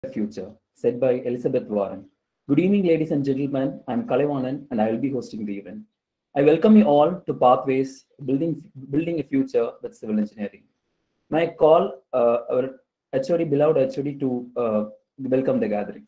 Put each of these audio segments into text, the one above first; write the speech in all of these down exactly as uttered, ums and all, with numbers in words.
Future, said by Elizabeth Warren. Good evening, ladies and gentlemen. I'm Kalaivanan, and I will be hosting the event. I welcome you all to Pathways, Building, Building a Future with Civil Engineering. May I call uh, our H O D, beloved H O D, to uh, welcome the gathering.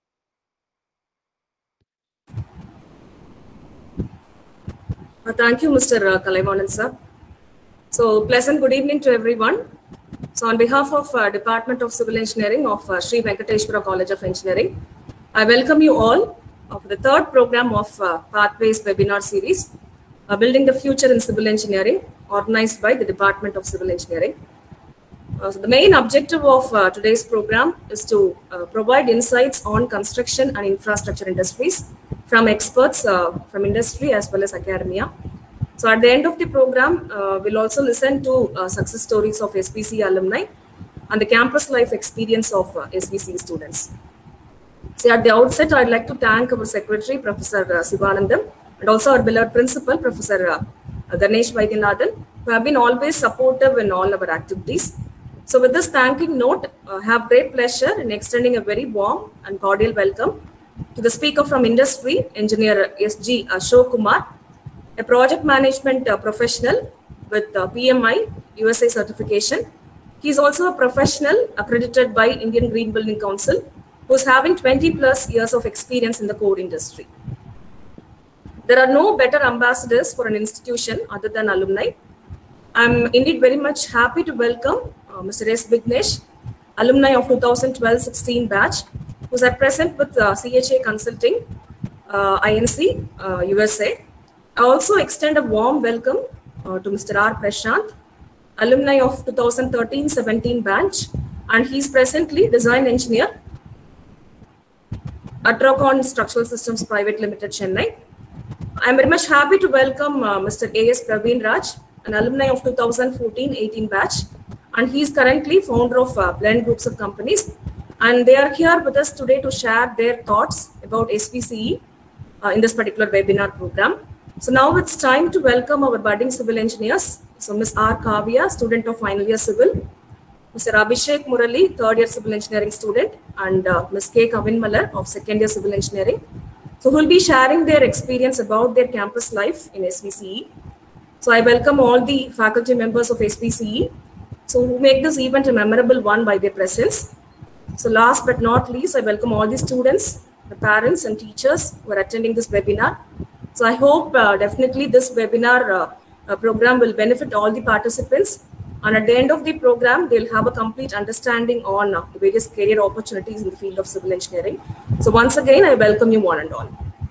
Uh, thank you, Mister Kalaivanan, sir. So, pleasant good evening to everyone. So, on behalf of uh, Department of Civil Engineering of uh, Sri Venkateshwara College of Engineering, I welcome you all uh, for the third program of uh, Pathways webinar series, uh, Building the Future in Civil Engineering, organized by the Department of Civil Engineering. Uh, so the main objective of uh, today's program is to uh, provide insights on construction and infrastructure industries from experts uh, from industry as well as academia. So at the end of the program, uh, we'll also listen to uh, success stories of S V C alumni and the campus life experience of uh, S V C students. So at the outset, I'd like to thank our secretary, Professor uh, Sivanandam, and also our beloved principal, Professor uh, Ganesh Vaidyanathan, who have been always supportive in all our activities. So with this thanking note, uh, have great pleasure in extending a very warm and cordial welcome to the speaker from industry, Engineer S G Ashok Kumar, a project management uh, professional with uh, P M I U S A certification. He is also a professional accredited by Indian Green Building Council, who is having twenty plus years of experience in the core industry. There are no better ambassadors for an institution other than alumni. I'm indeed very much happy to welcome uh, Mister S. Vignesh, alumni of two thousand twelve sixteen batch, who's at present with uh, C H A Consulting, uh, I N C, uh, U S A. I also extend a warm welcome uh, to Mister R. Prashant, alumni of two thousand thirteen seventeen batch, and he's presently design engineer at Trocon Structural Systems Private Limited, Chennai. I'm very much happy to welcome uh, Mister A S Praveen Raj, an alumni of two thousand fourteen eighteen batch, and he is currently founder of uh, Blend Groups of Companies, and they are here with us today to share their thoughts about S V C E uh, in this particular webinar program. So now it's time to welcome our budding civil engineers. So Miz R. Kavya, student of final year civil, Mister Abhishek Murali, third year civil engineering student, and uh, Miz K. Kavin Malar of second year civil engineering. So who will be sharing their experience about their campus life in S V C E. So I welcome all the faculty members of S V C E, so who make this event a memorable one by their presence. So last but not least, I welcome all the students, the parents and teachers who are attending this webinar. So I hope uh, definitely this webinar uh, uh, program will benefit all the participants. And at the end of the program, they'll have a complete understanding on uh, the various career opportunities in the field of civil engineering. So once again, I welcome you one and all.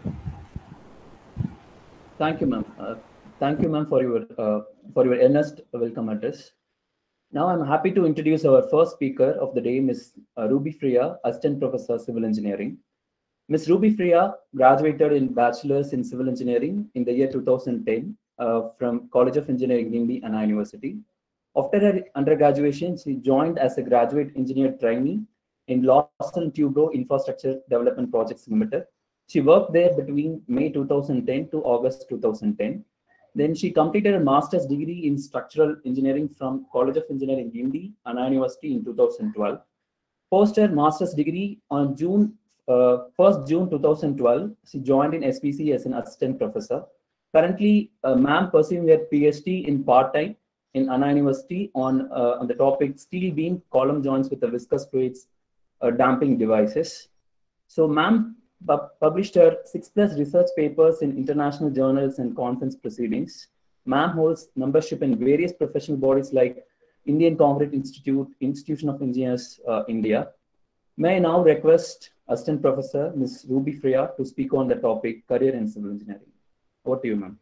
Thank you, ma'am. Uh, thank you, ma'am, for your uh, for your earnest welcome address. Now I'm happy to introduce our first speaker of the day, Miz Uh, Ruby Freya, Assistant Professor, Civil Engineering. Miz Ruby Freya graduated in Bachelor's in Civil Engineering in the year two thousand ten uh, from College of Engineering, Guindy, Anna University. After her undergraduate, she joined as a graduate engineer trainee in Lawson Tubro Infrastructure Development Projects Limited. She worked there between May two thousand ten to August two thousand ten. Then she completed a master's degree in structural engineering from College of Engineering, Guindy, Anna University in two thousand twelve. Post her master's degree on June uh, first June two thousand twelve, she joined in S P C as an assistant professor. Currently, uh, ma'am pursuing her PhD in part-time in Anna University on, uh, on the topic steel beam column joints with the viscous fluids uh, damping devices. So ma'am pu published her six plus research papers in international journals and conference proceedings. Ma'am holds membership in various professional bodies like Indian Concrete Institute, Institution of Engineers, uh, India. May I now request Assistant Professor Miz Ruby Freya to speak on the topic career in civil engineering. Over to you, ma'am.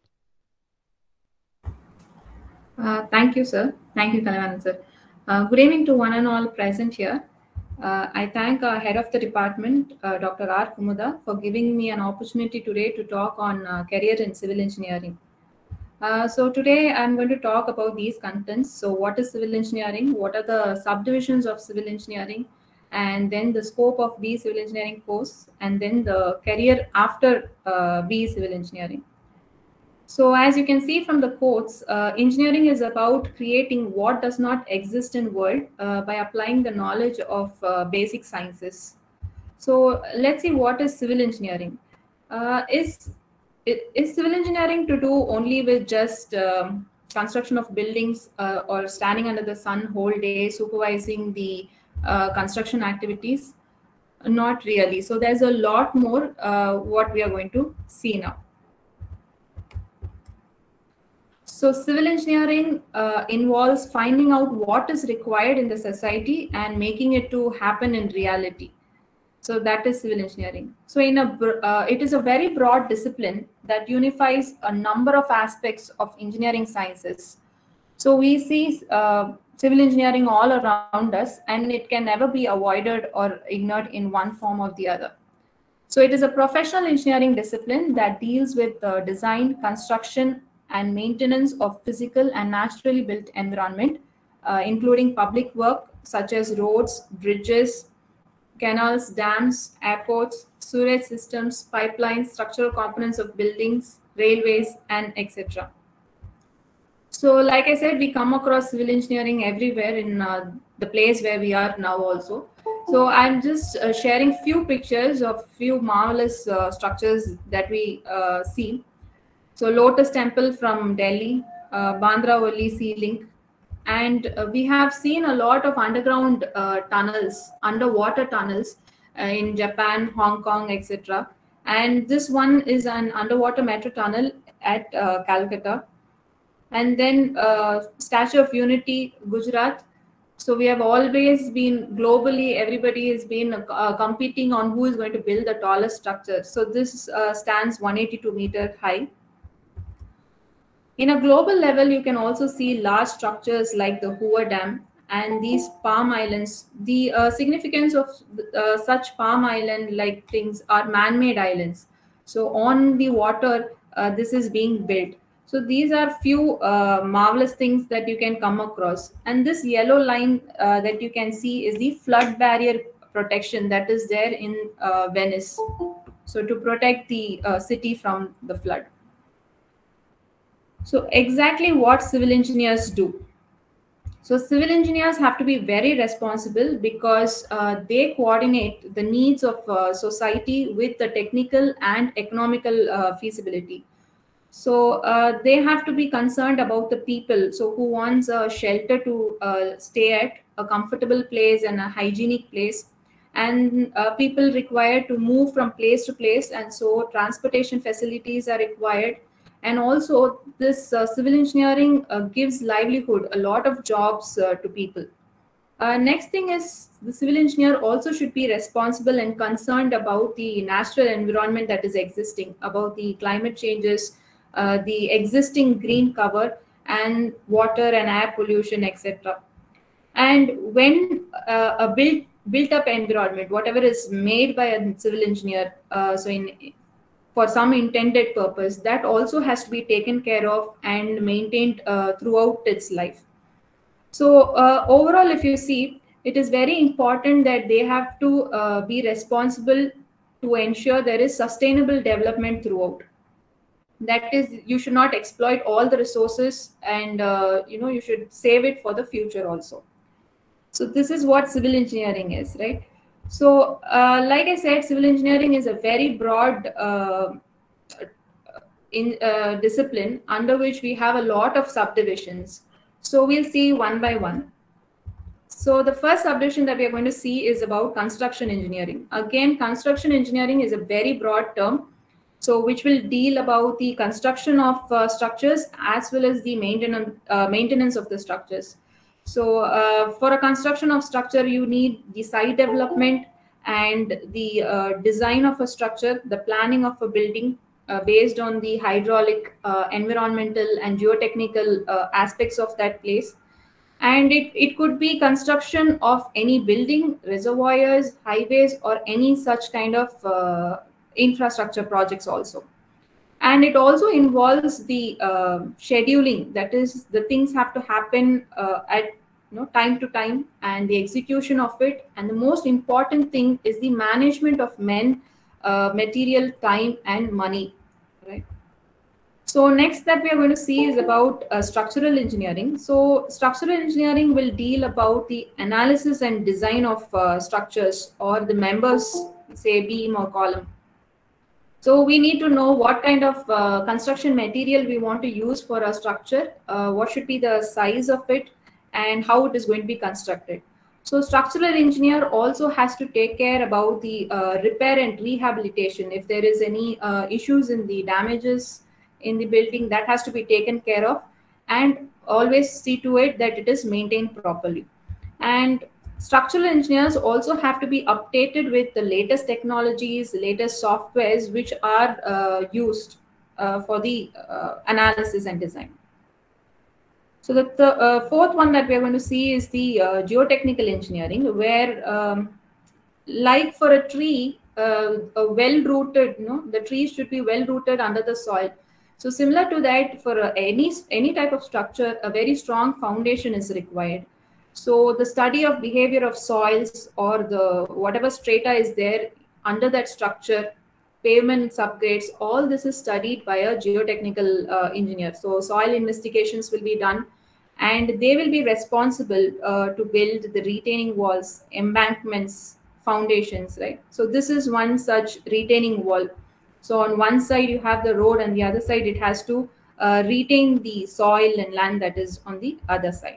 Uh, thank you, sir. Thank you, Kalaivanan, sir. Uh, good evening to one and all present here. Uh, I thank our head of the department, uh, Doctor R. Kumuda, for giving me an opportunity today to talk on uh, career in civil engineering. Uh, so today I'm going to talk about these contents. So what is civil engineering? What are the subdivisions of civil engineering? And then the scope of B civil engineering course, and then the career after uh, B civil engineering. So as you can see from the quotes, uh, engineering is about creating what does not exist in world uh, by applying the knowledge of uh, basic sciences. So let's see, what is civil engineering? Uh, is, is civil engineering to do only with just um, construction of buildings uh, or standing under the sun whole day supervising the uh, construction activities? Not really. So there's a lot more uh, what we are going to see now. So civil engineering uh, involves finding out what is required in the society and making it to happen in reality. So that is civil engineering. So in a, uh, it is a very broad discipline that unifies a number of aspects of engineering sciences. So we see uh, civil engineering all around us, and it can never be avoided or ignored in one form or the other. So it is a professional engineering discipline that deals with the design, construction, and maintenance of physical and naturally built environment, uh, including public work such as roads, bridges, canals, dams, airports, sewage systems, pipelines, structural components of buildings, railways, and et cetera. So like I said, we come across civil engineering everywhere in uh, the place where we are now also. So I'm just uh, sharing few pictures of few marvelous uh, structures that we uh, see. So Lotus Temple from Delhi, uh, Bandra Worli Sea Link, and uh, we have seen a lot of underground uh, tunnels, underwater tunnels uh, in Japan, Hong Kong, et cetera. And this one is an underwater metro tunnel at uh, Calcutta. And then uh, Statue of Unity, Gujarat. So we have always been globally, everybody has been uh, competing on who is going to build the tallest structure. So this uh, stands one hundred eighty-two meter high. In a global level, you can also see large structures like the Hoover Dam and these Palm Islands. The uh, significance of uh, such Palm Island-like things are man-made islands. So on the water, uh, this is being built. So these are few uh, marvelous things that you can come across. And this yellow line uh, that you can see is the flood barrier protection that is there in uh, Venice. So to protect the uh, city from the flood. So exactly what civil engineers do. So civil engineers have to be very responsible because uh, they coordinate the needs of uh, society with the technical and economical uh, feasibility. So uh, they have to be concerned about the people. So who wants a shelter to uh, stay at, a comfortable place and a hygienic place, and uh, people required to move from place to place, and so transportation facilities are required. And also this uh, civil engineering uh, gives livelihood, a lot of jobs uh, to people. Uh, next thing is the civil engineer also should be responsible and concerned about the natural environment that is existing, about the climate changes, uh, the existing green cover, and water and air pollution, et cetera. And when uh, a built built up environment, whatever is made by a civil engineer, uh, so in for some intended purpose, that also has to be taken care of and maintained uh, throughout its life. So uh, overall, if you see, it is very important that they have to uh, be responsible to ensure there is sustainable development throughout. That is, you should not exploit all the resources, and uh, you know, you should save it for the future also. So this is what civil engineering is, right? So uh, like I said, civil engineering is a very broad uh, in uh, discipline under which we have a lot of subdivisions. So we'll see one by one. So the first subdivision that we are going to see is about construction engineering. Again, construction engineering is a very broad term, so which will deal about the construction of uh, structures as well as the maintenance uh, maintenance of the structures. So uh, for a construction of structure, you need the site development and the uh, design of a structure, the planning of a building uh, based on the hydraulic, uh, environmental, and geotechnical uh, aspects of that place. And it, it could be construction of any building, reservoirs, highways, or any such kind of uh, infrastructure projects also. And it also involves the uh, scheduling, that is, the things have to happen uh, at you know, time to time, and the execution of it. And the most important thing is the management of men, uh, material, time, and money. Right. So next that we are going to see is about uh, structural engineering. So structural engineering will deal about the analysis and design of uh, structures or the members, say beam or column. So we need to know what kind of uh, construction material we want to use for a structure, uh, what should be the size of it, and how it is going to be constructed. So structural engineer also has to take care about the uh, repair and rehabilitation. If there is any uh, issues in the damages in the building, that has to be taken care of, and always see to it that it is maintained properly. And structural engineers also have to be updated with the latest technologies, latest softwares which are uh, used uh, for the uh, analysis and design. So the, the uh, fourth one that we're going to see is the uh, geotechnical engineering, where um, like for a tree, uh, a well-rooted, you know, the trees should be well-rooted under the soil. So similar to that, for uh, any any type of structure, a very strong foundation is required. So the study of behavior of soils or the whatever strata is there under that structure, pavement subgrades, all this is studied by a geotechnical uh, engineer. So soil investigations will be done, and they will be responsible uh, to build the retaining walls, embankments, foundations, right? So this is one such retaining wall. So on one side you have the road, and the other side it has to uh, retain the soil and land that is on the other side.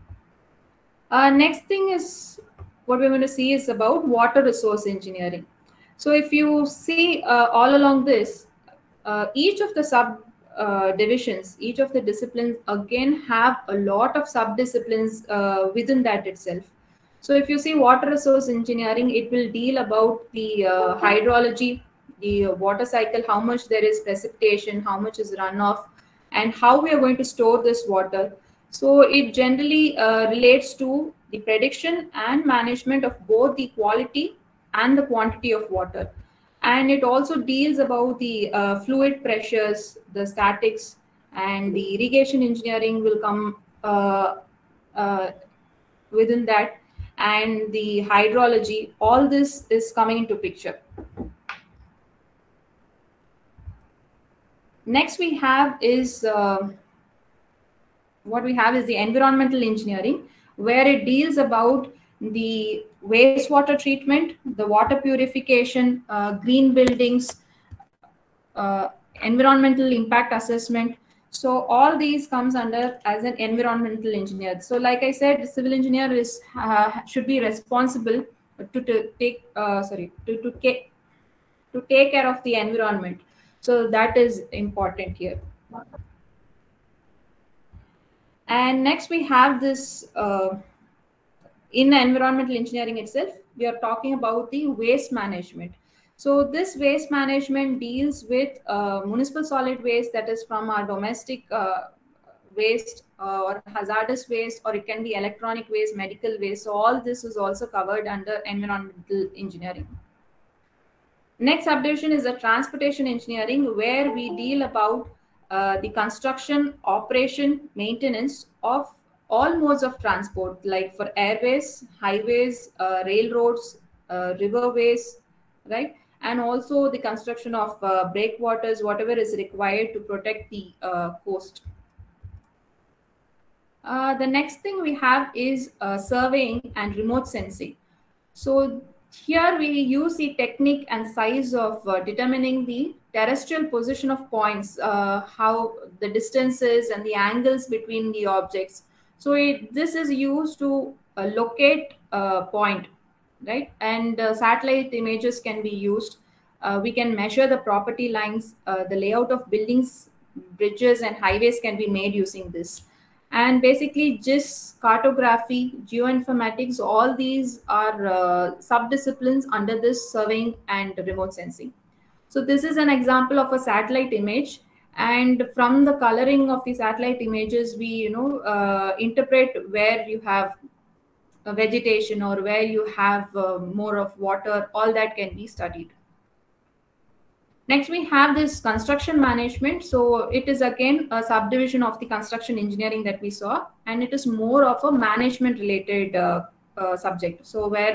Uh, next thing is what we're going to see is about water resource engineering. So if you see uh, all along this, uh, each of the sub uh, divisions, each of the disciplines again have a lot of sub-disciplines uh, within that itself. So if you see water resource engineering, it will deal about the uh, hydrology, the water cycle, how much there is precipitation, how much is runoff, and how we are going to store this water. So it generally uh, relates to the prediction and management of both the quality and the quantity of water. And it also deals about the uh, fluid pressures, the statics, and the irrigation engineering will come uh, uh, within that, and the hydrology. All this is coming into picture. Next we have is uh, what we have is the environmental engineering, where it deals about the wastewater treatment, the water purification, uh, green buildings, uh, environmental impact assessment. So all these comes under as an environmental engineer. So like I said, the civil engineer is uh, should be responsible to, to take uh, sorry to to, to take care of the environment. So that is important here. And next we have this, uh, in environmental engineering itself, we are talking about the waste management. So this waste management deals with uh, municipal solid waste, that is from our domestic uh, waste uh, or hazardous waste, or it can be electronic waste, medical waste. So all this is also covered under environmental engineering. Next subdivision is the transportation engineering, where we deal about Uh, the construction, operation, maintenance of all modes of transport, like for airways, highways, uh, railroads, uh, riverways, right? And also the construction of uh, breakwaters, whatever is required to protect the uh, coast. Uh, the next thing we have is uh, surveying and remote sensing. So here we use the technique and size of uh, determining the terrestrial position of points, uh, how the distances and the angles between the objects. So it, this is used to uh, locate a point, right? And uh, satellite images can be used. Uh, we can measure the property lines, uh, the layout of buildings, bridges, and highways can be made using this. And basically G I S, cartography, geoinformatics, all these are uh, sub-disciplines under this surveying and remote sensing. So this is an example of a satellite image, and from the coloring of the satellite images, we you know uh, interpret where you have a vegetation or where you have uh, more of water. All that can be studied. Next, we have this construction management. So it is again a subdivision of the construction engineering that we saw, and it is more of a management related uh, uh, subject. So where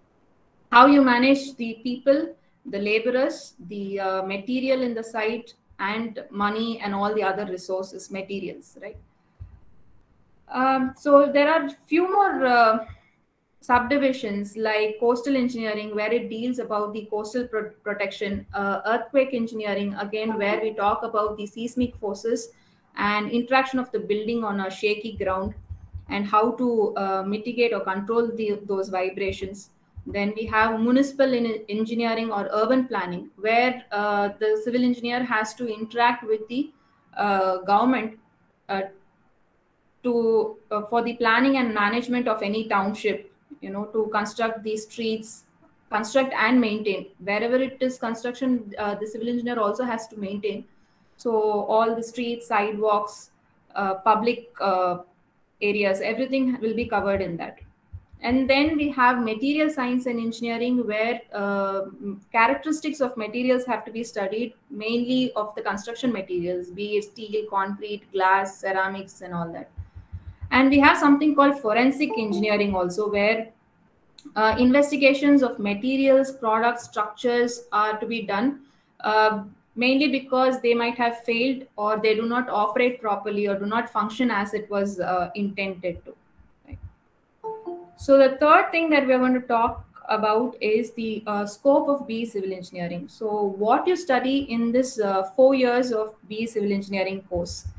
how you manage the people, the laborers, the uh, material in the site, and money and all the other resources, materials, right? Um, so there are few more uh, subdivisions like coastal engineering, where it deals about the coastal pro protection, uh, earthquake engineering, again, where we talk about the seismic forces and interaction of the building on a shaky ground and how to uh, mitigate or control the, those vibrations. Then we have municipal engineering or urban planning, where uh, the civil engineer has to interact with the uh, government uh, to uh, for the planning and management of any township, you know, to construct these streets, construct and maintain. Wherever it is construction, uh, the civil engineer also has to maintain. So all the streets, sidewalks, uh, public uh, areas, everything will be covered in that. And then we have material science and engineering, where uh, characteristics of materials have to be studied, mainly of the construction materials, be it steel, concrete, glass, ceramics, and all that. And we have something called forensic engineering also, where uh, investigations of materials, products, structures are to be done, uh, mainly because they might have failed or they do not operate properly or do not function as it was uh, intended to. Right? So the third thing that we're going to talk about is the uh, scope of B E Civil Engineering. So what you study in this uh, four years of B E Civil Engineering course.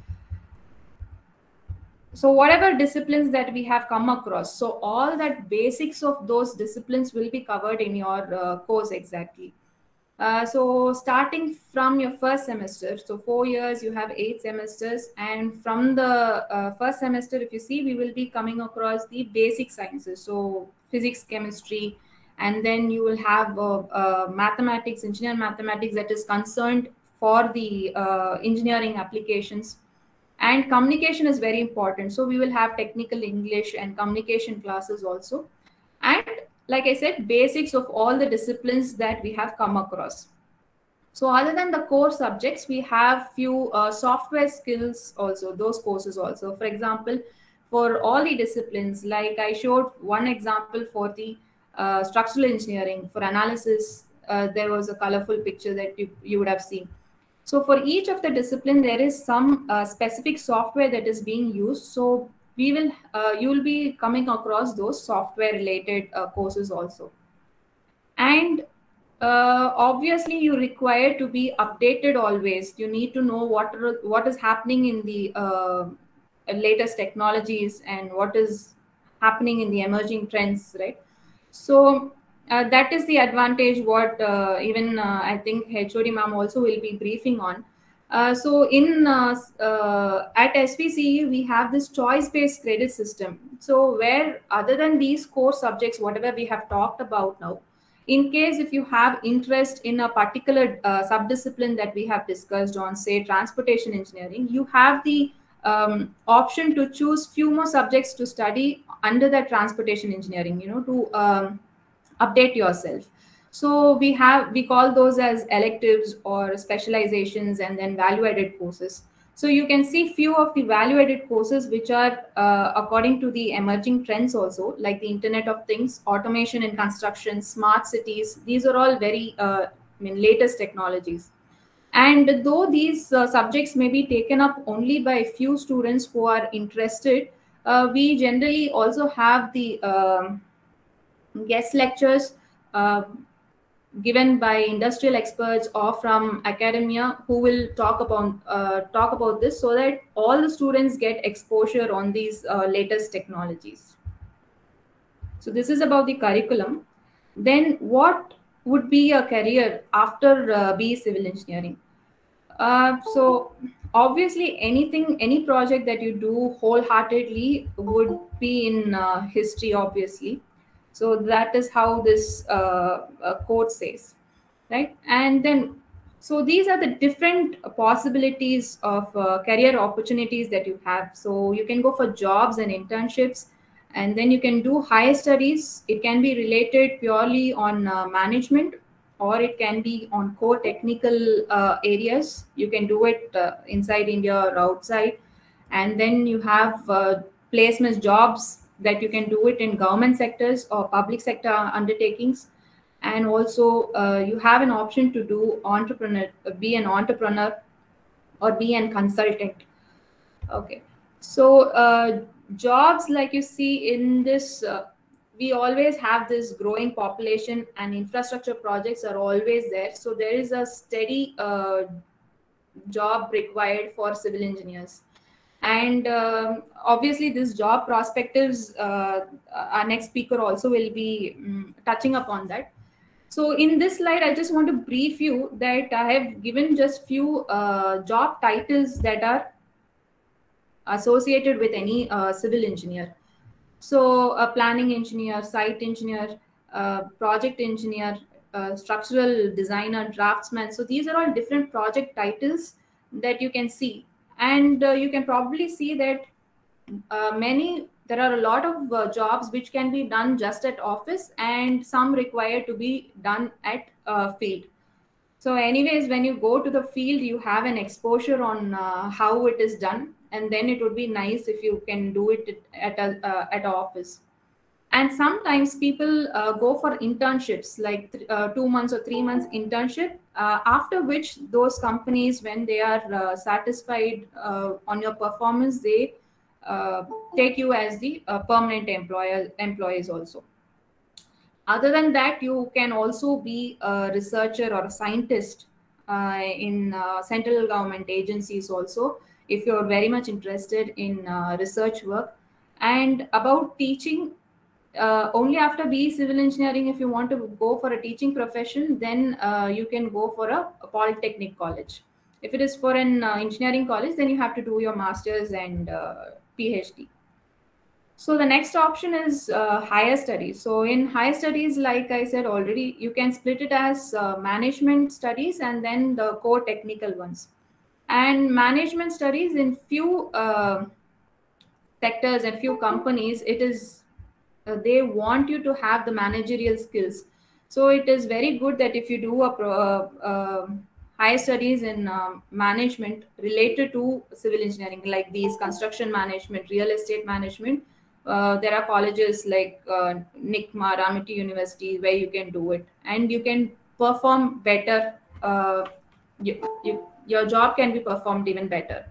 So whatever disciplines that we have come across, so all that basics of those disciplines will be covered in your uh, course exactly. Uh, so starting from your first semester, so four years, you have eight semesters. And from the uh, first semester, if you see, we will be coming across the basic sciences. So physics, chemistry, and then you will have uh, uh, mathematics, engineer mathematics that is concerned for the uh, engineering applications. And communication is very important. So we will have technical English and communication classes also. And like I said, basics of all the disciplines that we have come across. So other than the core subjects, we have few uh, software skills also, those courses also. For example, for all the disciplines, like I showed one example for the uh, structural engineering, for analysis, uh, there was a colorful picture that you, you would have seen. So for each of the discipline, there is some uh, specific software that is being used. So we will, uh, you will be coming across those software related uh, courses also. And uh, obviously you require to be updated always. You need to know what, what is happening in the uh, latest technologies and what is happening in the emerging trends, right? So Uh, that is the advantage what uh, even uh, I think H O D ma'am also will be briefing on. Uh, so in uh, uh, at S V C E, we have this choice-based credit system. So where other than these core subjects, whatever we have talked about now, in case if you have interest in a particular uh, subdiscipline that we have discussed on, say, transportation engineering, you have the um, option to choose few more subjects to study under that transportation engineering, you know, to um, update yourself. So we have, we call those as electives or specializations, and then value-added courses. So you can see few of the value-added courses which are uh, according to the emerging trends also, like the Internet of Things, automation in construction, smart cities. These are all very uh, I mean, latest technologies. And though these uh, subjects may be taken up only by few students who are interested, uh, we generally also have the um, guest lectures uh, given by industrial experts or from academia who will talk about uh, talk about this, so that all the students get exposure on these uh, latest technologies. So this is about the curriculum. Then what would be a career after uh, B E Civil Engineering? Uh, so obviously anything, any project that you do wholeheartedly would be in uh, history, obviously. So that is how this uh, uh, quote says, right? And then, so these are the different possibilities of uh, career opportunities that you have. So you can go for jobs and internships, and then you can do higher studies. It can be related purely on uh, management, or it can be on core technical uh, areas. You can do it uh, inside India or outside. And then you have uh, placements, jobs that you can do it in government sectors or public sector undertakings. And also uh, you have an option to do entrepreneur, be an entrepreneur, or be an consultant. Okay, so uh, jobs, like you see in this, uh, we always have this growing population, and infrastructure projects are always there. So there is a steady uh, job required for civil engineers. And um, obviously this job perspectives, uh, our next speaker also will be um, touching upon that. So in this slide, I just want to brief you that I have given just few uh, job titles that are associated with any uh, civil engineer. So a planning engineer, site engineer, uh, project engineer, uh, structural designer, draftsman. So these are all different project titles that you can see. And uh, you can probably see that uh, many, there are a lot of uh, jobs which can be done just at office, and some require to be done at uh, field. So anyways, when you go to the field, you have an exposure on uh, how it is done, and then it would be nice if you can do it at a uh, at a office. And sometimes people uh, go for internships, like th- uh, two months or three months internship, uh, after which those companies, when they are uh, satisfied uh, on your performance, they uh, take you as the uh, permanent employer employees also. Other than that, you can also be a researcher or a scientist uh, in uh, central government agencies also, if you're very much interested in uh, research work. And about teaching, uh, only after B E Civil Engineering, if you want to go for a teaching profession, then uh, you can go for a, a polytechnic college. If it is for an uh, engineering college, then you have to do your master's and uh, PhD. So the next option is uh, higher studies. So in higher studies, like I said already, you can split it as uh, management studies and then the core technical ones. And management studies in few uh, sectors and few companies, it is uh, they want you to have the managerial skills. So it is very good that if you do a pro, uh, uh, higher studies in um, management related to civil engineering, like these construction management, real estate management, uh, there are colleges like uh, NICMA, Ramity University, where you can do it, and you can perform better. Uh, you, you, your job can be performed even better.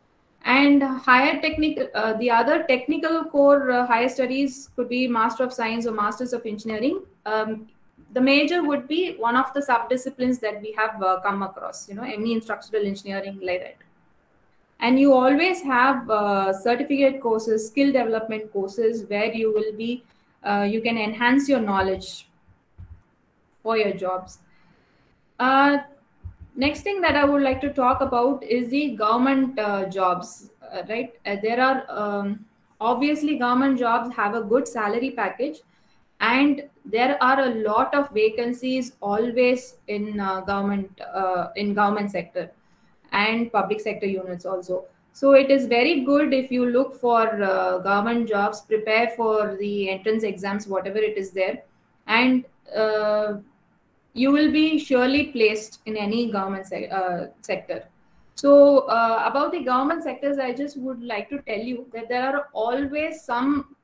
And higher technical, uh, the other technical core uh, higher studies could be Master of Science or Masters of Engineering. Um, the major would be one of the subdisciplines that we have uh, come across, you know, any structural engineering like that. And you always have uh, certificate courses, skill development courses, where you will be, uh, you can enhance your knowledge for your jobs. Uh, Next thing that I would like to talk about is the government uh, jobs, uh, right? Uh, there are um, obviously government jobs have a good salary package, and there are a lot of vacancies always in uh, government uh, in government sector and public sector units also. So it is very good if you look for uh, government jobs, prepare for the entrance exams, whatever it is there, and uh, you will be surely placed in any government se- uh, sector. So uh, about the government sectors, I just would like to tell you that there are always some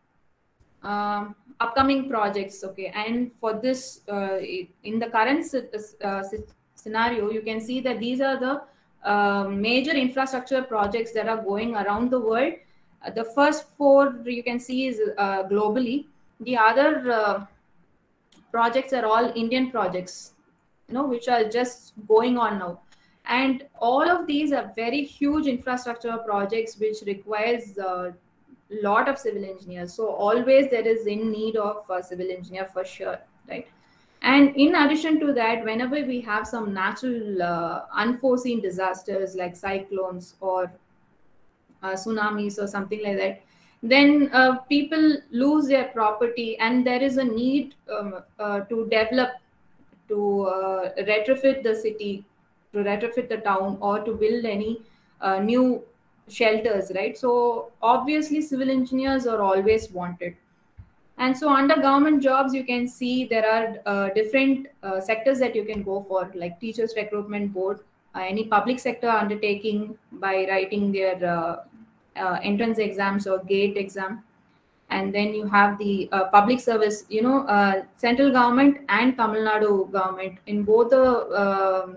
um, upcoming projects. Okay, and for this, uh, in the current uh, scenario, you can see that these are the uh, major infrastructure projects that are going around the world. Uh, the first four you can see is uh, globally. The other uh, projects are all Indian projects, you know, which are just going on now. And all of these are very huge infrastructure projects which requires a lot of civil engineers. So always there is in need of a civil engineer for sure, right? And in addition to that, whenever we have some natural uh, unforeseen disasters like cyclones or uh, tsunamis or something like that, then uh, people lose their property, and there is a need um, uh, to develop, to uh, retrofit the city, to retrofit the town, or to build any uh, new shelters, right? So obviously civil engineers are always wanted. And so under government jobs, you can see there are uh, different uh, sectors that you can go for, like Teachers Recruitment Board, uh, any public sector undertaking by writing their uh, uh, entrance exams or GATE exam. And then you have the uh, public service, you know, uh, central government and Tamil Nadu government. In both the uh,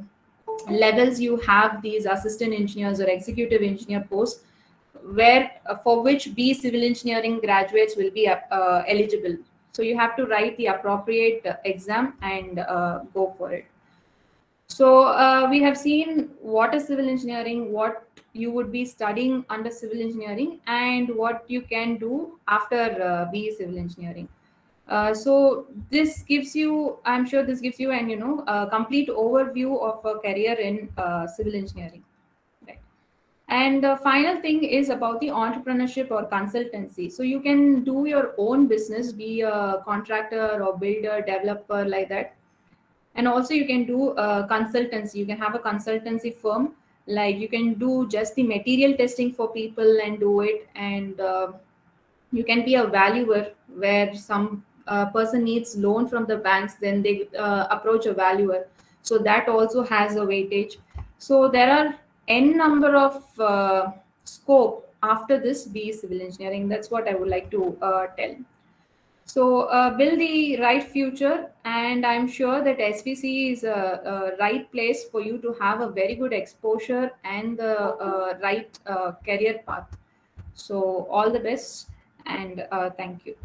levels you have these assistant engineers or executive engineer posts, where uh, for which B civil engineering graduates will be uh, eligible. So you have to write the appropriate uh, exam and uh, go for it. So uh, we have seen what is civil engineering, what you would be studying under civil engineering, and what you can do after uh, B E civil engineering. Uh, so this gives you, I'm sure this gives you an you know a complete overview of a career in uh, civil engineering. Right. And the final thing is about the entrepreneurship or consultancy. So you can do your own business, be a contractor or builder, developer, like that. And also you can do a consultancy. You can have a consultancy firm, like you can do just the material testing for people and do it. And uh, you can be a valuer, where some uh, person needs loan from the banks, then they uh, approach a valuer. So that also has a weightage. So there are n number of uh, scope after this B E civil engineering. That's what I would like to uh, tell. So uh, build the right future, and I'm sure that S V C is a, a right place for you to have a very good exposure and the uh, right uh, career path. So all the best, and uh, thank you.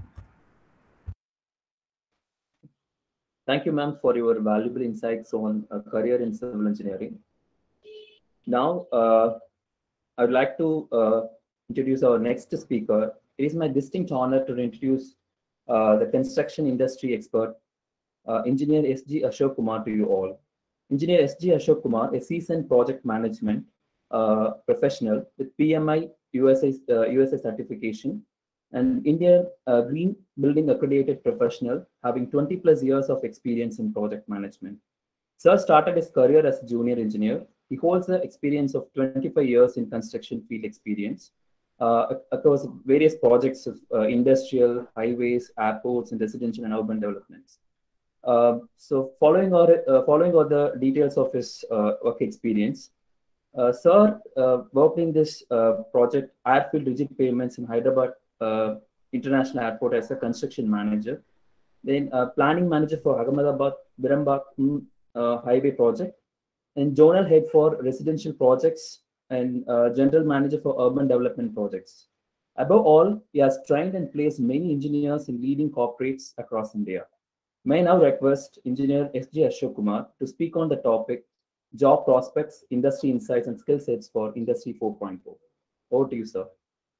Thank you, ma'am, for your valuable insights on a career in civil engineering. Now, uh, I would like to uh, introduce our next speaker. It is my distinct honor to introduce uh, the construction industry expert, uh, Engineer S G Ashok Kumar, to you all. Engineer S G Ashok Kumar, a seasoned project management uh, professional with P M I U S A, uh, U S A certification and Indian uh, Green Building accredited professional, having twenty plus years of experience in project management. Sir started his career as a junior engineer. He holds the experience of twenty-five years in construction field experience uh, across various projects of uh, industrial, highways, airports, and residential and urban developments. Uh, so following all, uh, following all the details of his uh, work experience, uh, Sir uh, worked in this uh, project, Airfield Rigid Pavements in Hyderabad uh, International Airport as a construction manager, then uh, planning manager for Ahmedabad Birambak uh, Highway project, and zonal head for residential projects, and uh, general manager for urban development projects. Above all, he has trained and placed many engineers in leading corporates across India. May I now request Engineer S G Ashok Kumar to speak on the topic, job prospects, industry insights, and skill sets for Industry four point oh. Over to you, sir.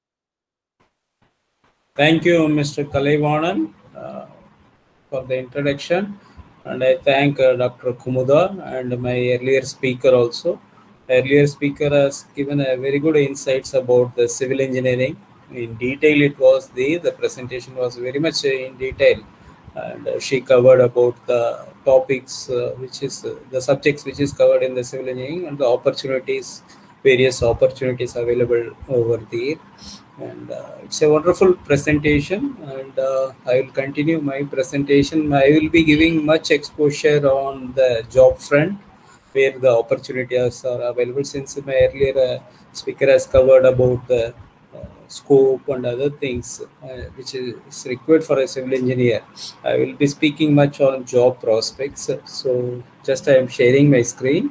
Thank you, Mister Kalaivanan, uh, for the introduction. And I thank uh, Doctor Kumuda and my earlier speaker also. Earlier speaker has given a very good insights about the civil engineering. In detail, it was the, the presentation was very much in detail. And uh, she covered about the topics, uh, which is uh, the subjects which is covered in the civil engineering and the opportunities, various opportunities available over there. And uh, it's a wonderful presentation, and uh, I will continue my presentation. I will be giving much exposure on the job front, where the opportunities are available, since my earlier uh, speaker has covered about the uh, scope and other things uh, which is required for a civil engineer. I will be speaking much on job prospects. So just I am sharing my screen.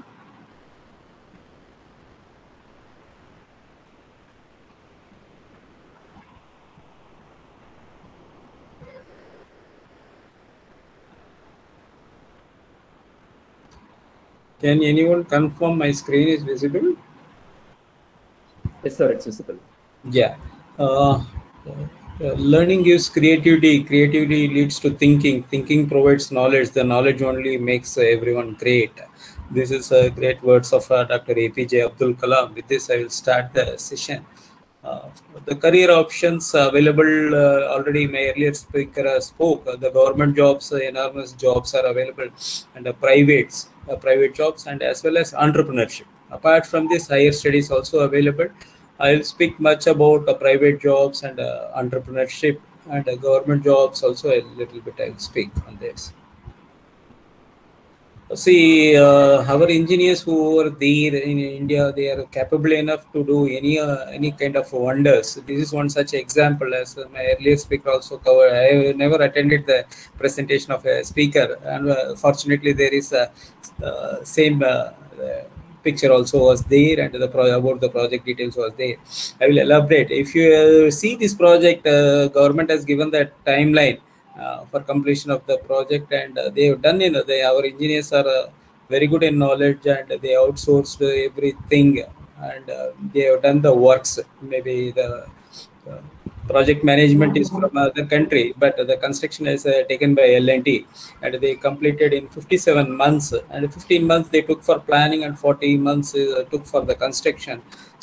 Can anyone confirm my screen is visible? Yes, sir, it's visible. Yeah. Uh, uh, learning gives creativity. Creativity leads to thinking. Thinking provides knowledge. The knowledge only makes uh, everyone great. This is uh, great words of uh, Doctor A P J Abdul Kalam. With this, I will start the session. Uh, the career options available, uh, already my earlier speaker uh, spoke. Uh, the government jobs, uh, enormous jobs are available, and uh, privates, uh, private jobs, and as well as entrepreneurship. Apart from this, higher studies also available. I will speak much about uh, private jobs and uh, entrepreneurship, and uh, government jobs also a little bit. I will speak on this. See, uh, our engineers who are there in India, they are capable enough to do any uh, any kind of wonders. This is one such example, as my earlier speaker also covered. I never attended the presentation of a speaker, and uh, fortunately there is a uh, same uh, the picture also was there, and the pro about the project details was there. I will elaborate. If you uh, see this project, uh, government has given the timeline uh, for completion of the project, and uh, they have done, you know, they, our engineers are uh, very good in knowledge, and they outsourced everything, and uh, they have done the works. Maybe the uh, project management is from other country, but the construction is uh, taken by L and T, and they completed in fifty-seven months, and fifteen months they took for planning, and forty months uh, took for the construction.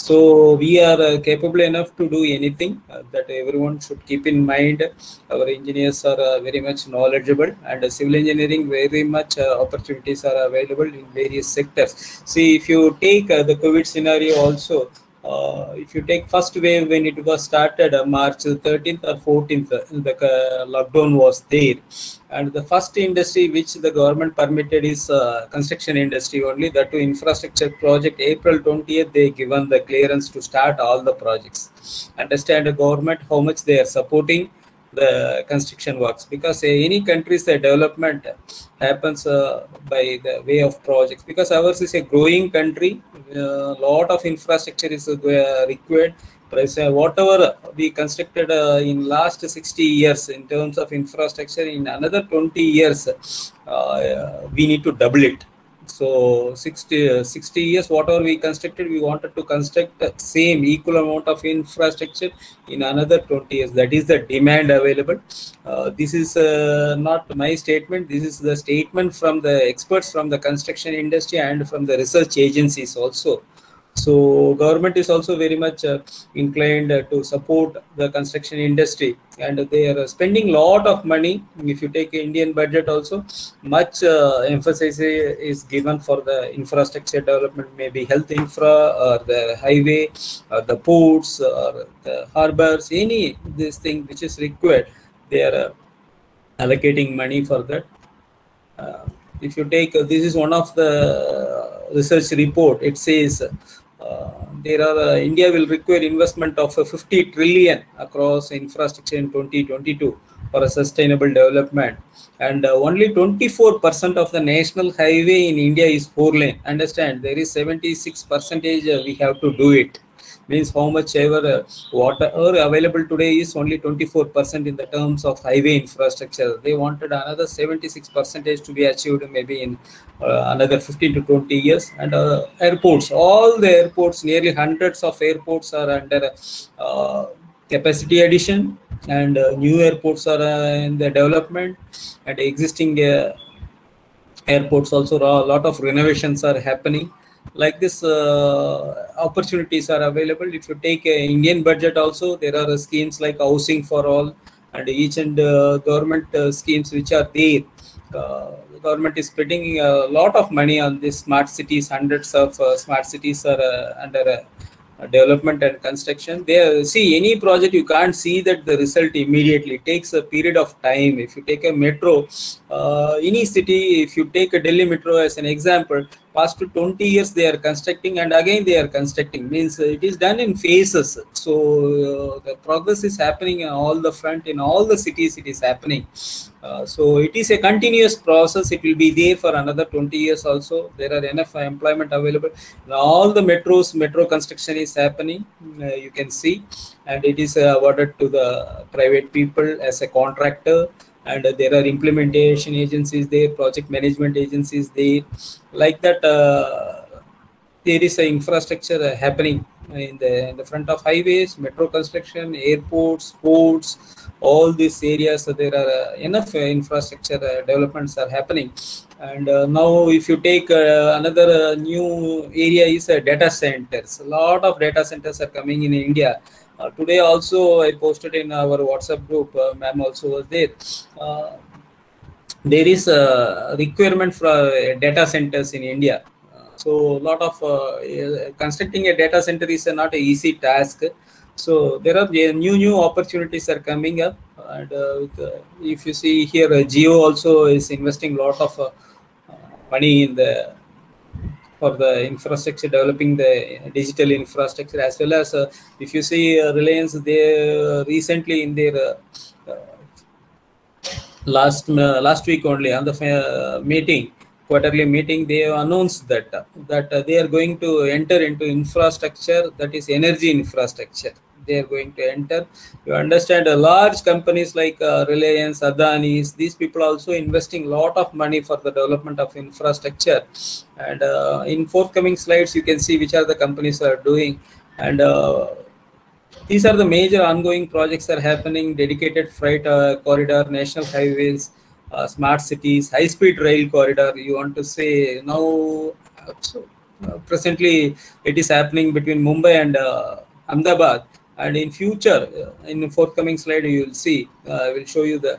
So we are uh, capable enough to do anything. Uh, that everyone should keep in mind. Our engineers are uh, very much knowledgeable, and uh, civil engineering very much uh, opportunities are available in various sectors. See, if you take uh, the COVID scenario also, Uh, if you take first wave when it was started uh, March thirteenth or fourteenth, uh, the uh, lockdown was there, and the first industry which the government permitted is uh, construction industry only. That to infrastructure project, April twentieth they given the clearance to start all the projects. Understand the government how much they are supporting the construction works, because uh, any country's uh, development happens uh, by the way of projects, because ours is a growing country. A uh, lot of infrastructure is uh, required. Plus, uh, whatever we constructed uh, in last sixty years in terms of infrastructure, in another twenty years uh, we need to double it. So sixty, sixty years, whatever we constructed, we wanted to construct the same equal amount of infrastructure in another twenty years. That is the demand available. Uh, this is uh, not my statement. This is the statement from the experts from the construction industry and from the research agencies also. So government is also very much uh, inclined uh, to support the construction industry, and they are spending lot of money. If you take Indian budget also, much uh, emphasis is given for the infrastructure development, maybe health infra or the highway or the ports or the harbors, any this thing which is required, they are uh, allocating money for that. Uh, if you take, uh, this is one of the research report, it says Uh, there are uh, India will require investment of uh, fifty trillion across infrastructure in twenty twenty-two for a sustainable development, and uh, only twenty-four percent of the national highway in India is four lane. Understand, there is seventy-six percentage uh, we have to do it. Means how much ever uh, water available today is only twenty-four percent in the terms of highway infrastructure. They wanted another seventy-six percentage to be achieved maybe in uh, another fifteen to twenty years. And uh, airports, all the airports, nearly hundreds of airports are under uh, capacity addition, and uh, new airports are uh, in the development, and existing uh, airports also a lot of renovations are happening. Like this, uh, opportunities are available. If you take a Indian budget also, there are uh, schemes like housing for all, and each and uh, government uh, schemes which are there. Uh, the government is spending a lot of money on these smart cities. Hundreds of uh, smart cities are uh, under uh, development and construction. There, see, any project you can't see that the result immediately. It takes a period of time. If you take a metro, uh, any city, if you take a Delhi metro as an example, past twenty years they are constructing, and again they are constructing. Means it is done in phases. So uh, the progress is happening in all the front, in all the cities it is happening. Uh, so it is a continuous process. It will be there for another twenty years also. There are enough employment available. In all the metros, metro construction is happening. Uh, you can see, and it is uh, awarded to the private people as a contractor. And uh, there are implementation agencies there, project management agencies there. Like that, uh, there is an infrastructure uh, happening in the, in the front of highways, metro construction, airports, ports, all these areas. So there are uh, enough uh, infrastructure uh, developments are happening. And uh, now if you take uh, another uh, new area is uh, data centers. A lot of data centers are coming in India. Uh, today also I posted in our WhatsApp group, uh, ma'am also was there. Uh, there is a requirement for uh, data centers in India. Uh, so a lot of uh, constructing a data center is uh, not an easy task. So there are uh, new new opportunities are coming up. And uh, with, uh, if you see here, uh, Jio also is investing a lot of uh, money in the for the infrastructure, developing the digital infrastructure, as well as uh, if you see uh, Reliance, they uh, recently in their uh, uh, last uh, last week only on the uh, meeting, quarterly meeting, they have announced that uh, that uh, they are going to enter into infrastructure, that is energy infrastructure. They are going to enter. You understand, uh, large companies like uh, Reliance, Adani's, these people also investing a lot of money for the development of infrastructure. And uh, in forthcoming slides, you can see which are the companies are doing. And uh, these are the major ongoing projects that are happening: dedicated freight uh, corridor, national highways, uh, smart cities, high-speed rail corridor. You want to say now, so, uh, presently it is happening between Mumbai and uh, Ahmedabad. And in future, uh, in the forthcoming slide, you will see, uh, I will show you the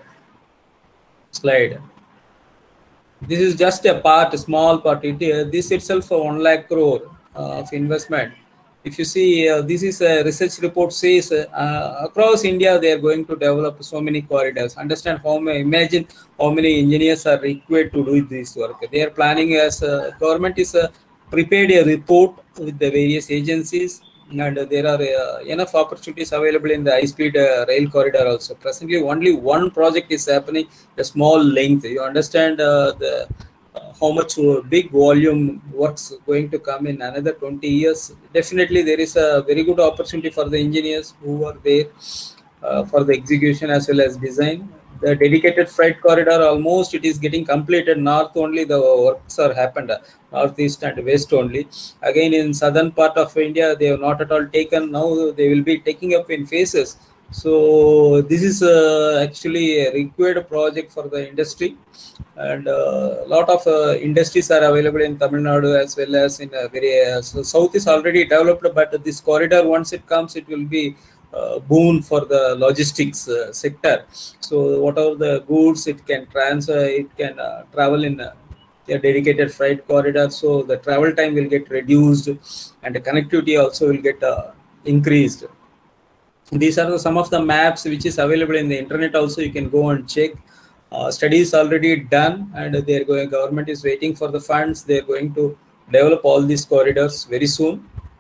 slide. This is just a part, a small part. It, uh, this itself for one lakh crore uh, of investment. If you see, uh, this is a research report says uh, across India, they are going to develop so many corridors. Understand how many, imagine how many engineers are required to do this work. They are planning as uh, government is uh, prepared a report with the various agencies, and there are uh, enough opportunities available in the high-speed uh, rail corridor also. Presently, only one project is happening, a small length. You understand uh, the uh, how much uh, big volume works going to come in another twenty years. Definitely, there is a very good opportunity for the engineers who are there uh, for the execution as well as design. The dedicated freight corridor, almost it is getting completed. North only the works are happened, northeast and west only. Again, in southern part of India, they have not at all taken. Now they will be taking up in phases. So this is uh, actually a required project for the industry, and a uh, lot of uh, industries are available in Tamil Nadu as well as in uh, various. So south is already developed, but this corridor, once it comes, it will be Uh, boon for the logistics uh, sector. So whatever the goods it can transfer, it can uh, travel in uh, a dedicated freight corridor. So the travel time will get reduced, and the connectivity also will get uh, increased. These are the, some of the maps which is available in the internet. Also, you can go and check. Uh, studies already done, and they are going. Government is waiting for the funds. They are going to develop all these corridors very soon.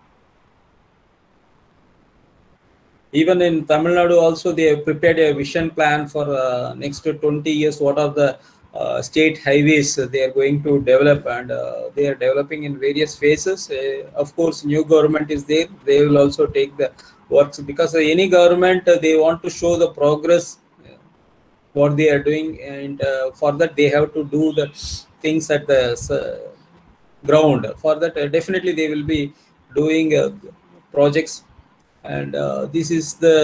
Even in Tamil Nadu also, they have prepared a vision plan for uh, next twenty years. What are the uh, state highways they are going to develop, and uh, they are developing in various phases. Uh, of course, new government is there. They will also take the works, because uh, any government, uh, they want to show the progress, uh, what they are doing, and uh, for that they have to do the things at the uh, ground. For that, uh, definitely they will be doing uh, projects. And uh, this is the,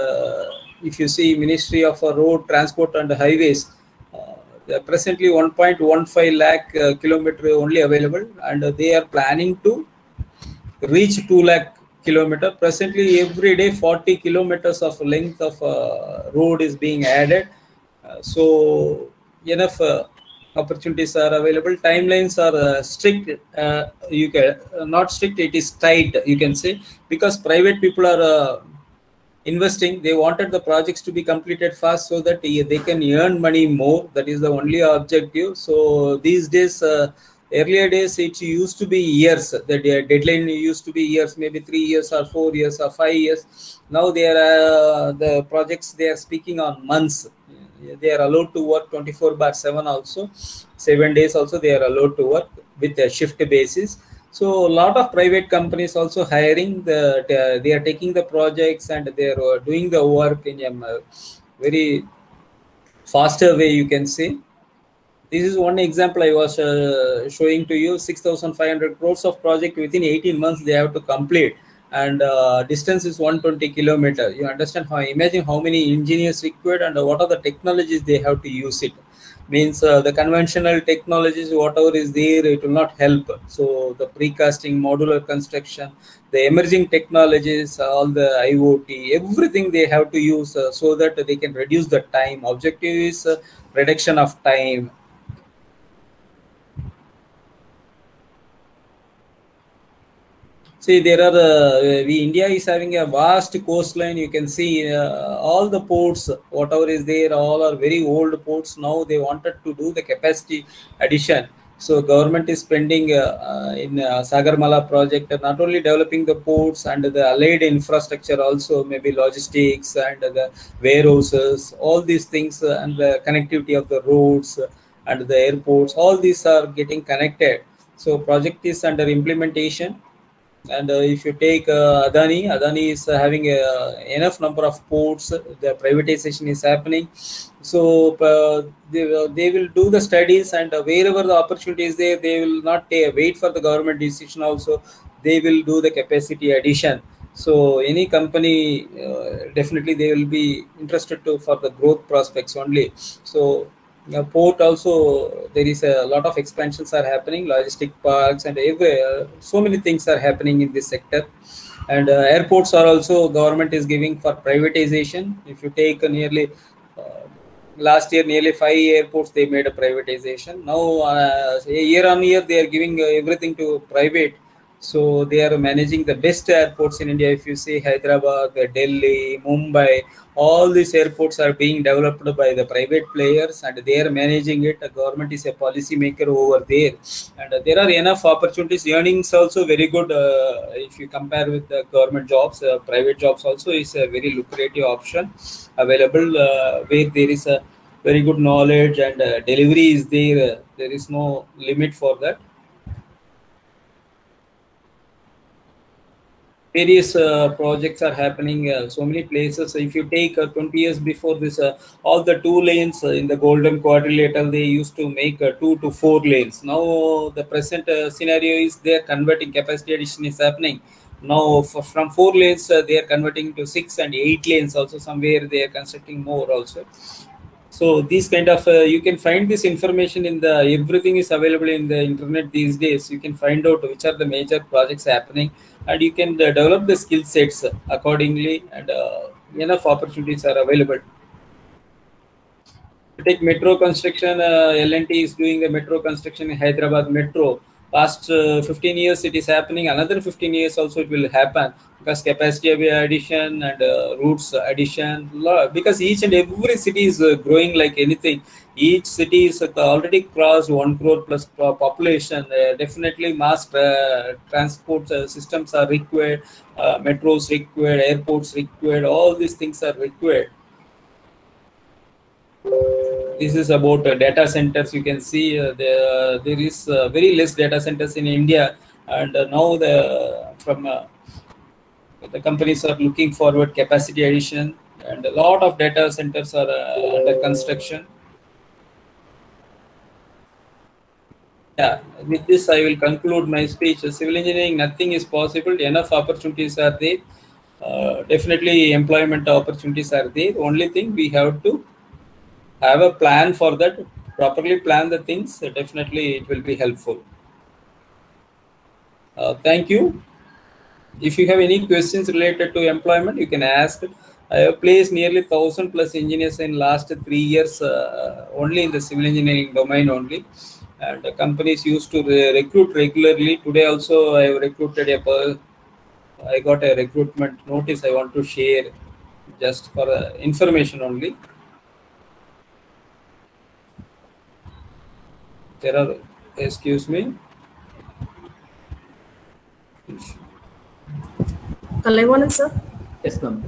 if you see, Ministry of uh, Road Transport and Highways, uh, they are presently one point one five lakh uh, kilometer only available, and uh, they are planning to reach two lakh kilometer. Presently, every day forty kilometers of length of uh, road is being added. Uh, so enough uh, opportunities are available. Timelines are uh, strict. Uh, you can uh, not strict. It is tight, you can say, because private people are uh, investing. They wanted the projects to be completed fast so that they can earn money more. That is the only objective. So these days, uh, earlier days, it used to be years. The deadline used to be years, maybe three years or four years or five years. Now they are uh, the projects. They are speaking on months. They are allowed to work twenty-four by seven also, seven days also they are allowed to work with a shift basis. So a lot of private companies also hiring the, uh, they are taking the projects and they are uh, doing the work in a uh, very faster way, you can say. This is one example I was uh, showing to you. Six thousand five hundred crores of project within eighteen months they have to complete. And uh, distance is one hundred twenty kilometers. You understand how, imagine how many engineers required and what are the technologies they have to use it. Means uh, the conventional technologies, whatever is there, it will not help. So the precasting, modular construction, the emerging technologies, all the I O T, everything they have to use uh, so that they can reduce the time. Objective is uh, reduction of time. See, there are, uh, we, India is having a vast coastline. You can see uh, all the ports, whatever is there, all are very old ports. Now they wanted to do the capacity addition. So government is spending uh, uh, in uh, Sagarmala project, uh, not only developing the ports and the allied infrastructure also, maybe logistics and the warehouses, all these things, uh, and the connectivity of the roads, and the airports, all these are getting connected. So project is under implementation. And uh, if you take uh, Adani, Adani is uh, having uh, enough number of ports, the privatization is happening. So uh, they, uh, they will do the studies, and uh, wherever the opportunity is there, they will not uh, wait for the government decision also. They will do the capacity addition. So any company, uh, definitely they will be interested to for the growth prospects only. So uh, port also, there is a lot of expansions are happening, logistic parks and every, uh, so many things are happening in this sector. And uh, airports are also, government is giving for privatization. If you take uh, nearly uh, last year, nearly five airports they made a privatization. Now uh, year on year they are giving uh, everything to private. So they are managing the best airports in India. If you see Hyderabad, Delhi, Mumbai, all these airports are being developed by the private players, and they are managing it. The government is a policy maker over there, and there are enough opportunities. Earnings also very good uh, if you compare with the government jobs. Uh, private jobs also is a very lucrative option available uh, where there is a very good knowledge and uh, delivery is there. Uh, there is no limit for that. Various uh, projects are happening, uh, so many places. If you take uh, twenty years before this, uh, all the two lanes uh, in the Golden Quadrilateral, they used to make uh, two to four lanes. Now the present uh, scenario is they are converting, capacity addition is happening. Now for, from four lanes, uh, they are converting to six and eight lanes also. Somewhere they are constructing more also. So these kind of, uh, you can find this information in the, everything is available in the internet these days. You can find out which are the major projects happening, and you can uh, develop the skill sets accordingly, and uh, enough opportunities are available. To take metro construction, uh, L and T is doing the metro construction in Hyderabad Metro. Past uh, fifteen years it is happening, another fifteen years also it will happen, because capacity addition and uh, routes addition, because each and every city is uh, growing like anything. Each city is uh, already crossed one crore plus population. Uh, definitely mass uh, transport uh, systems are required, uh, metros required, airports required, all these things are required. This is about uh, data centers. You can see uh, there, there is uh, very less data centers in India, and uh, now the from uh, the companies are looking forward capacity addition, and a lot of data centers are uh, under construction. Yeah, with this I will conclude my speech. Civil engineering, nothing is possible. Enough opportunities are there. Uh, definitely employment opportunities are there. Only thing we have to have a plan for that, properly plan the things. Uh, definitely it will be helpful. Uh, thank you. If you have any questions related to employment, you can ask. I have placed nearly one thousand plus engineers in last three years uh, only in the civil engineering domain only. And the companies used to re recruit regularly. Today also I have recruited a, I got a recruitment notice I want to share just for uh, information only. There are, excuse me. Kalaivanan, sir? Yes, ma'am.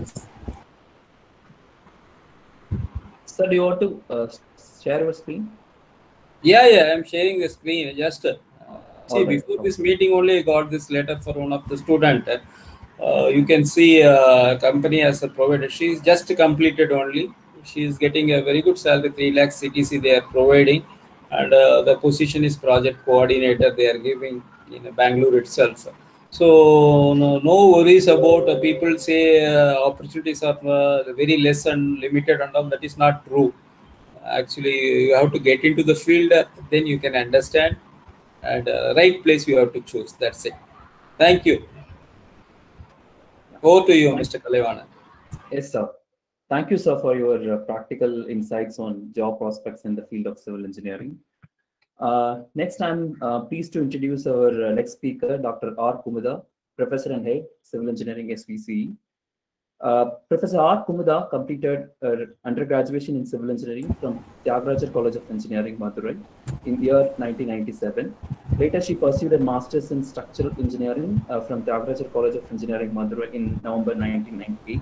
Sir, do you want to uh, share your screen? Yeah, yeah, I'm sharing the screen. Just uh, see, right. before this meeting only I got this letter for one of the student. Uh, you can see uh, company as a provider. She is just completed only. She is getting a very good salary, three lakhs C T C they are providing. And uh, the position is project coordinator they are giving in Bangalore itself. So no, no worries about uh, people say uh, opportunities are uh, very less and limited and all. That is not true. Actually, you have to get into the field, uh, then you can understand, and uh, right place you have to choose. That's it. Thank you. Over to you, Mister Kalaivanan. Yes, sir. Thank you, sir, for your uh, practical insights on job prospects in the field of civil engineering. Uh, next, I'm uh, pleased to introduce our uh, next speaker, Doctor R. Kumudha, Professor and Head, Civil Engineering, S V C E. Uh, Professor R. Kumudha completed her undergraduation in civil engineering from Tyagarajar College of Engineering, Madurai, in year nineteen ninety-seven. Later, she pursued a master's in structural engineering uh, from Tyagarajar College of Engineering, Madurai, in November nineteen ninety-eight.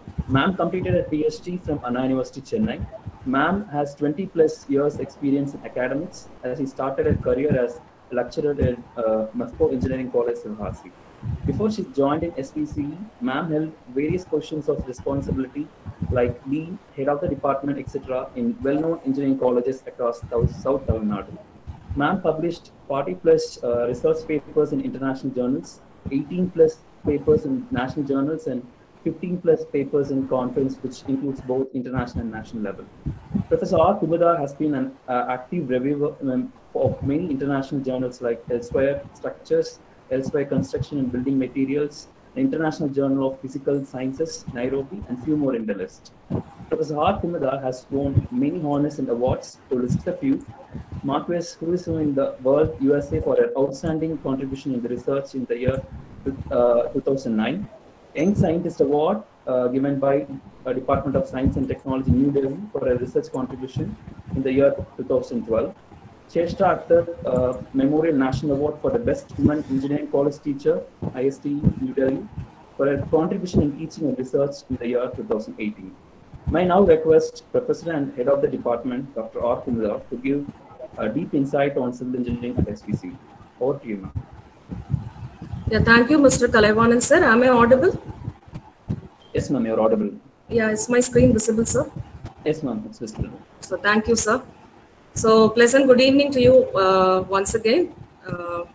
Ma'am completed a PhD from Anna University, Chennai. Ma'am has twenty plus years experience in academics as he started a career as a lecturer at uh, Mafco Engineering College, Sivhasi. Before she joined in S P C E, Ma'am held various positions of responsibility like being head of the department, et cetera in well-known engineering colleges across South Tamil Nadu. Ma'am published forty plus uh, research papers in international journals, eighteen plus papers in national journals, and fifteen plus papers in conference, which includes both international and national level. Professor R. Kumuda has been an uh, active reviewer um, of many international journals like Elsewhere Structures, Elsewhere Construction and Building Materials, the International Journal of Physical Sciences, Nairobi, and few more in the list. Professor R. Kumuda has won many honors and awards, to list a few. Marquess, who is in the world U S A for an outstanding contribution in the research in the year uh, two thousand nine. Young Scientist Award uh, given by uh, Department of Science and Technology, New Delhi for a research contribution in the year two thousand twelve. Cheshta Akhtar uh, Memorial National Award for the Best Women Engineering College Teacher, I S T, New Delhi, for a contribution in teaching and research in the year two thousand eighteen. May now request Professor and Head of the Department, Doctor R. Kumuda, to give a deep insight on civil engineering at S P C. Over to you, ma'am. Yeah, thank you, Mister Kalaivanan, sir. Am I audible? Yes, ma'am, you're audible. Yeah, is my screen visible, sir? Yes, ma'am, it's visible. So thank you, sir. So pleasant good evening to you uh, once again. Uh,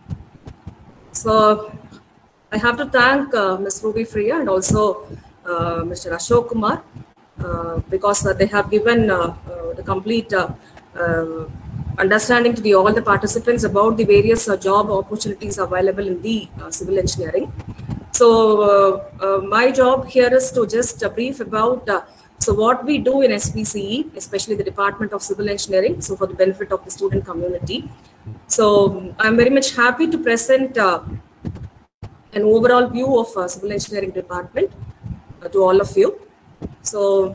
so I have to thank uh, Miz Ruby Freya and also uh, Mister Ashok Kumar uh, because uh, they have given uh, uh, the complete uh, uh, understanding to the all the participants about the various uh, job opportunities available in the uh, civil engineering. So uh, uh, my job here is to just uh, brief about uh, so what we do in S P C E, especially the Department of Civil Engineering, so for the benefit of the student community. So I'm very much happy to present uh, an overall view of uh, Civil Engineering Department uh, to all of you. So,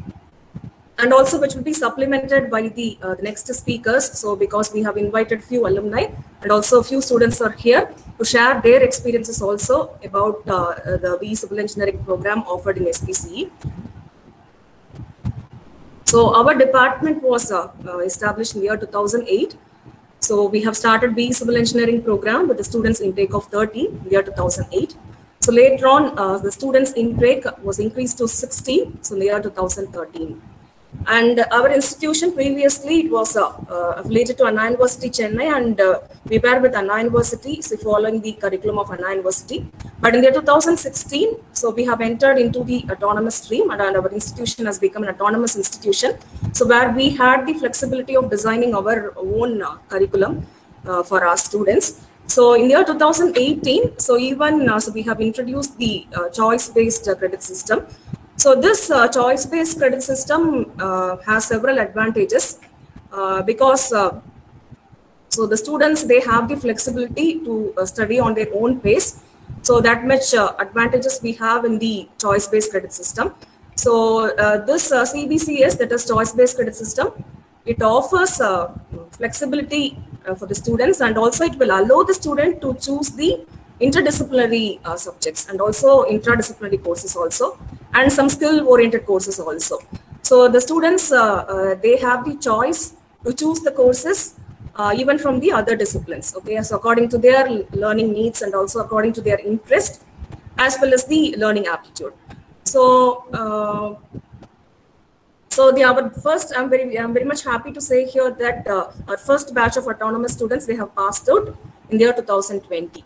and also which will be supplemented by the, uh, the next speakers. So because we have invited few alumni and also a few students are here to share their experiences also about uh, the B E Civil Engineering program offered in S P C E. So our department was uh, uh, established in the year two thousand eight. So we have started B E Civil Engineering program with the students intake of thirty in the year two thousand eight. So later on, uh, the students intake was increased to sixty, so in the year two thousand thirteen. And our institution previously, it was uh, uh, affiliated to Anna University, Chennai, and uh, we were with Anna University, so following the curriculum of Anna University. But in the year two thousand sixteen, so we have entered into the autonomous stream, and our institution has become an autonomous institution. So where we had the flexibility of designing our own uh, curriculum uh, for our students. So in the year two thousand eighteen, so even uh, so we have introduced the uh, choice-based uh, credit system. So this uh, choice-based credit system uh, has several advantages uh, because uh, so the students, they have the flexibility to uh, study on their own pace. So that much uh, advantages we have in the choice-based credit system. So uh, this uh, C B C S, that is choice-based credit system, it offers uh, flexibility uh, for the students, and also it will allow the student to choose the interdisciplinary uh, subjects and also interdisciplinary courses also, and some skill-oriented courses also. So the students, uh, uh, they have the choice to choose the courses uh, even from the other disciplines, okay, so according to their learning needs and also according to their interest, as well as the learning aptitude. So, uh, so the our first, I'm very, I'm very much happy to say here that uh, our first batch of autonomous students, they have passed out in the year two thousand twenty.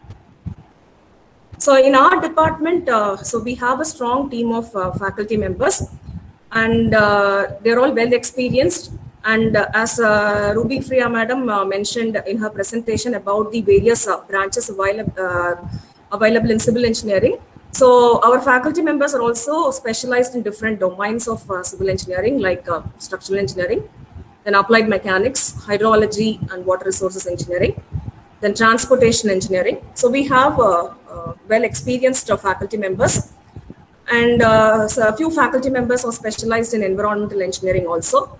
So in our department, uh, so we have a strong team of uh, faculty members, and uh, they're all well experienced. And uh, as uh, Ruby Freya madam uh, mentioned in her presentation about the various uh, branches available, uh, available in civil engineering. So our faculty members are also specialized in different domains of uh, civil engineering, like uh, structural engineering, then applied mechanics, hydrology and water resources engineering, then transportation engineering. So we have uh, uh, well-experienced uh, faculty members, and uh, so a few faculty members are specialized in environmental engineering also,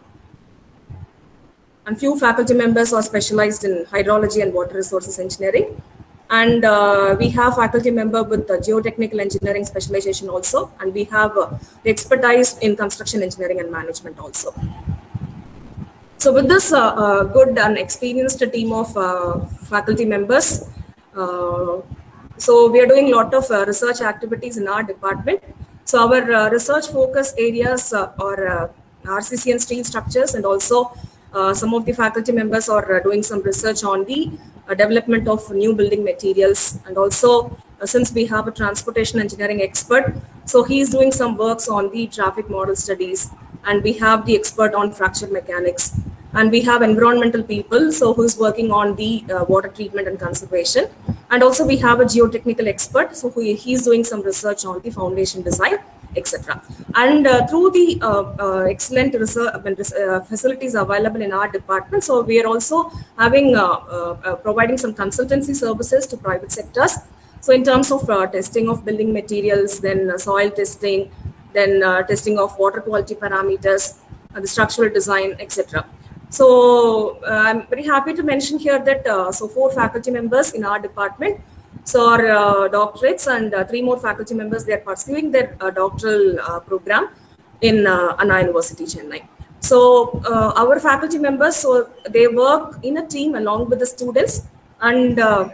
and few faculty members are specialized in hydrology and water resources engineering, And uh, we have faculty member with the geotechnical engineering specialization also, and we have uh, the expertise in construction engineering and management also. So with this uh, uh, good and experienced team of uh, faculty members, uh, so we are doing a lot of uh, research activities in our department. So our uh, research focus areas uh, are uh, R C C and steel structures, and also uh, some of the faculty members are uh, doing some research on the uh, development of new building materials. And also uh, since we have a transportation engineering expert, so he is doing some works on the traffic model studies, and we have the expert on fracture mechanics, and we have environmental people, so who's working on the uh, water treatment and conservation. And also we have a geotechnical expert, so who, he's doing some research on the foundation design, et cetera. And uh, through the uh, uh, excellent research, uh, facilities available in our department, so we are also having uh, uh, uh, providing some consultancy services to private sectors. So in terms of uh, testing of building materials, then uh, soil testing, then uh, testing of water quality parameters, uh, the structural design, et cetera. So uh, I'm very happy to mention here that uh, so four faculty members in our department, so are uh, doctorates, and uh, three more faculty members, they are pursuing their uh, doctoral uh, program in uh, Anna University, Chennai. So uh, our faculty members, so they work in a team along with the students, and uh,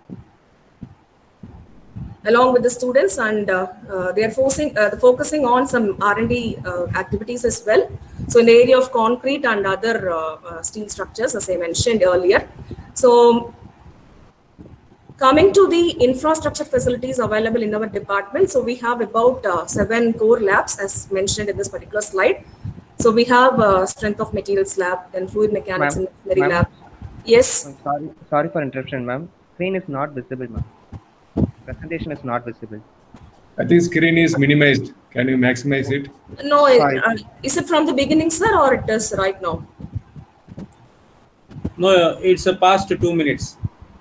along with the students, and uh, uh, they are forcing, uh, focusing on some R and D uh, activities as well. So in the area of concrete and other uh, uh, steel structures, as I mentioned earlier. So coming to the infrastructure facilities available in our department, so we have about uh, seven core labs as mentioned in this particular slide. So we have uh, strength of materials lab, then fluid mechanics and machinery lab. Yes. I'm sorry, sorry for interruption, ma'am. Screen is not visible, ma'am. Presentation is not visible. I think screen is minimized. Can you maximize it? No, it, uh, is it from the beginning, sir, or it is right now? No, it's a past two minutes.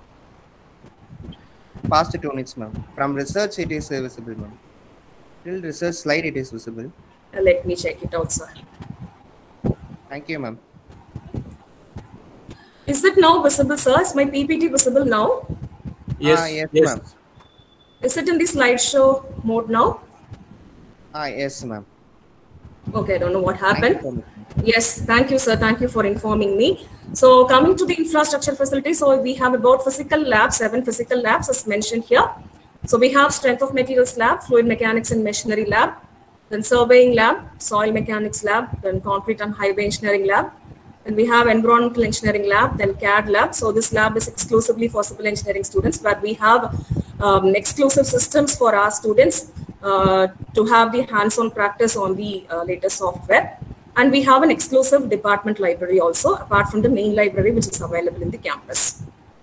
Past two minutes, ma'am. From research, it is uh, visible, ma'am. Till research slide, it is visible. Uh, let me check it out, sir. Thank you, ma'am. Is it now visible, sir? Is my P P T visible now? Yes, ah, yes, yes. ma'am. Is it in the slideshow mode now? Ah, yes, ma'am. Okay, I don't know what happened. Thank you so much. Yes, thank you, sir. Thank you for informing me. So coming to the infrastructure facilities, so we have about physical labs, seven physical labs as mentioned here. So we have strength of materials lab, fluid mechanics and machinery lab, then surveying lab, soil mechanics lab, then concrete and highway engineering lab. Then we have environmental engineering lab, then C A D lab. So this lab is exclusively for civil engineering students, but we have um, exclusive systems for our students uh, to have the hands-on practice on the uh, latest software. And we have an exclusive department library also, apart from the main library, which is available in the campus.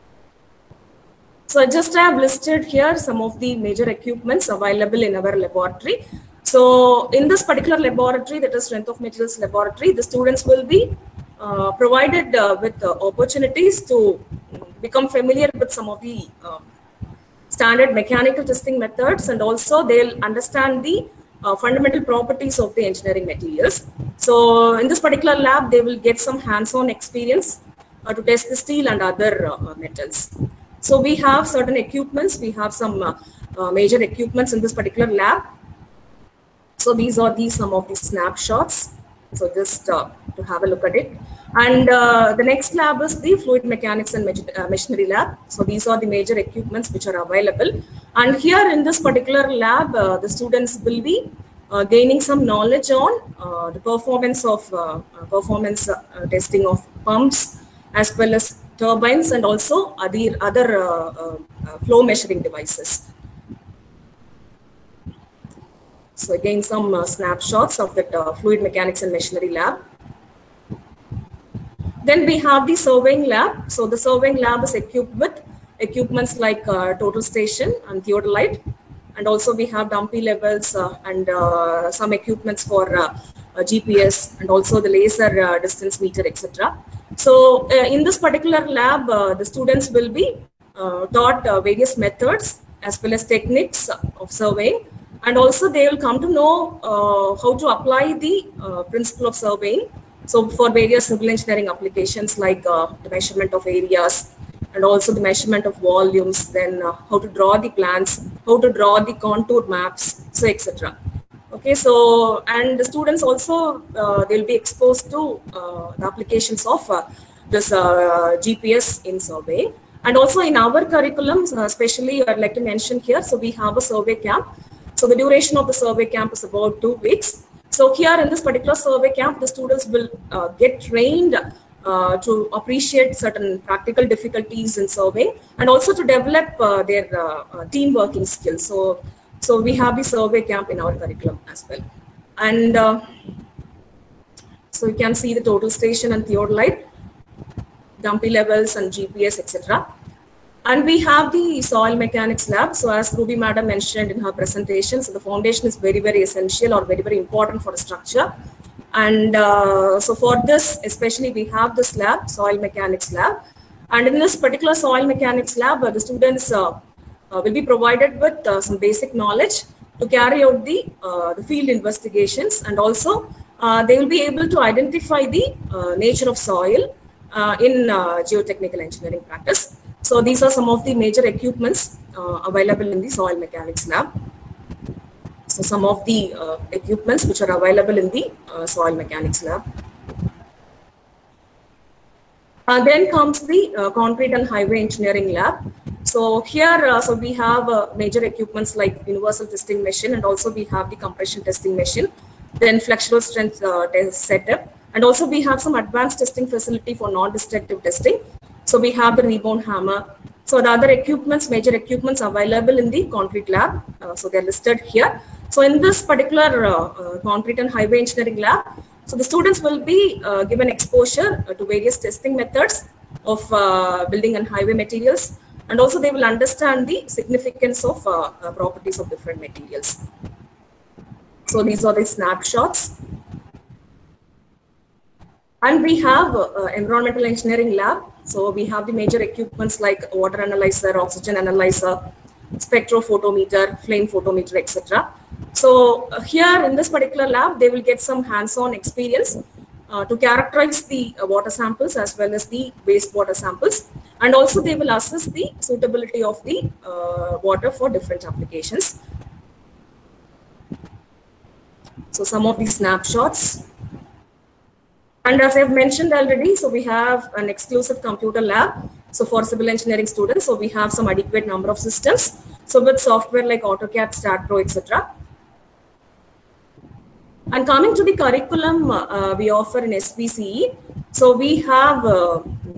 So I just have listed here some of the major equipments available in our laboratory. So in this particular laboratory, that is strength of materials laboratory, the students will be Uh, provided uh, with uh, opportunities to become familiar with some of the uh, standard mechanical testing methods, and also they'll understand the uh, fundamental properties of the engineering materials. So in this particular lab, they will get some hands-on experience uh, to test the steel and other uh, metals. So we have certain equipments, we have some uh, uh, major equipments in this particular lab. So these are these some of the snapshots. So just uh, to have a look at it. And uh, the next lab is the fluid mechanics and uh, machinery lab. So these are the major equipments which are available. And here in this particular lab, uh, the students will be uh, gaining some knowledge on uh, the performance of uh, uh, performance uh, uh, testing of pumps, as well as turbines, and also other, other uh, uh, uh, flow measuring devices. So again, some uh, snapshots of that uh, fluid mechanics and machinery lab. Then we have the surveying lab. So the surveying lab is equipped with equipments like uh, total station and theodolite. And also we have dumpy levels uh, and uh, some equipments for uh, uh, G P S, and also the laser uh, distance meter, et cetera. So uh, in this particular lab, uh, the students will be uh, taught uh, various methods as well as techniques of surveying. And also they will come to know uh, how to apply the uh, principle of surveying. So for various civil engineering applications like uh, the measurement of areas, and also the measurement of volumes, then uh, how to draw the plans, how to draw the contour maps, so et cetera. Okay, so and the students also uh, they'll be exposed to uh, the applications of uh, this uh, G P S in surveying. And also in our curriculum, uh, especially I'd like to mention here, so we have a survey camp. So the duration of the survey camp is about two weeks. So here in this particular survey camp, the students will uh, get trained uh, to appreciate certain practical difficulties in surveying, and also to develop uh, their uh, uh, team working skills. So, so we have the survey camp in our curriculum as well. And uh, so you can see the total station and theodolite, dumpy levels and G P S, et cetera. And we have the soil mechanics lab. So as Ruby Madam mentioned in her presentation, so the foundation is very, very essential or very, very important for the structure. And uh, so for this, especially we have this lab, soil mechanics lab. And in this particular soil mechanics lab, uh, the students uh, uh, will be provided with uh, some basic knowledge to carry out the, uh, the field investigations. And also uh, they will be able to identify the uh, nature of soil uh, in uh, geotechnical engineering practice. So these are some of the major equipments uh, available in the soil mechanics lab. So some of the uh, equipments which are available in the uh, soil mechanics lab. Uh, then comes the uh, concrete and highway engineering lab. So here, uh, so we have uh, major equipments like universal testing machine, and also we have the compression testing machine, then flexural strength uh, test setup, and also we have some advanced testing facility for non-destructive testing. So we have the rebound hammer. So the other equipments, major equipments available in the concrete lab. Uh, so they're listed here. So in this particular uh, uh, concrete and highway engineering lab, so the students will be uh, given exposure uh, to various testing methods of uh, building and highway materials. And also they will understand the significance of uh, uh, properties of different materials. So these are the snapshots. And we have uh, uh, environmental engineering lab. So we have the major equipments like water analyzer, oxygen analyzer, spectrophotometer, flame photometer, et cetera. So uh, here in this particular lab, they will get some hands-on experience uh, to characterize the uh, water samples as well as the wastewater samples. And also they will assess the suitability of the uh, water for different applications. So some of these snapshots. And as I've mentioned already, so we have an exclusive computer lab. So for civil engineering students, so we have some adequate number of systems. So with software like AutoCAD, StatPro, et cetera. And coming to the curriculum uh, we offer in S P C E, so we have uh,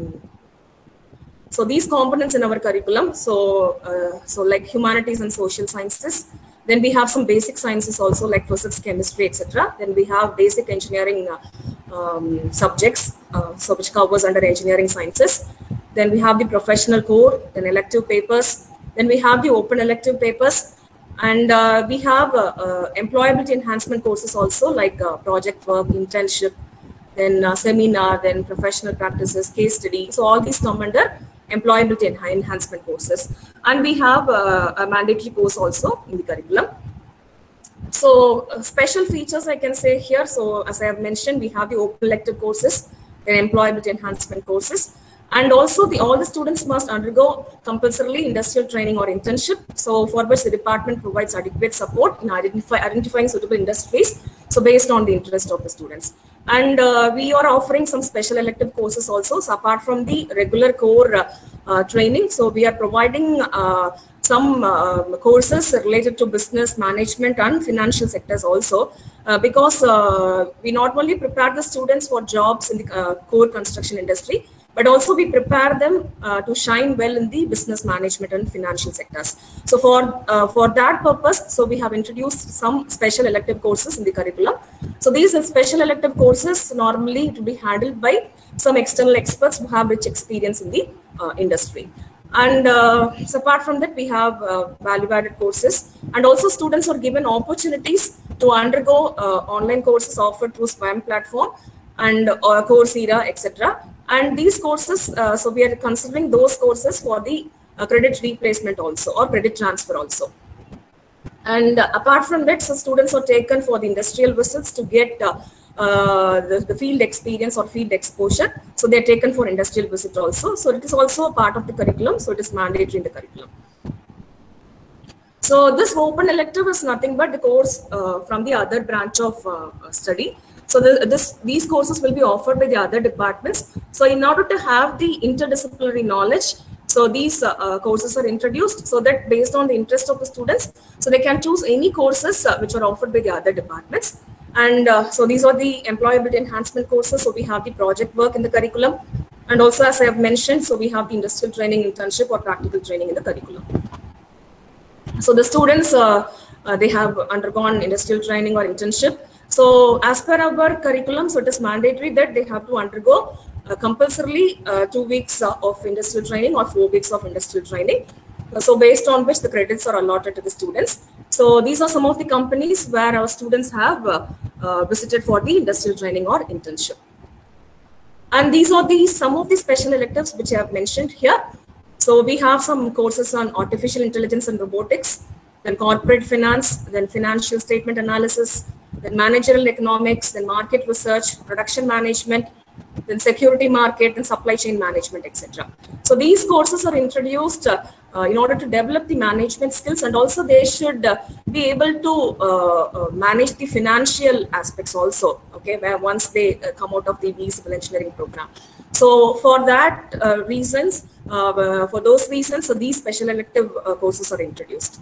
so these components in our curriculum. So uh, so like humanities and social sciences. Then we have some basic sciences also like physics, chemistry, et cetera. Then we have basic engineering uh, um, subjects, uh, so which covers under engineering sciences. Then we have the professional core, then elective papers. Then we have the open elective papers, and uh, we have uh, uh, employability enhancement courses also like uh, project work, internship, then uh, seminar, then professional practices, case study. So all these come under employability and enhancement courses. And we have uh, a mandatory course also in the curriculum. So uh, special features I can say here. So as I have mentioned, we have the open elective courses, then employability enhancement courses. And also the all the students must undergo compulsorily industrial training or internship. So for which the department provides adequate support in identify, identifying suitable industries. So based on the interest of the students. And uh, we are offering some special elective courses also. So apart from the regular core uh, uh, training, so we are providing uh, some uh, courses related to business management and financial sectors also. Uh, because uh, we not only prepare the students for jobs in the uh, core construction industry, but also we prepare them uh, to shine well in the business management and financial sectors. So for, uh, for that purpose, so we have introduced some special elective courses in the curriculum. So these special elective courses normally to be handled by some external experts who have rich experience in the uh, industry. And uh, so apart from that, we have uh, value-added courses, and also students are given opportunities to undergo uh, online courses offered through SWAYAM platform and uh, Coursera, et cetera. And these courses, uh, so we are considering those courses for the uh, credit replacement also, or credit transfer also. And uh, apart from that, so students are taken for the industrial visits to get uh, uh, the, the field experience or field exposure. So they're taken for industrial visit also. So it is also a part of the curriculum. So it is mandatory in the curriculum. So this open elective is nothing but the course uh, from the other branch of uh, study. So the, this, these courses will be offered by the other departments. So in order to have the interdisciplinary knowledge, so these uh, uh, courses are introduced so that based on the interest of the students, so they can choose any courses uh, which are offered by the other departments. And uh, so these are the employability enhancement courses. So we have the project work in the curriculum. And also, as I have mentioned, so we have the industrial training, internship or practical training in the curriculum. So the students, uh, uh, they have undergone industrial training or internship. So as per our curriculum, so it is mandatory that they have to undergo uh, compulsorily uh, two weeks uh, of industrial training or four weeks of industrial training. Uh, so based on which the credits are allotted to the students. So these are some of the companies where our students have uh, uh, visited for the industrial training or internship. And these are the some of the special electives which I have mentioned here. So we have some courses on artificial intelligence and robotics, then corporate finance, then financial statement analysis, then managerial economics, then market research, production management, then security market and supply chain management, et cetera. So these courses are introduced uh, uh, in order to develop the management skills, and also they should uh, be able to uh, uh, manage the financial aspects also, okay, where once they uh, come out of the B E Civil Engineering program. So for that uh, reasons, uh, for those reasons, so these special elective uh, courses are introduced.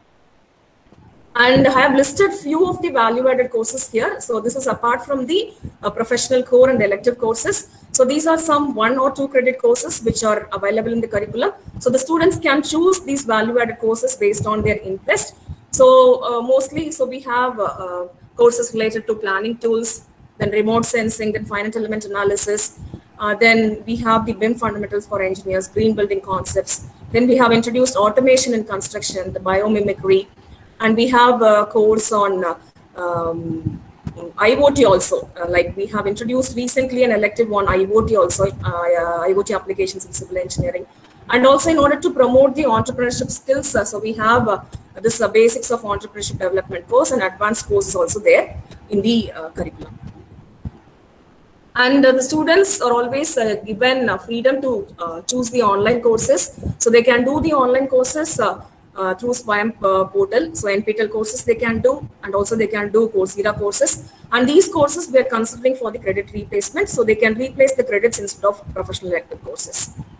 And I have listed few of the value-added courses here. So this is apart from the uh, professional core and the elective courses. So these are some one or two credit courses which are available in the curriculum. So the students can choose these value-added courses based on their interest. So uh, mostly, so we have uh, uh, courses related to planning tools, then remote sensing, then finite element analysis. Uh, then we have the B I M fundamentals for engineers, green building concepts. Then we have introduced automation in construction, the biomimicry. And we have a course on uh, um, I O T also, uh, like we have introduced recently an elective on I O T also, uh, uh, I O T applications in civil engineering. And also in order to promote the entrepreneurship skills, uh, so we have uh, this uh, basics of entrepreneurship development course and advanced courses also there in the uh, curriculum. And uh, the students are always uh, given uh, freedom to uh, choose the online courses. So they can do the online courses uh, Uh, through SWAYAM uh, portal, so N P T E L courses they can do, and also they can do Coursera courses. And these courses we are considering for the credit replacement, so they can replace the credits instead of professional elective courses.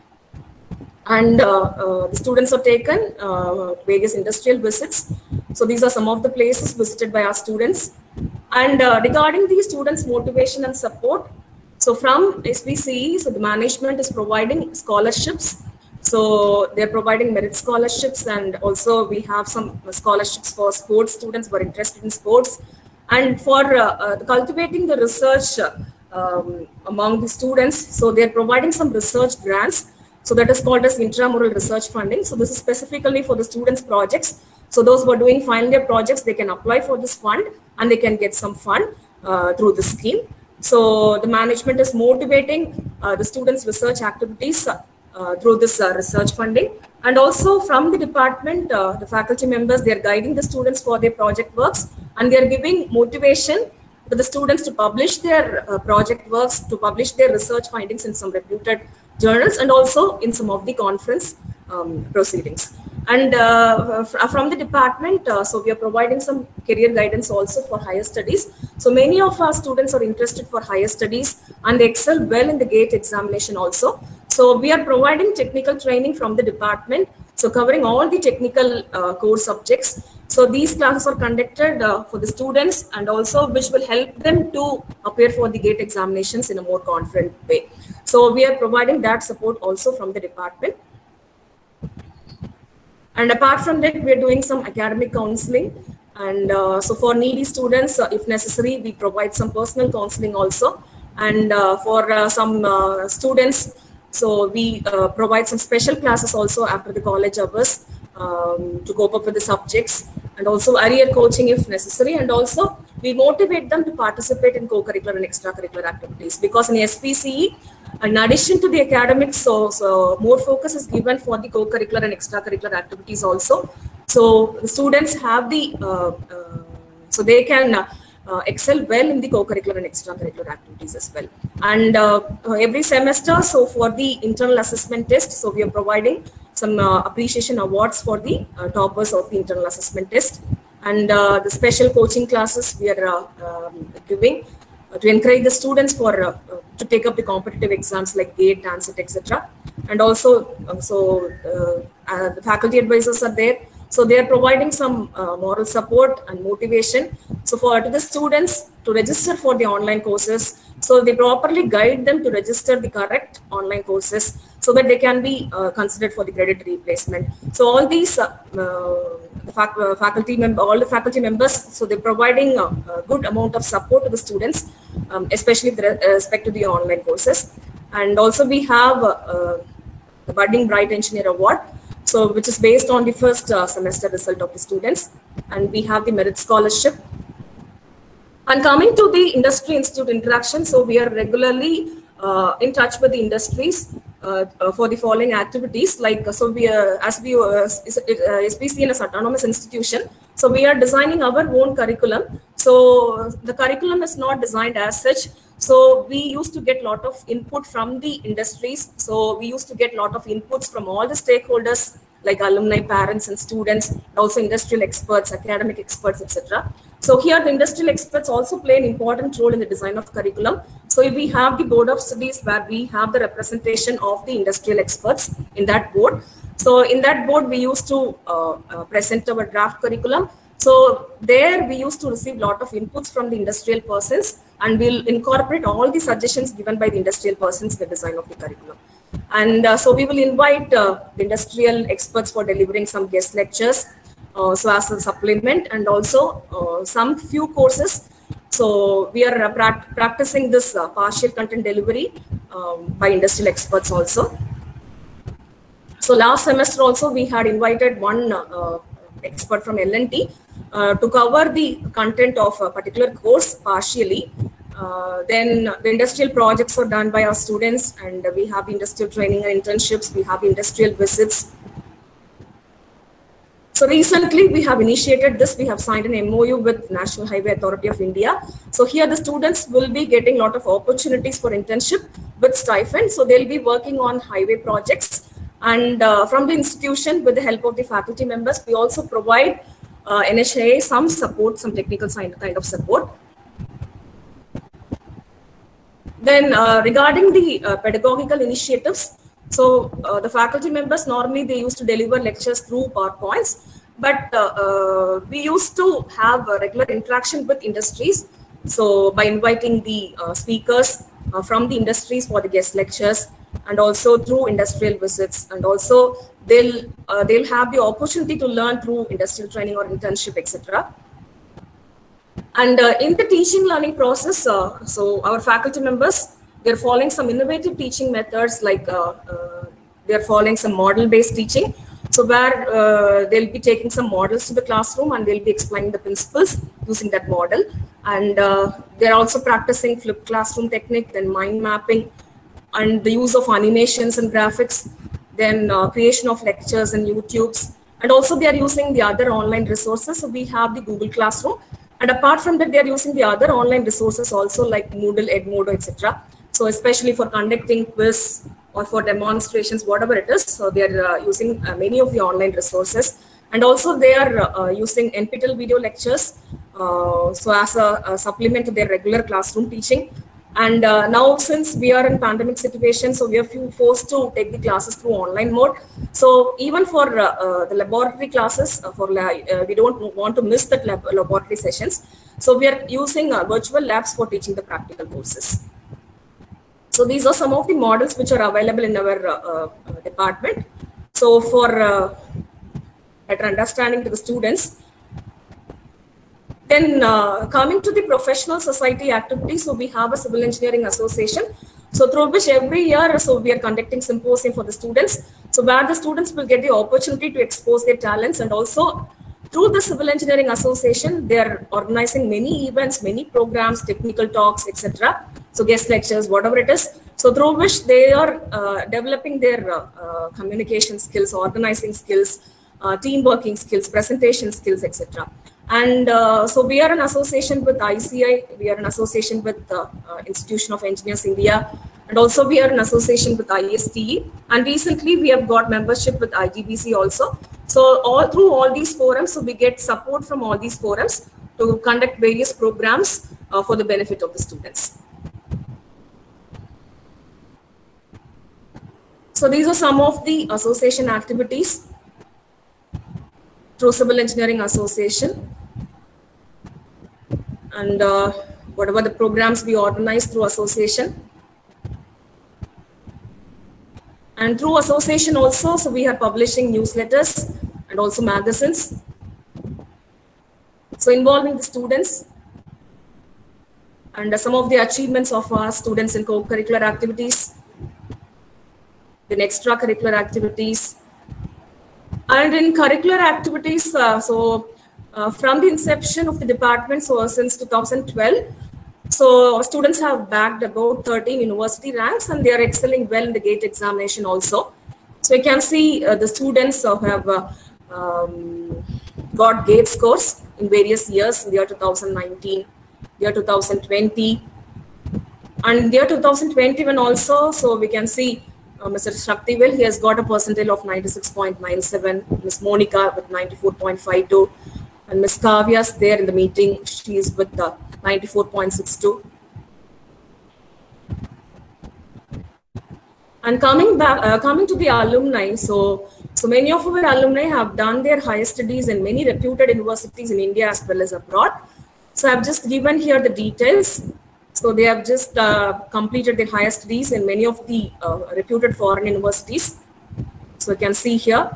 And uh, uh, the students are taken uh, various industrial visits. So these are some of the places visited by our students. And uh, regarding the students' motivation and support, so from S P C E, so the management is providing scholarships. So they're providing merit scholarships, and also we have some scholarships for sports students who are interested in sports. And for uh, uh, cultivating the research uh, um, among the students, so they're providing some research grants. So that is called as intramural research funding. So this is specifically for the students' projects. So those who are doing final year projects, they can apply for this fund and they can get some fund uh, through this scheme. So the management is motivating uh, the students' research activities uh, Uh, through this uh, research funding. And also from the department, uh, the faculty members, they are guiding the students for their project works, and they are giving motivation to the students to publish their uh, project works, to publish their research findings in some reputed journals, and also in some of the conference um, proceedings. And uh, from the department, uh, so we are providing some career guidance also for higher studies. So many of our students are interested for higher studies, and they excel well in the GATE examination also. So we are providing technical training from the department, so covering all the technical uh, core subjects. So these classes are conducted uh, for the students, and also which will help them to appear for the GATE examinations in a more confident way. So we are providing that support also from the department. And apart from that, we are doing some academic counseling. And uh, so for needy students, uh, if necessary, we provide some personal counseling also. And uh, for uh, some uh, students, so we uh, provide some special classes also after the college hours um, to cope up with the subjects, and also career coaching if necessary. And also we motivate them to participate in co-curricular and extracurricular activities, because in S P C E, in addition to the academics, so, so more focus is given for the co-curricular and extracurricular activities also. So the students have the, uh, uh, so they can uh, uh, excel well in the co-curricular and extracurricular activities as well. And uh, every semester, so for the internal assessment test, so we are providing some uh, appreciation awards for the uh, toppers of the internal assessment test. And uh, the special coaching classes we are uh, um, giving uh, to encourage the students for uh, uh, to take up the competitive exams like GATE, ANSET, et cetera. And also, uh, so uh, uh, the faculty advisors are there. So they are providing some uh, moral support and motivation. So for to the students to register for the online courses, so they properly guide them to register the correct online courses so that they can be uh, considered for the credit replacement. So all these uh, uh, the fac uh, faculty member, all the faculty members, so they're providing a, a good amount of support to the students, um, especially with respect to the online courses. And also we have uh, uh, the Budding Bright Engineer Award, so which is based on the first uh, semester result of the students, and we have the merit scholarship. And coming to the industry institute interaction, so we are regularly uh, in touch with the industries uh, uh, for the following activities. Like uh, so, we uh, as we uh, S P C N as autonomous institution, so we are designing our own curriculum. So the curriculum is not designed as such. So we used to get a lot of input from the industries. So we used to get a lot of inputs from all the stakeholders like alumni, parents and students, also industrial experts, academic experts, et cetera. So here the industrial experts also play an important role in the design of curriculum. So we have the board of studies where we have the representation of the industrial experts in that board. So in that board, we used to uh, uh, present our draft curriculum. So there we used to receive a lot of inputs from the industrial persons, and we'll incorporate all the suggestions given by the industrial persons in the design of the curriculum. And uh, so we will invite uh, the industrial experts for delivering some guest lectures, uh, so as a supplement, and also uh, some few courses. So we are uh, pra practicing this uh, partial content delivery um, by industrial experts also. So last semester also we had invited one uh, expert from L and T uh, to cover the content of a particular course partially. Uh, then the industrial projects are done by our students, and we have industrial training and internships, we have industrial visits. So recently we have initiated this, we have signed an M O U with National Highway Authority of India. So here the students will be getting a lot of opportunities for internship with stipend. So they'll be working on highway projects. And uh, from the institution, with the help of the faculty members, we also provide uh, N H A I some support, some technical kind of support. Then uh, regarding the uh, pedagogical initiatives, so uh, the faculty members, normally they used to deliver lectures through PowerPoints, but uh, uh, we used to have a regular interaction with industries. So by inviting the uh, speakers uh, from the industries for the guest lectures, and also through industrial visits, and also they'll uh, they'll have the opportunity to learn through industrial training or internship, et cetera. And uh, in the teaching learning process, uh, so our faculty members, they're following some innovative teaching methods, like uh, uh, they're following some model-based teaching. So where uh, they'll be taking some models to the classroom and they'll be explaining the principles using that model. And uh, they're also practicing flipped classroom technique, then mind mapping, and the use of animations and graphics, then uh, creation of lectures and YouTubes. And also they are using the other online resources. So we have the Google Classroom. And apart from that, they are using the other online resources also, like Moodle, Edmodo, et cetera. So especially for conducting quiz or for demonstrations, whatever it is, so they are uh, using uh, many of the online resources. And also they are uh, using N P T E L video lectures, uh, so as a, a supplement to their regular classroom teaching. And uh, now, since we are in pandemic situation, so we are forced to take the classes through online mode. So even for uh, uh, the laboratory classes, uh, for uh, we don't want to miss the lab laboratory sessions. So we are using uh, virtual labs for teaching the practical courses. So these are some of the models which are available in our uh, uh, department. So for uh, better understanding to the students. Then uh, coming to the professional society activities, so we have a civil engineering association. So through which every year, so we are conducting symposium for the students. So where the students will get the opportunity to expose their talents, and also through the civil engineering association, they are organizing many events, many programs, technical talks, et cetera. So guest lectures, whatever it is. So through which they are uh, developing their uh, uh, communication skills, organizing skills, uh, team working skills, presentation skills, et cetera. And uh, so we are an association with I C I, we are an association with uh, uh, Institution of Engineers India, and also we are an association with I S T E. And recently we have got membership with I G B C also. So all through all these forums, so we get support from all these forums to conduct various programs uh, for the benefit of the students. So these are some of the association activities through Civil Engineering Association. And uh, whatever the programs we organize through association. And through association also, so we are publishing newsletters and also magazines. So involving the students and uh, some of the achievements of our students in co-curricular activities, in extracurricular activities, and in curricular activities. Uh, so uh, from the inception of the department, so since two thousand twelve, so our students have bagged about thirteen university ranks, and they are excelling well in the GATE examination also. So you can see uh, the students uh, have uh, um, got GATE scores in various years, in the year two thousand nineteen, year two thousand twenty, and in the year two thousand twenty-one also. So we can see uh, Mister Shaktivel, he has got a percentile of ninety-six point nine seven, Miss Monica with ninety-four point five two, and Miss Kavya's there in the meeting, she is with the ninety-four point six two. And coming back, uh, coming to the alumni, so so many of our alumni have done their higher studies in many reputed universities in India as well as abroad. So I've just given here the details. So they have just uh, completed their higher studies in many of the uh, reputed foreign universities. So you can see here.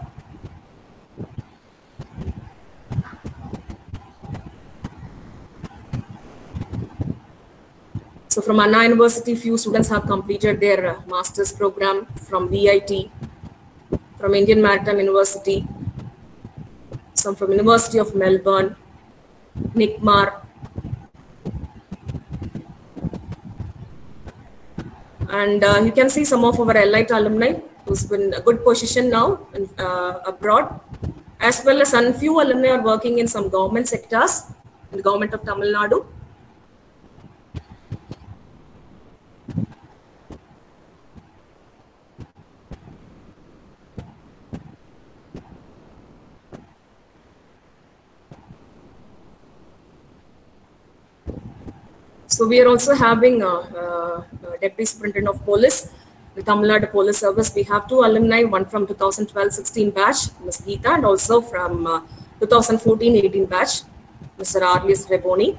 So from Anna University, few students have completed their uh, master's program, from V I T, from Indian Maritime University, some from University of Melbourne, N I C M A R. And uh, you can see some of our elite alumni who's been in a good position now in, uh, abroad, as well as a few alumni are working in some government sectors in the government of Tamil Nadu. So we are also having a, a, a Deputy Superintendent of Police, the Tamil Nadu Police Service. We have two alumni, one from two thousand twelve sixteen batch, Miz Geeta, and also from uh, two thousand fourteen eighteen batch, Mister Arlius Reboni.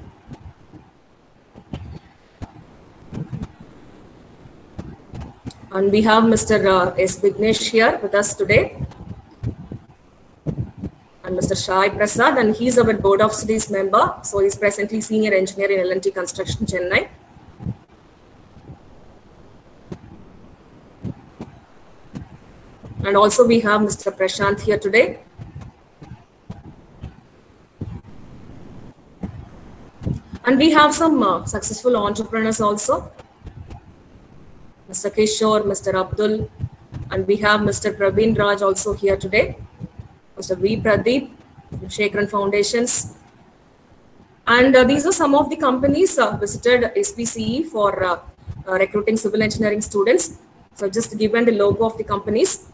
And we have Mister Uh, S. Vignesh here with us today. And Mister Shai Prasad, and he's our Board of Studies member. So he's presently Senior Engineer in L and T Construction, Chennai. And also we have Mister Prashant here today. And we have some uh, successful entrepreneurs also. Mister Kishore, Mister Abdul, and we have Mister Praveen Raj also here today. Mister V. Pradeep, Shekharan Foundations. And uh, these are some of the companies uh, visited S P C E for uh, uh, recruiting civil engineering students. So just given the logo of the companies.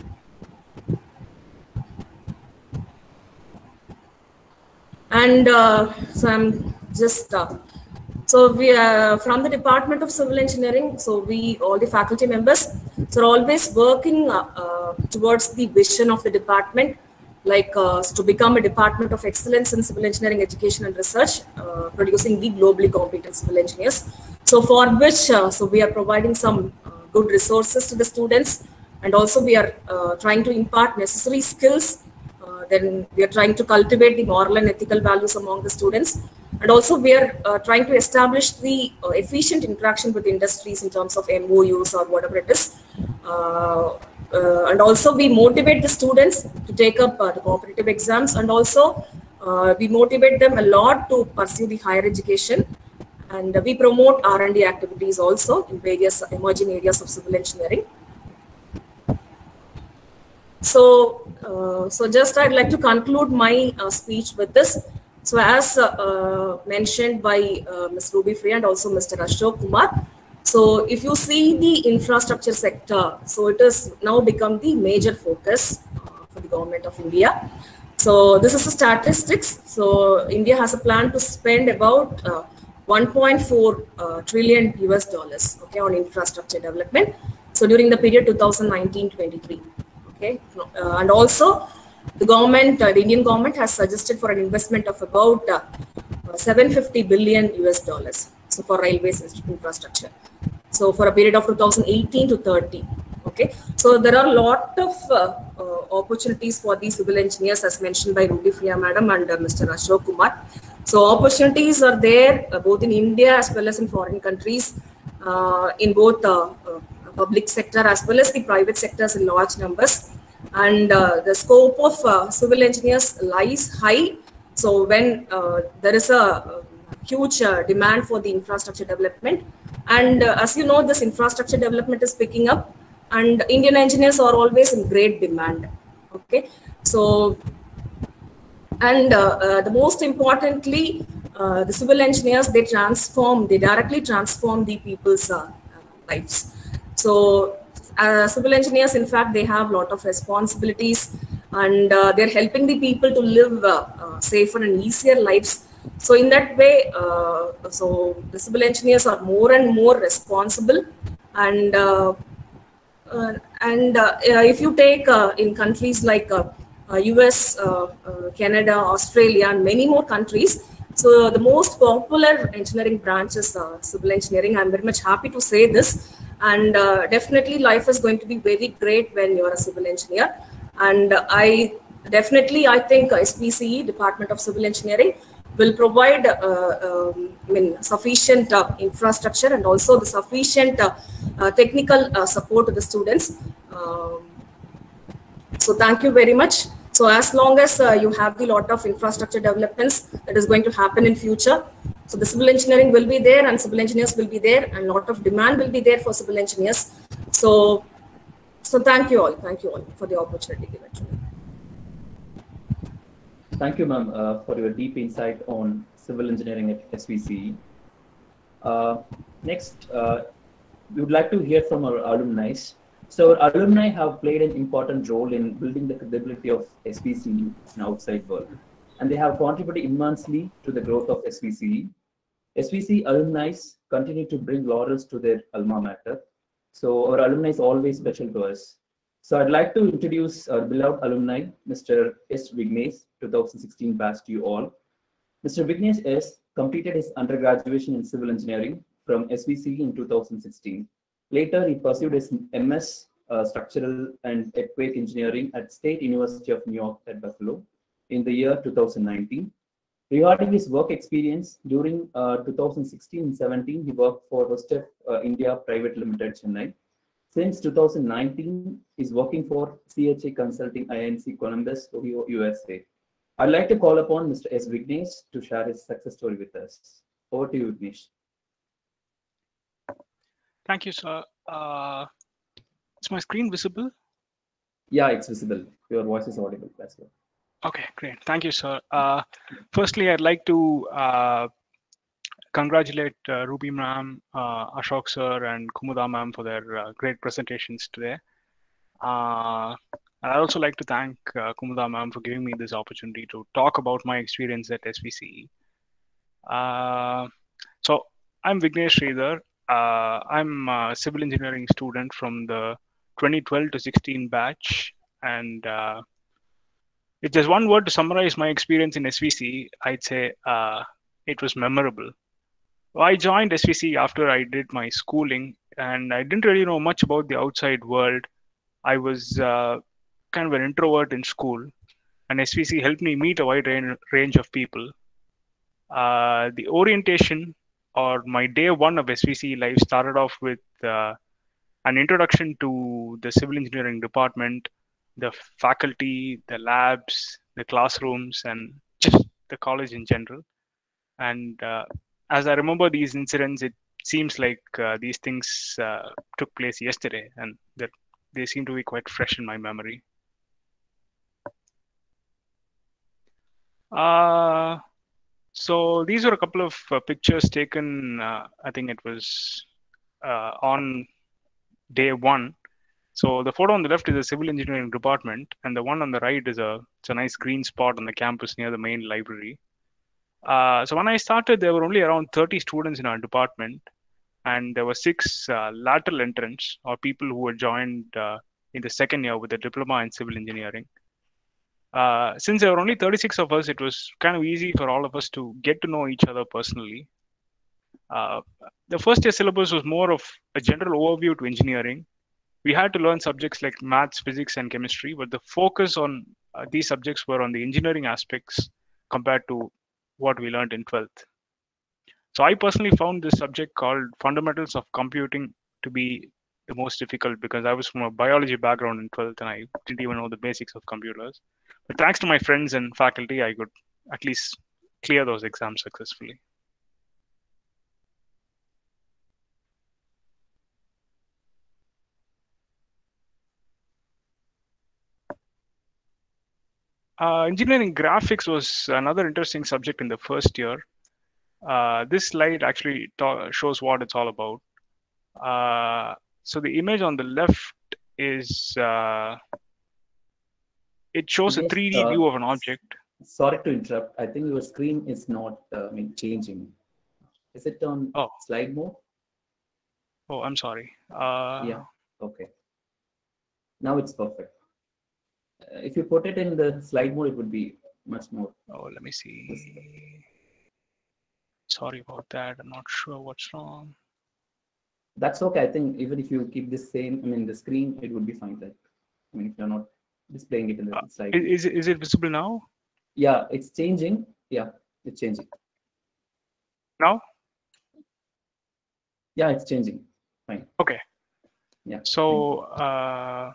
And uh, so I'm just, uh, so we uh, from the Department of Civil Engineering, so we, all the faculty members, so are always working uh, uh, towards the vision of the department, like uh, to become a department of excellence in civil engineering education and research, uh, producing the globally competent civil engineers. So for which, uh, so we are providing some uh, good resources to the students, and also we are uh, trying to impart necessary skills. Uh, then we are trying to cultivate the moral and ethical values among the students. And also we are uh, trying to establish the uh, efficient interaction with industries in terms of M O Us or whatever it is. Uh, Uh, and also we motivate the students to take up uh, the competitive exams, and also uh, we motivate them a lot to pursue the higher education, and uh, we promote R and D activities also in various emerging areas of civil engineering. So, uh, so just I'd like to conclude my uh, speech with this. So as uh, uh, mentioned by uh, Miz Ruby Free and also Mister Ashok Kumar, so if you see the infrastructure sector, so it has now become the major focus uh, for the government of India. So this is the statistics. So India has a plan to spend about uh, one point four uh, trillion U S dollars, okay, on infrastructure development. So during the period two thousand nineteen twenty-three, okay, uh, and also the government, uh, the Indian government has suggested for an investment of about uh, uh, seven hundred fifty billion U S dollars. So for railways infrastructure. So for a period of two thousand eighteen to thirty. Okay. So there are a lot of uh, uh, opportunities for the civil engineers, as mentioned by Ruby Freya Madam and uh, Mister Ashok Kumar. So opportunities are there uh, both in India as well as in foreign countries, uh, in both uh, uh, public sector as well as the private sectors in large numbers. And uh, the scope of uh, civil engineers lies high. So when uh, there is a, a huge uh, demand for the infrastructure development, and uh, as you know, this infrastructure development is picking up, and Indian engineers are always in great demand. Okay, so and uh, uh, the most importantly, uh, the civil engineers, they transform, they directly transform the people's uh, lives. So uh, civil engineers, in fact, they have a lot of responsibilities, and uh, they're helping the people to live uh, uh, safer and easier lives. So in that way, uh, so the civil engineers are more and more responsible. And uh, uh, and uh, if you take uh, in countries like uh, uh, U S, uh, uh, Canada, Australia, and many more countries, so the most popular engineering branch is uh, civil engineering. I'm very much happy to say this. And uh, definitely life is going to be very great when you're a civil engineer. And uh, I definitely, I think S P C E, Department of Civil Engineering, will provide uh, um, I mean, sufficient uh, infrastructure and also the sufficient uh, uh, technical uh, support to the students. Um, so thank you very much. So as long as uh, you have the lot of infrastructure developments that is going to happen in future, so the civil engineering will be there and civil engineers will be there, and a lot of demand will be there for civil engineers. So, so thank you all. Thank you all for the opportunity given to me. Thank you, ma'am, uh, for your deep insight on civil engineering at S V C E. Uh, next, uh, we would like to hear from our alumni. So our alumni have played an important role in building the credibility of S V C E in the outside world, and they have contributed immensely to the growth of S V C E. S V C E alumni continue to bring laurels to their alma mater. So our alumni is always special to us. So I'd like to introduce our beloved alumni, Mister S. Vignesh, two thousand sixteen batch to you all. Mister Vignesh S. completed his undergraduate in civil engineering from S V C E in two thousand sixteen. Later, he pursued his M S uh, structural and earthquake engineering at State University of New York at Buffalo in the year two thousand nineteen. Regarding his work experience, during uh, two thousand sixteen and seventeen, he worked for Rostef uh, India Private Limited, Chennai. Since two thousand nineteen, he's working for C H A Consulting I N C Columbus, Ohio, U S A. I'd like to call upon Mister S. Vignesh to share his success story with us. Over to you, Vignesh. Thank you, sir. Uh, is my screen visible? Yeah, it's visible. Your voice is audible as well. Okay, great. Thank you, sir. Uh, firstly, I'd like to uh, congratulate uh, Ruby ma'am, uh, Ashok sir, and Kumuda ma'am for their uh, great presentations today. Uh, I'd also like to thank uh, Kumuda ma'am for giving me this opportunity to talk about my experience at S V C E. Uh, so I'm Vignesh Sridhar. Uh, I'm a civil engineering student from the twenty twelve to sixteen batch, and uh, if there's one word to summarize my experience in S V C, I'd say uh, it was memorable. I joined S V C after I did my schooling, and I didn't really know much about the outside world. I was uh, kind of an introvert in school, and S V C helped me meet a wide range of people. Uh, the orientation, or my day one of S V C life, started off with uh, an introduction to the civil engineering department, the faculty, the labs, the classrooms, and just the college in general. And uh, as I remember these incidents, it seems like uh, these things uh, took place yesterday, and that they seem to be quite fresh in my memory. Uh, So these were a couple of uh, pictures taken, uh, I think it was uh, on day one. So the photo on the left is a civil engineering department, and the one on the right is a, it's a nice green spot on the campus near the main library. Uh, so when I started, there were only around thirty students in our department, and there were six uh, lateral entrants, or people who had joined uh, in the second year with a diploma in civil engineering. Uh, since there were only thirty-six of us, it was kind of easy for all of us to get to know each other personally. Uh, the first year syllabus was more of a general overview to engineering. We had to learn subjects like maths, physics, and chemistry, but the focus on uh, these subjects were on the engineering aspects compared to what we learned in twelfth. So I personally found this subject called Fundamentals of Computing to be the most difficult because I was from a biology background in twelfth and I didn't even know the basics of computers. But thanks to my friends and faculty, I could at least clear those exams successfully. Uh, engineering graphics was another interesting subject in the first year. Uh, this slide actually shows what it's all about. Uh, so the image on the left is, uh, it shows Yes, a three D uh, view of an object. Sorry to interrupt. I think your screen is not uh, I mean, changing. Is it on Oh. slide mode? Oh, I'm sorry. Uh, Yeah, okay. Now it's perfect. Uh, if you put it in the slide mode, it would be much more. Oh, let me see. Sorry about that. I'm not sure what's wrong. That's okay. I think even if you keep this same, I mean, the screen, it would be fine. Like, I mean, if you're not displaying it in the Uh, slide. is, is it visible now? Yeah, it's changing. Yeah, it's changing. Now? Yeah, it's changing. Fine. Okay. Yeah. So, uh,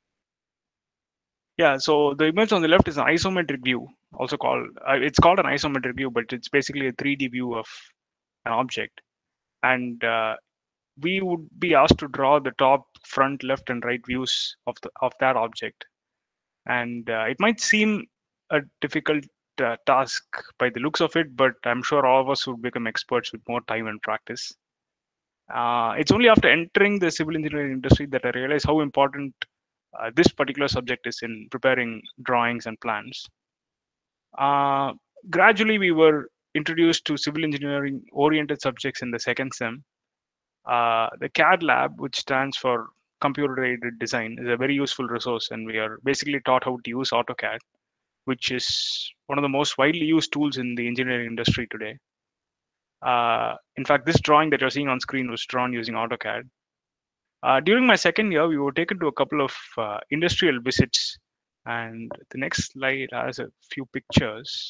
yeah, so the image on the left is an isometric view, also called, uh, it's called an isometric view, but it's basically a three D view of an object. And uh, we would be asked to draw the top, front, left, and right views of the of that object. And uh, it might seem a difficult uh, task by the looks of it, but I'm sure all of us would become experts with more time and practice. Uh, it's only after entering the civil engineering industry that I realized how important uh, this particular subject is in preparing drawings and plans. Uh, gradually, we were introduced to civil engineering oriented subjects in the second sem. Uh, the C A D lab, which stands for computer aided design, is a very useful resource, and we are basically taught how to use AutoCAD, which is one of the most widely used tools in the engineering industry today. Uh, in fact, this drawing that you're seeing on screen was drawn using AutoCAD. Uh, during my second year, we were taken to a couple of uh, industrial visits, and the next slide has a few pictures.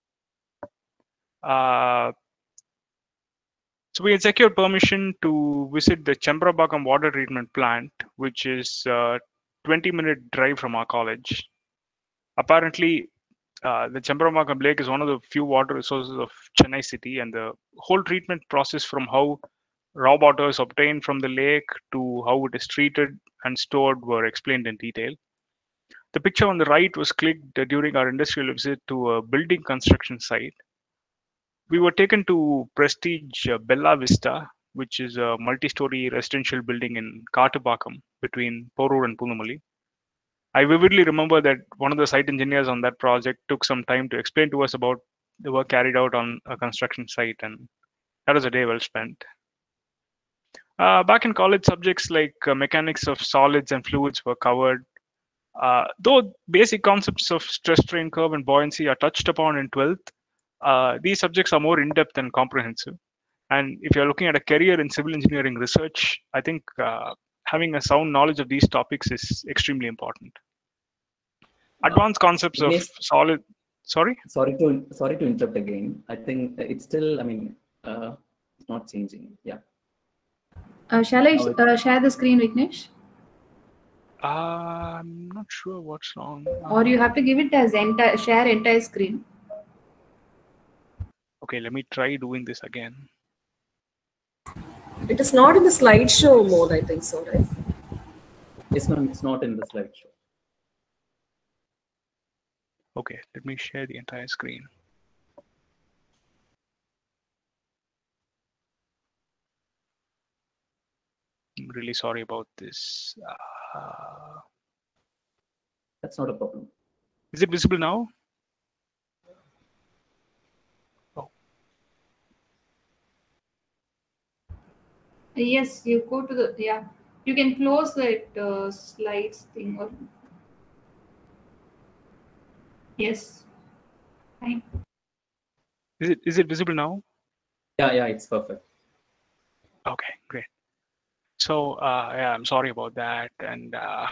Uh, so we had secured permission to visit the Chembrabakam water treatment plant, which is a twenty minute drive from our college. Apparently, uh, the Chembrabakam lake is one of the few water resources of Chennai city, and the whole treatment process from how raw water is obtained from the lake to how it is treated and stored were explained in detail. The picture on the right was clicked during our industrial visit to a building construction site. We were taken to Prestige Bella Vista, which is a multi-story residential building in Kattupakam between Porur and Punamalli. I vividly remember that one of the site engineers on that project took some time to explain to us about the work carried out on a construction site, and that was a day well spent. Uh, back in college, subjects like uh, mechanics of solids and fluids were covered. Uh, though basic concepts of stress strain curve and buoyancy are touched upon in twelfth, uh, these subjects are more in-depth and comprehensive. And if you're looking at a career in civil engineering research, I think uh, having a sound knowledge of these topics is extremely important. Advanced concepts of Yes. solid, sorry? Sorry to sorry to interrupt again. I think it's still, I mean, uh, not changing. Yeah. Uh, shall I Now it- uh, share the screen, Vignesh? Uh, I'm not sure what's wrong. Or you have to give it as entire share entire screen. Okay, let me try doing this again. It is not in the slideshow mode, I think so, right? It's not, it's not in the slideshow. Okay, let me share the entire screen. really sorry about this. Uh, That's not a problem. is it visible now? Oh. Yes, you go to the, yeah, you can close that uh, slides thing. Or yes, fine. Is it is it visible now? Yeah, yeah, it's perfect. Okay, great. So uh, yeah, I'm sorry about that. And uh,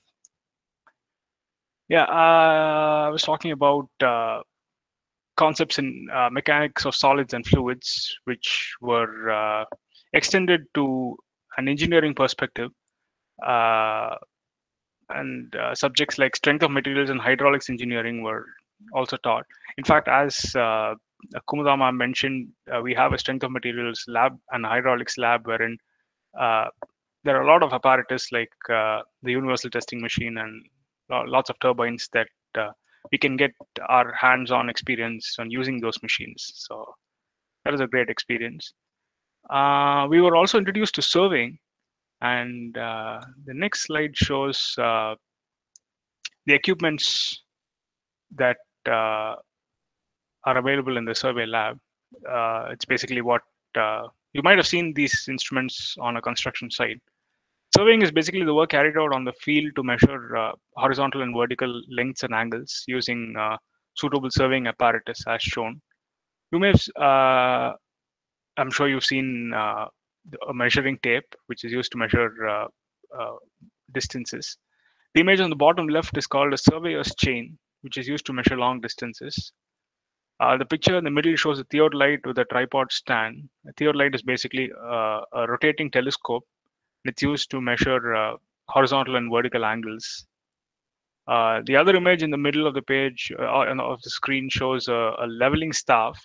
yeah, uh, I was talking about uh, concepts in uh, mechanics of solids and fluids, which were uh, extended to an engineering perspective. Uh, and uh, subjects like strength of materials and hydraulics engineering were also taught. In fact, as uh, Kumudama mentioned, uh, we have a strength of materials lab and hydraulics lab wherein uh, there are a lot of apparatus like uh, the universal testing machine and lots of turbines that uh, we can get our hands-on experience on using those machines. So that is a great experience. Uh, we were also introduced to surveying, and uh, the next slide shows uh, the equipments that uh, are available in the survey lab. Uh, it's basically what uh, you might have seen these instruments on a construction site. Surveying is basically the work carried out on the field to measure uh, horizontal and vertical lengths and angles using uh, suitable surveying apparatus as shown. You may have, uh, I'm sure you've seen uh, a measuring tape, which is used to measure uh, uh, distances. The image on the bottom left is called a surveyor's chain, which is used to measure long distances. Uh, the picture in the middle shows a theodolite with a tripod stand. A theodolite is basically uh, a rotating telescope. It's used to measure uh, horizontal and vertical angles. Uh, the other image in the middle of the page uh, of the screen shows a, a leveling staff,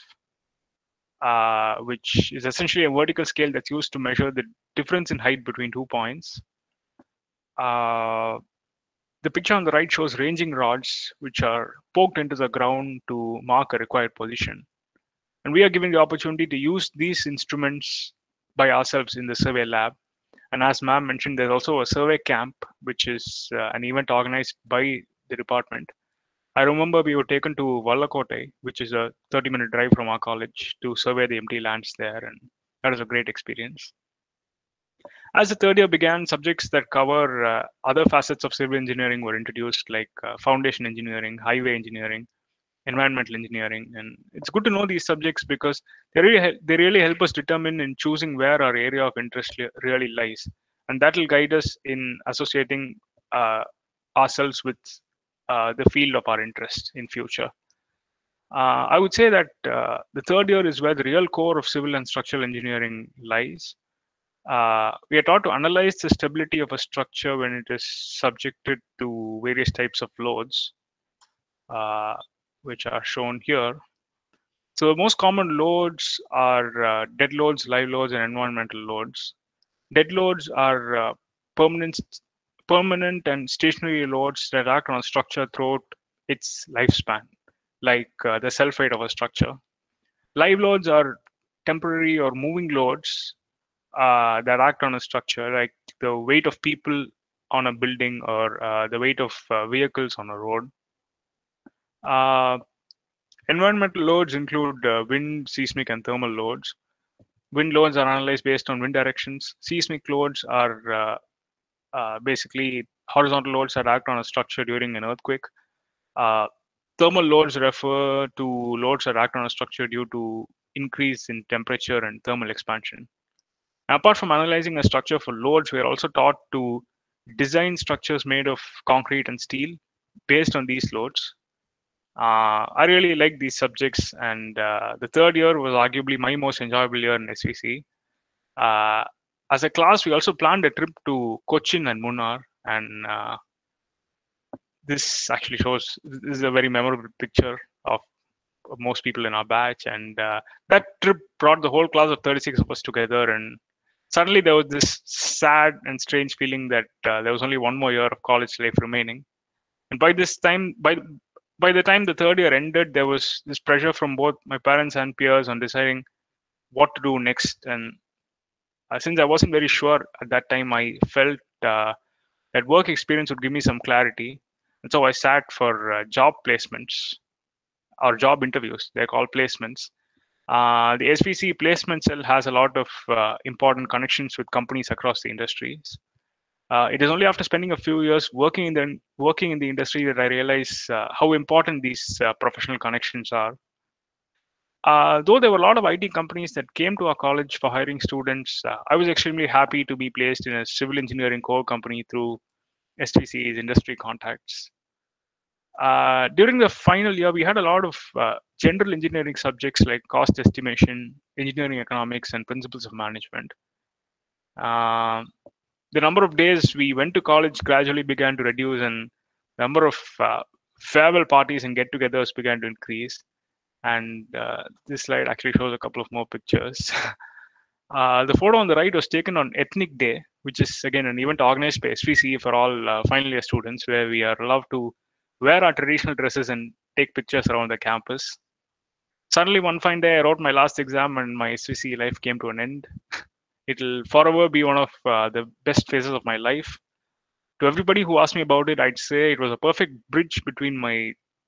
uh, which is essentially a vertical scale that's used to measure the difference in height between two points. Uh, the picture on the right shows ranging rods, which are poked into the ground to mark a required position. And we are given the opportunity to use these instruments by ourselves in the survey lab. And as ma'am mentioned, there's also a survey camp, which is uh, an event organized by the department. I remember we were taken to Vallakotai, which is a thirty minute drive from our college, to survey the empty lands there. And that was a great experience. As the third year began, subjects that cover uh, other facets of civil engineering were introduced, like uh, foundation engineering, highway engineering, environmental engineering. And it's good to know these subjects because they really, they really help us determine in choosing where our area of interest really lies. And that will guide us in associating uh, ourselves with uh, the field of our interest in future. Uh, I would say that uh, the third year is where the real core of civil and structural engineering lies. Uh, we are taught to analyze the stability of a structure when it is subjected to various types of loads, uh, which are shown here. So the most common loads are uh, dead loads, live loads, and environmental loads. Dead loads are uh, permanent, permanent and stationary loads that act on a structure throughout its lifespan, like uh, the self weight of a structure. Live loads are temporary or moving loads uh, that act on a structure, like the weight of people on a building or uh, the weight of uh, vehicles on a road. Uh, environmental loads include uh, wind, seismic, and thermal loads. Wind loads are analyzed based on wind directions. Seismic loads are uh, uh, basically horizontal loads that act on a structure during an earthquake. Uh, thermal loads refer to loads that act on a structure due to increase in temperature and thermal expansion. Now, apart from analyzing a structure for loads, we are also taught to design structures made of concrete and steel based on these loads. Uh, I really like these subjects, and uh, the third year was arguably my most enjoyable year in S V C. Uh, as a class, we also planned a trip to Cochin and Munnar, and uh, this actually shows, this is a very memorable picture of, of most people in our batch, and uh, that trip brought the whole class of thirty-six of us together, and suddenly there was this sad and strange feeling that uh, there was only one more year of college life remaining. And by this time, by by the time the third year ended, there was this pressure from both my parents and peers on deciding what to do next. And Uh, since I wasn't very sure at that time, I felt uh, that work experience would give me some clarity. And so I sat for uh, job placements or job interviews. They're called placements. Uh, the S V C placement cell has a lot of uh, important connections with companies across the industries. Uh, it is only after spending a few years working in the working in the industry that I realize uh, how important these uh, professional connections are. Uh, though there were a lot of I T companies that came to our college for hiring students, uh, I was extremely happy to be placed in a civil engineering core company through S V C's industry contacts. Uh, during the final year, we had a lot of uh, general engineering subjects like cost estimation, engineering economics, and principles of management. Uh, the number of days we went to college gradually began to reduce, and the number of uh, farewell parties and get-togethers began to increase. And uh, this slide actually shows a couple of more pictures. uh, the photo on the right was taken on Ethnic Day, which is again an event organized by S V C for all uh, final year students, where we are allowed to wear our traditional dresses and take pictures around the campus. Suddenly, one fine day, I wrote my last exam and my S V C life came to an end. It'll forever be one of uh, the best phases of my life. To everybody who asked me about it, I'd say it was a perfect bridge between my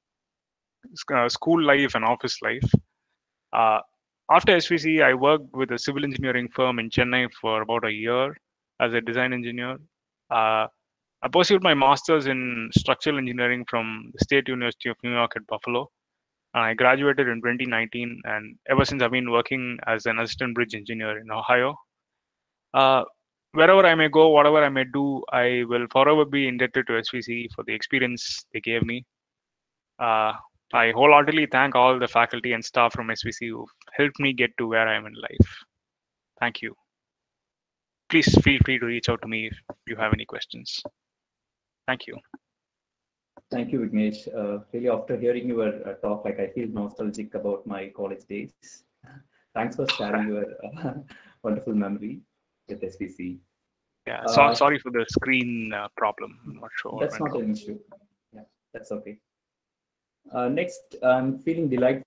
uh, school life and office life. Uh, after S V C, I worked with a civil engineering firm in Chennai for about a year as a design engineer. Uh, I pursued my master's in structural engineering from the State University of New York at Buffalo. And I graduated in twenty nineteen, and ever since I've been working as an assistant bridge engineer in Ohio. Uh, wherever I may go, whatever I may do, I will forever be indebted to S V C for the experience they gave me. Uh, I wholeheartedly thank all the faculty and staff from S V C who helped me get to where I am in life. Thank you. Please feel free to reach out to me if you have any questions. Thank you. Thank you, Vignesh. Uh, really, after hearing your uh, talk, like I feel nostalgic about my college days. Thanks for sharing your uh, wonderful memory with S V C. Yeah, so, Uh, sorry for the screen uh, problem. I'm not sure. That's not an issue. Yeah, that's okay. Uh, next, I'm feeling delighted.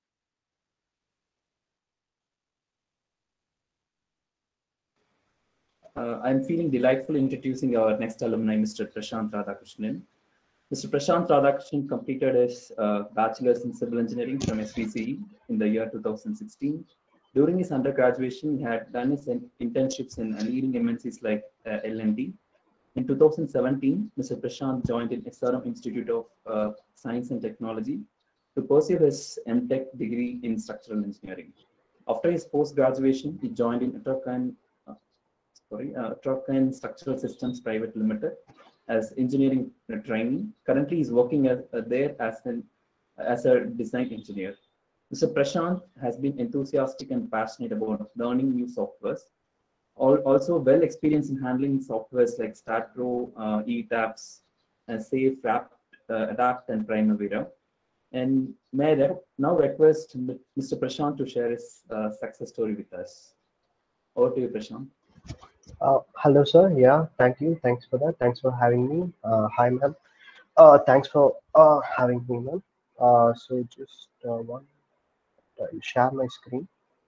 Uh, I'm feeling delightful introducing our next alumni, Mister Prashant Radhakrishnan. Mister Prashant Radhakrishnan completed his uh, bachelor's in civil engineering from S V C in the year two thousand sixteen. During his undergraduation, he had done his internships in leading M N Cs like uh, L and T. In two thousand seventeen, Mister Prashant joined in S R M Institute of uh, Science and Technology to pursue his M Tech degree in structural engineering. After his post-graduation, he joined in Atrakan, uh, sorry, uh, Atrakan Structural Systems Private Limited as engineering trainee. Currently, he's working as, uh, there as, an, as a design engineer. Mister Prashant has been enthusiastic and passionate about learning new softwares. Also well experienced in handling softwares like StatPro, uh, E TAPS, uh, Safe, Rapt, uh, Adapt, and Primavera. And may I now request Mister Prashant to share his uh, success story with us. Over to you, Prashant. Uh, hello, sir. Yeah, thank you. Thanks for that. Thanks for having me. Uh, hi, ma'am. Uh, thanks for uh, having me, ma'am. Uh, so just uh, one, uh, share my screen.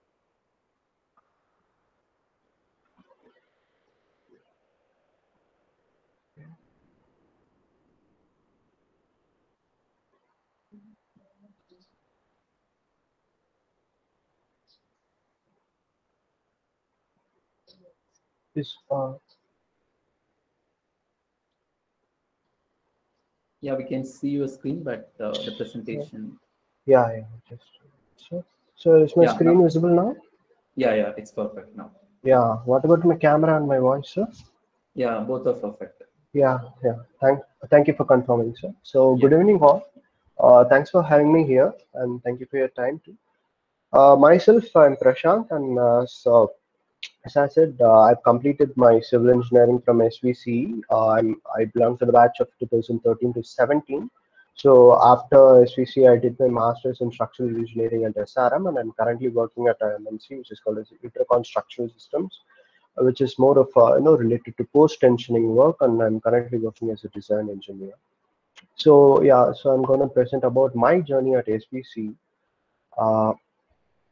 Is uh yeah, we can see your screen, but uh, the presentation. Yeah, yeah. Just so so is my yeah, screen now. visible now? Yeah, yeah, it's perfect now. Yeah. What about my camera and my voice, sir? Yeah, both are perfect. Yeah, yeah. Thank thank you for confirming, sir. So yeah. good evening, all. Uh, thanks for having me here, and thank you for your time too. Uh, myself, I'm Prashant, and uh, so. As I said, uh, I've completed my civil engineering from S V C. Uh, I'm, I belong to the batch of two thousand thirteen to seventeen. So after S V C, I did my master's in structural engineering at S R M, and I'm currently working at a M N C, which is called as Utracon Structural Systems, which is more of uh, you know related to post-tensioning work, and I'm currently working as a design engineer. So yeah, so I'm going to present about my journey at S V C. Uh,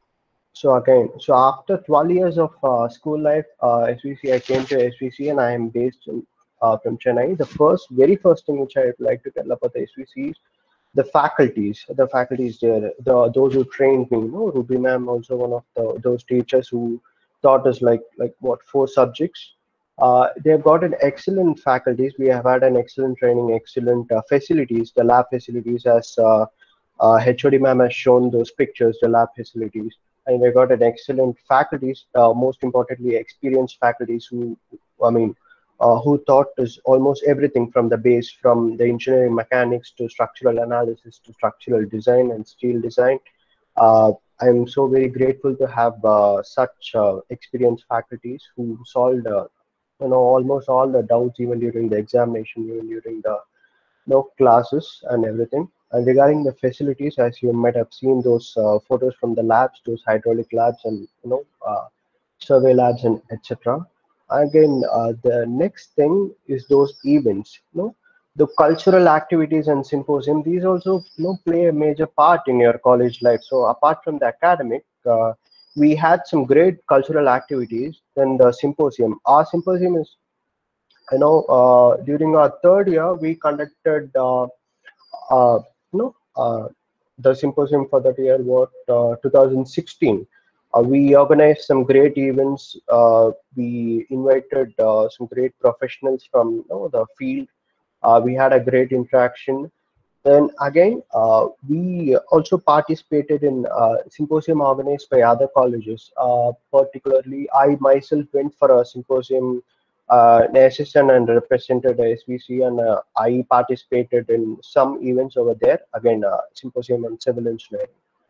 So again, so after twelve years of uh, school life, uh, S V C, I came to S V C and I am based in, uh, from Chennai. The first, very first thing which I would like to tell about the S V C is the faculties. The faculties there, the those who trained me. You know, Ruby ma'am, also one of the those teachers who taught us like like what four subjects. Uh, they've got an excellent faculties. We have had an excellent training, excellent uh, facilities. The lab facilities, as uh, uh, H O D ma'am has shown those pictures, the lab facilities, and we got an excellent faculties. Uh, most importantly, experienced faculties who, I mean, uh, who taught us almost everything from the base, from the engineering mechanics to structural analysis to structural design and steel design. Uh, I'm so very grateful to have uh, such uh, experienced faculties who solved, uh, you know, almost all the doubts even during the examination, even during the you know, classes and everything. And regarding the facilities, as you might have seen those uh, photos from the labs, those hydraulic labs and you know uh, survey labs and et cetera. Again, uh, the next thing is those events. You know, the cultural activities and symposium. These also you know play a major part in your college life. So apart from the academic, uh, we had some great cultural activities. Then the symposium. Our symposium is you know uh, during our third year we conducted. Uh, uh, you know, uh, the symposium for that year was uh, two thousand sixteen. Uh, we organized some great events. Uh, we invited uh, some great professionals from you know, the field. Uh, we had a great interaction. Then again, uh, we also participated in uh, symposium organized by other colleges. Uh, particularly, I myself went for a symposium, uh, an assistant and represented S V C, and uh, I participated in some events over there. Again, uh, symposium on civil engineering.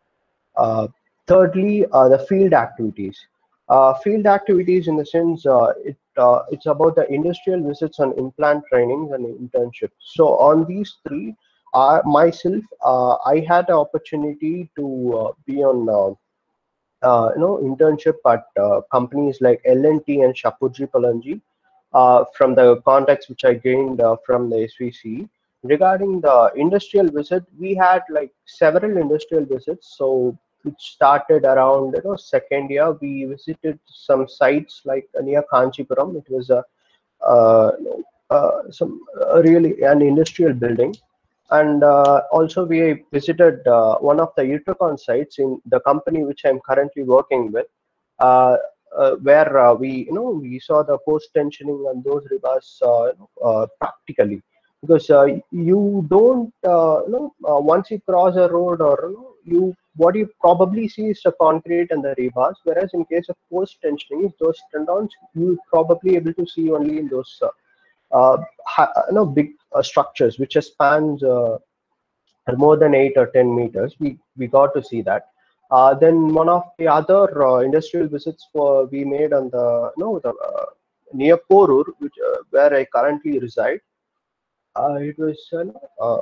Uh, thirdly, uh, the field activities. Uh, field activities, in the sense, uh, it uh, it's about the industrial visits and implant trainings and internships. So on these three, uh, myself, uh, I had the opportunity to uh, be on, uh, uh, you know, internship at uh, companies like L and T and Shapoorji Pallonji. Uh, from the contacts which I gained uh, from the S V C. Regarding the industrial visit, we had like several industrial visits. So it started around you know second year. We visited some sites like near Kanchipuram. It was a uh, uh, some uh, really an industrial building. And uh, also we visited uh, one of the Utricon sites in the company which I'm currently working with. Uh, uh, where uh, we you know we saw the post tensioning and those rebars uh, uh, practically, because uh, you don't uh, you know uh, once you cross a road, or you know you what you probably see is the concrete and the rebars, whereas in case of post tensioning, those tendons you probably able to see only in those uh, uh, you know big uh, structures which spans uh, more than eight or ten meters. We we got to see that. Uh, then one of the other uh, industrial visits for we made on the no the uh, near Porur, which uh, where I currently reside. Uh, it was uh,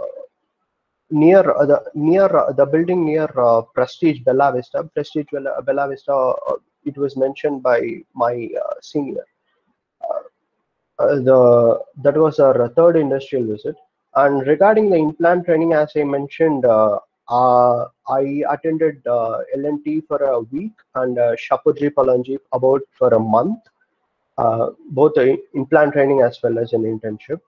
near uh, the near uh, the building near uh, Prestige Bella Vista. Prestige Bella, Bella Vista. Uh, it was mentioned by my uh, senior. Uh, uh, the that was our third industrial visit. And regarding the implant training, as I mentioned. Uh, Uh, I attended uh, L and T for a week and uh, Shapoorji Pallonji about for a month, uh, both the implant training as well as an internship.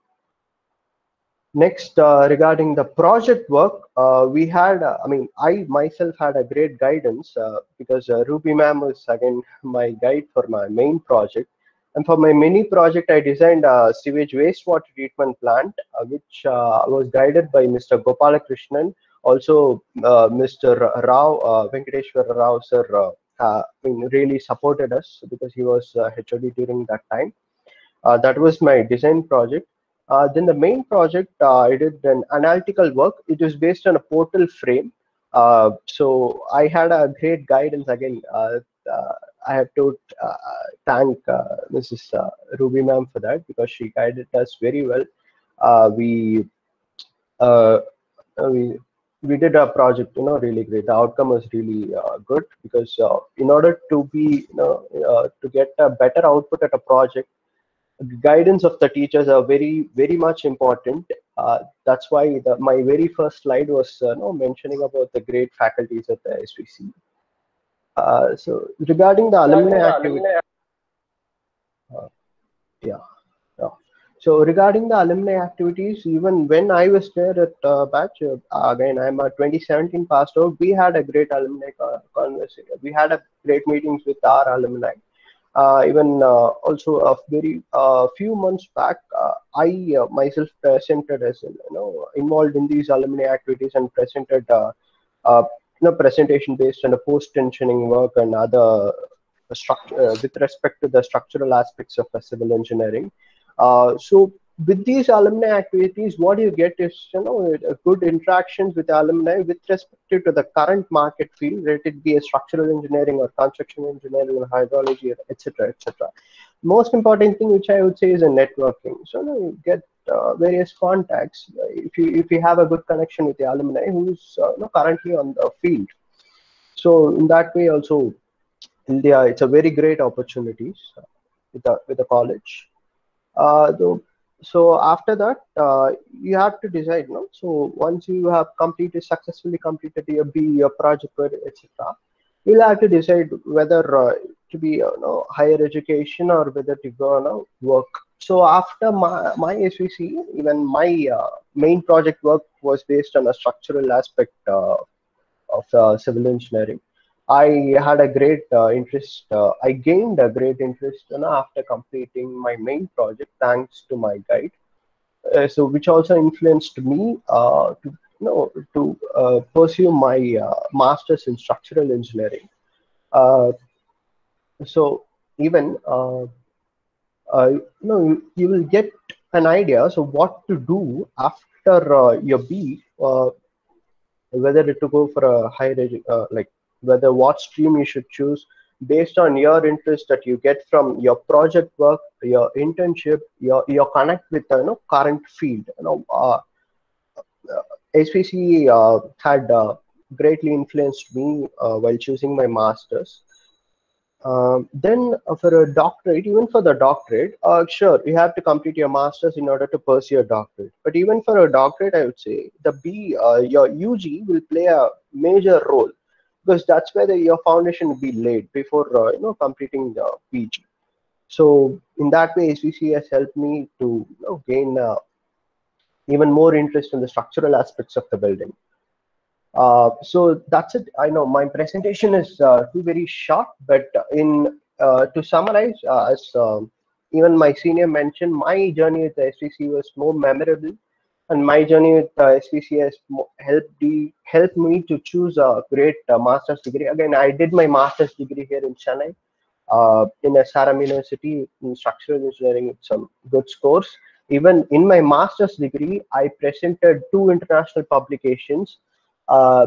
Next, uh, regarding the project work, uh, we had, uh, I mean, I myself had a great guidance uh, because uh, Ruby ma'am was again my guide for my main project. And for my mini project, I designed a sewage wastewater treatment plant, uh, which uh, was guided by Mister Gopalakrishnan. Also, uh, Mister Rao, uh, Venkateshwar Rao sir, uh, uh, really supported us because he was uh, H O D during that time. Uh, that was my design project. Uh, then the main project, uh, I did an analytical work. It was based on a portal frame. Uh, so I had a great guidance again. Uh, uh, I have to uh, thank uh, Missus Uh, Ruby ma'am for that, because she guided us very well. Uh, we uh, we we did a project, you know, really great. The outcome was really uh, good because uh, in order to be, you know, uh, to get a better output at a project, guidance of the teachers are very, very much important. Uh, that's why the, my very first slide was, uh, you know, mentioning about the great faculties at the S V C. Uh, so regarding the alumni activity, uh, yeah, yeah. So regarding the alumni activities, even when I was there at uh, batch, uh, again I'm a twenty seventeen passed out. We had a great alumni conversation. We had a great meetings with our alumni. Uh, even uh, also a very uh, few months back, uh, I uh, myself presented as you know involved in these alumni activities and presented uh, uh, you know presentation based on a post tensioning work and other structure uh, with respect to the structural aspects of civil engineering. Uh, so with these alumni activities, what you get is you know good interactions with alumni with respect to the current market field, let it be a structural engineering or construction engineering or hydrology, et cetera, et cetera. Most important thing which I would say is a networking. So you, know, you get uh, various contacts. If you if you have a good connection with the alumni who's uh, you know, currently on the field, so in that way also, India it's a very great opportunities uh, with the with the college. Uh, though, so after that, uh, you have to decide. No, so once you have completed successfully completed your B, your project work, et cetera, you'll have to decide whether uh, to be you know, higher education or whether to go on you know, work. So after my my S V C, even my uh, main project work was based on a structural aspect uh, of uh, civil engineering. I had a great uh, interest. Uh, I gained a great interest you know, after completing my main project, thanks to my guide. Uh, so, which also influenced me uh, to you know to uh, pursue my uh, master's in structural engineering. Uh, so, even uh, uh, you know you, you will get an idea. So, what to do after uh, your B, uh, whether to go for a higher edu- uh, like. Whether what stream you should choose based on your interest that you get from your project work, your internship, your your connect with the you know, current field. You know, uh, uh, S V C uh, had uh, greatly influenced me uh, while choosing my masters. Um, then uh, for a doctorate, even for the doctorate, uh, sure, you have to complete your master's in order to pursue a doctorate. But even for a doctorate, I would say the B, uh, your U G will play a major role because that's where the, your foundation will be laid before uh, you know completing the P G. So in that way, S V C has helped me to you know, gain uh, even more interest in the structural aspects of the building. Uh, so that's it. I know my presentation is uh, too very short, but in uh, to summarize, uh, as um, even my senior mentioned, my journey with the S V C was more memorable, and my journey with uh, S V C has helped the, helped me to choose a great uh, master's degree. Again, I did my master's degree here in Chennai, uh, in S R M University in structural engineering with some good scores. Even in my master's degree, I presented two international publications. Uh,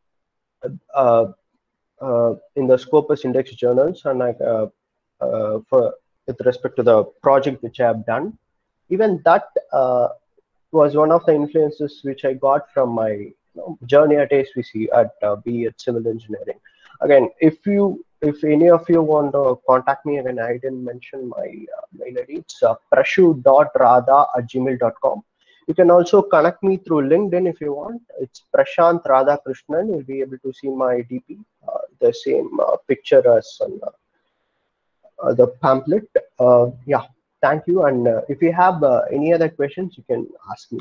uh, uh, in the Scopus Index journals, and I, uh, uh, for with respect to the project which I have done, even that uh, was one of the influences which I got from my you know, journey at S V C at uh, B at Civil Engineering. Again, if you if any of you want to contact me, again I didn't mention my uh, mail I D. It's uh, prashu dot radha at gmail dot com. You can also connect me through LinkedIn if you want. It's Prashant Radhakrishnan. You'll be able to see my D P, uh, the same uh, picture as on uh, uh, the pamphlet. Uh, yeah, thank you. And uh, if you have uh, any other questions, you can ask me.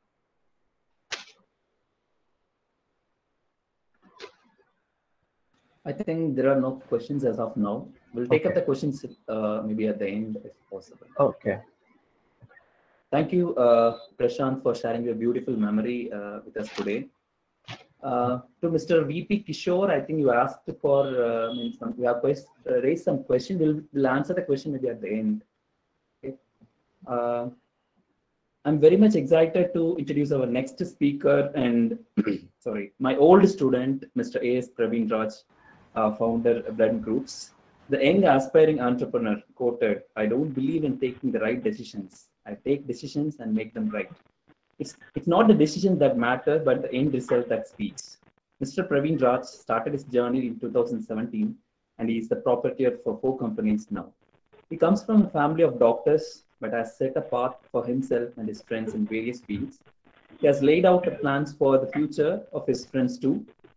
I think there are no questions as of now. We'll take Okay. up the questions uh, maybe at the end if possible. Okay. Thank you, uh, Prashant, for sharing your beautiful memory uh, with us today. Uh, to Mister V P Kishore, I think you asked for, uh, means some, you have quest, uh, raised some question. We'll, we'll answer the question maybe at the end. Okay. Uh, I'm very much excited to introduce our next speaker and, sorry, my old student, Mister A S Praveen Raj, uh, founder of Blood Groups. The young aspiring entrepreneur quoted, "I don't believe in taking the right decisions. I take decisions and make them right." It's, it's not the decisions that matter, but the end result that speaks. Mister Praveen Raj started his journey in two thousand seventeen, and he is the proprietor for four companies now. He comes from a family of doctors, but has set a path for himself and his friends in various fields. He has laid out the plans for the future of his friends too,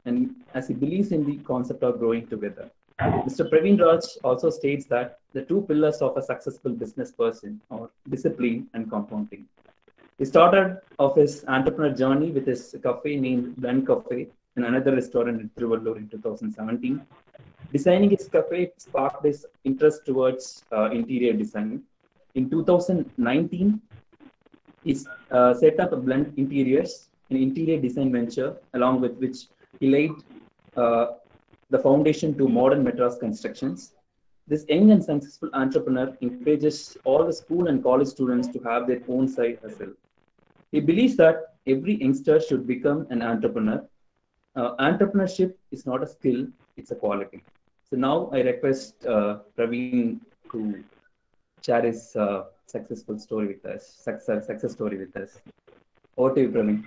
and as he believes in the concept of growing together. Mister Praveen Raj also states that the two pillars of a successful business person are discipline and compounding. He started off his entrepreneur journey with his cafe named Blend Cafe and another restaurant in Trivandrum in two thousand seventeen. Designing his cafe sparked his interest towards uh, interior design. In two thousand nineteen, he uh, set up a Blend Interiors, an interior design venture, along with which he laid uh, the foundation to modern Madras constructions. This young and successful entrepreneur encourages all the school and college students to have their own side hustle. He believes that every youngster should become an entrepreneur. Uh, entrepreneurship is not a skill, it's a quality. So now I request uh, Praveen to share his uh, successful story with us, success, success story with us. Over to you, Praveen.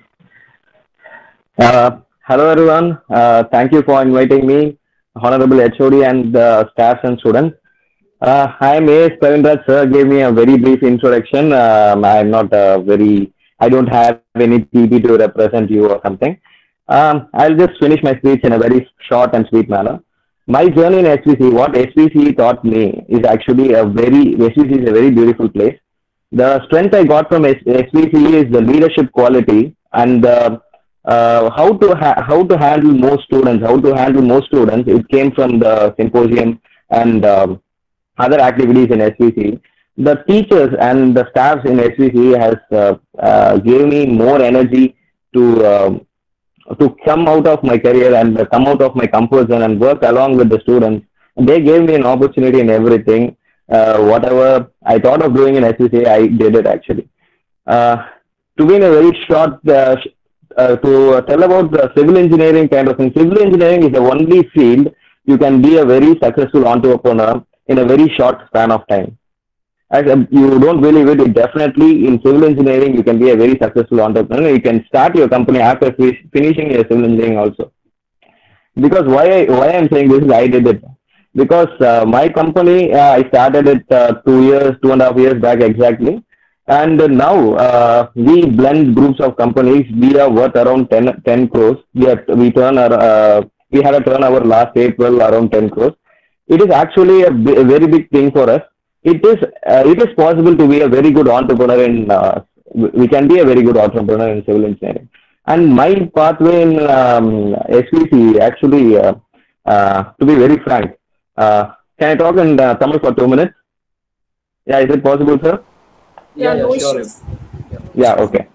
Uh, hello, everyone. Uh, thank you for inviting me, Honorable H O D and uh, staff and students. Uh, I am A S Praveen Raj, sir gave me a very brief introduction. Um, I am not uh, very, I don't have any P P to represent you or something. Um, I'll just finish my speech in a very short and sweet manner. My journey in S V C, what S V C taught me is actually a very, S V C is a very beautiful place. The strength I got from S V C is the leadership quality and uh, uh, how to ha how to handle more students, how to handle more students. It came from the symposium and um, other activities in S V C. The teachers and the staffs in S V C has uh, uh, gave me more energy to uh, to come out of my career and come out of my comfort zone and work along with the students. They gave me an opportunity in everything. Uh, whatever I thought of doing in S V C, I did it actually. Uh, to be in a very short, uh, uh, to tell about the civil engineering kind of thing, civil engineering is the only field you can be a very successful entrepreneur in a very short span of time. As a, you don't believe it, it definitely in civil engineering you can be a very successful entrepreneur. You can start your company after finishing your civil engineering also. Because why why I'm saying this is I did it. Because uh, my company, uh, I started it uh, two years, two and a half years back exactly. And uh, now uh, we blend groups of companies. We are worth around ten, ten crores. We, are, we, turn our, uh, we had a turnover last April around ten crores. It is actually a, a very big thing for us. It is uh, it is possible to be a very good entrepreneur in, uh, we can be a very good entrepreneur in civil engineering. And my pathway in um, S V C actually, uh, uh, to be very frank, uh, can I talk in uh, Tamil for two minutes? Yeah, is it possible, sir? Yeah, Yeah, no yeah, sure. issues. Yeah, okay.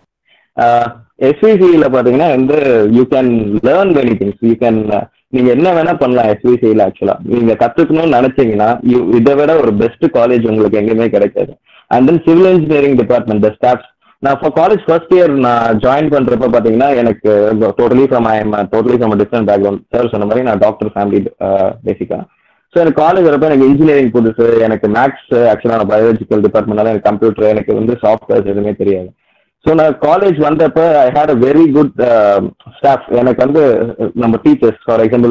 Uh, S V C la பாத்தீங்கன்னா வந்து you can learn many things. You can uh, நீங்க என்ன வேணா பண்ணலாம் S V C ல ஆக்சுவலா நீங்க கத்துக்கணும்னு நினைச்சீங்கன்னா இதை விட ஒரு பெஸ்ட் காலேஜ் உங்களுக்கு எங்கேயுமே கிடைக்காது. And then civil engineering department the staffs நான் ஃபார் காலேஜ் ஃபர்ஸ்ட் இயர் நான் ஜாயின் பண்றப்ப பாத்தீங்கன்னா எனக்கு totally from I am totally from different background. Sir சொன்ன மாதிரி நான் டாக்டர் ஃபேமிலி பேசிக்கா. ஸோ எனக்கு காலேஜ் வரப்ப எனக்கு இன்ஜினியரிங் புதுசு, எனக்கு மேக்ஸ் ஆக்சுவலாக நான் பயாலஜிக்கல் டிபார்ட்மெண்ட்னால எனக்கு கம்ப்யூட்டர், எனக்கு வந்து சாஃப்ட்வேர்ஸ் எதுவுமே தெரியாது. ஸோ நான் காலேஜ் வந்தப்ப I had a very good staff. எனக்கு வந்து நம்ம டீச்சர்ஸ் ஃபார் எக்ஸாம்பிள்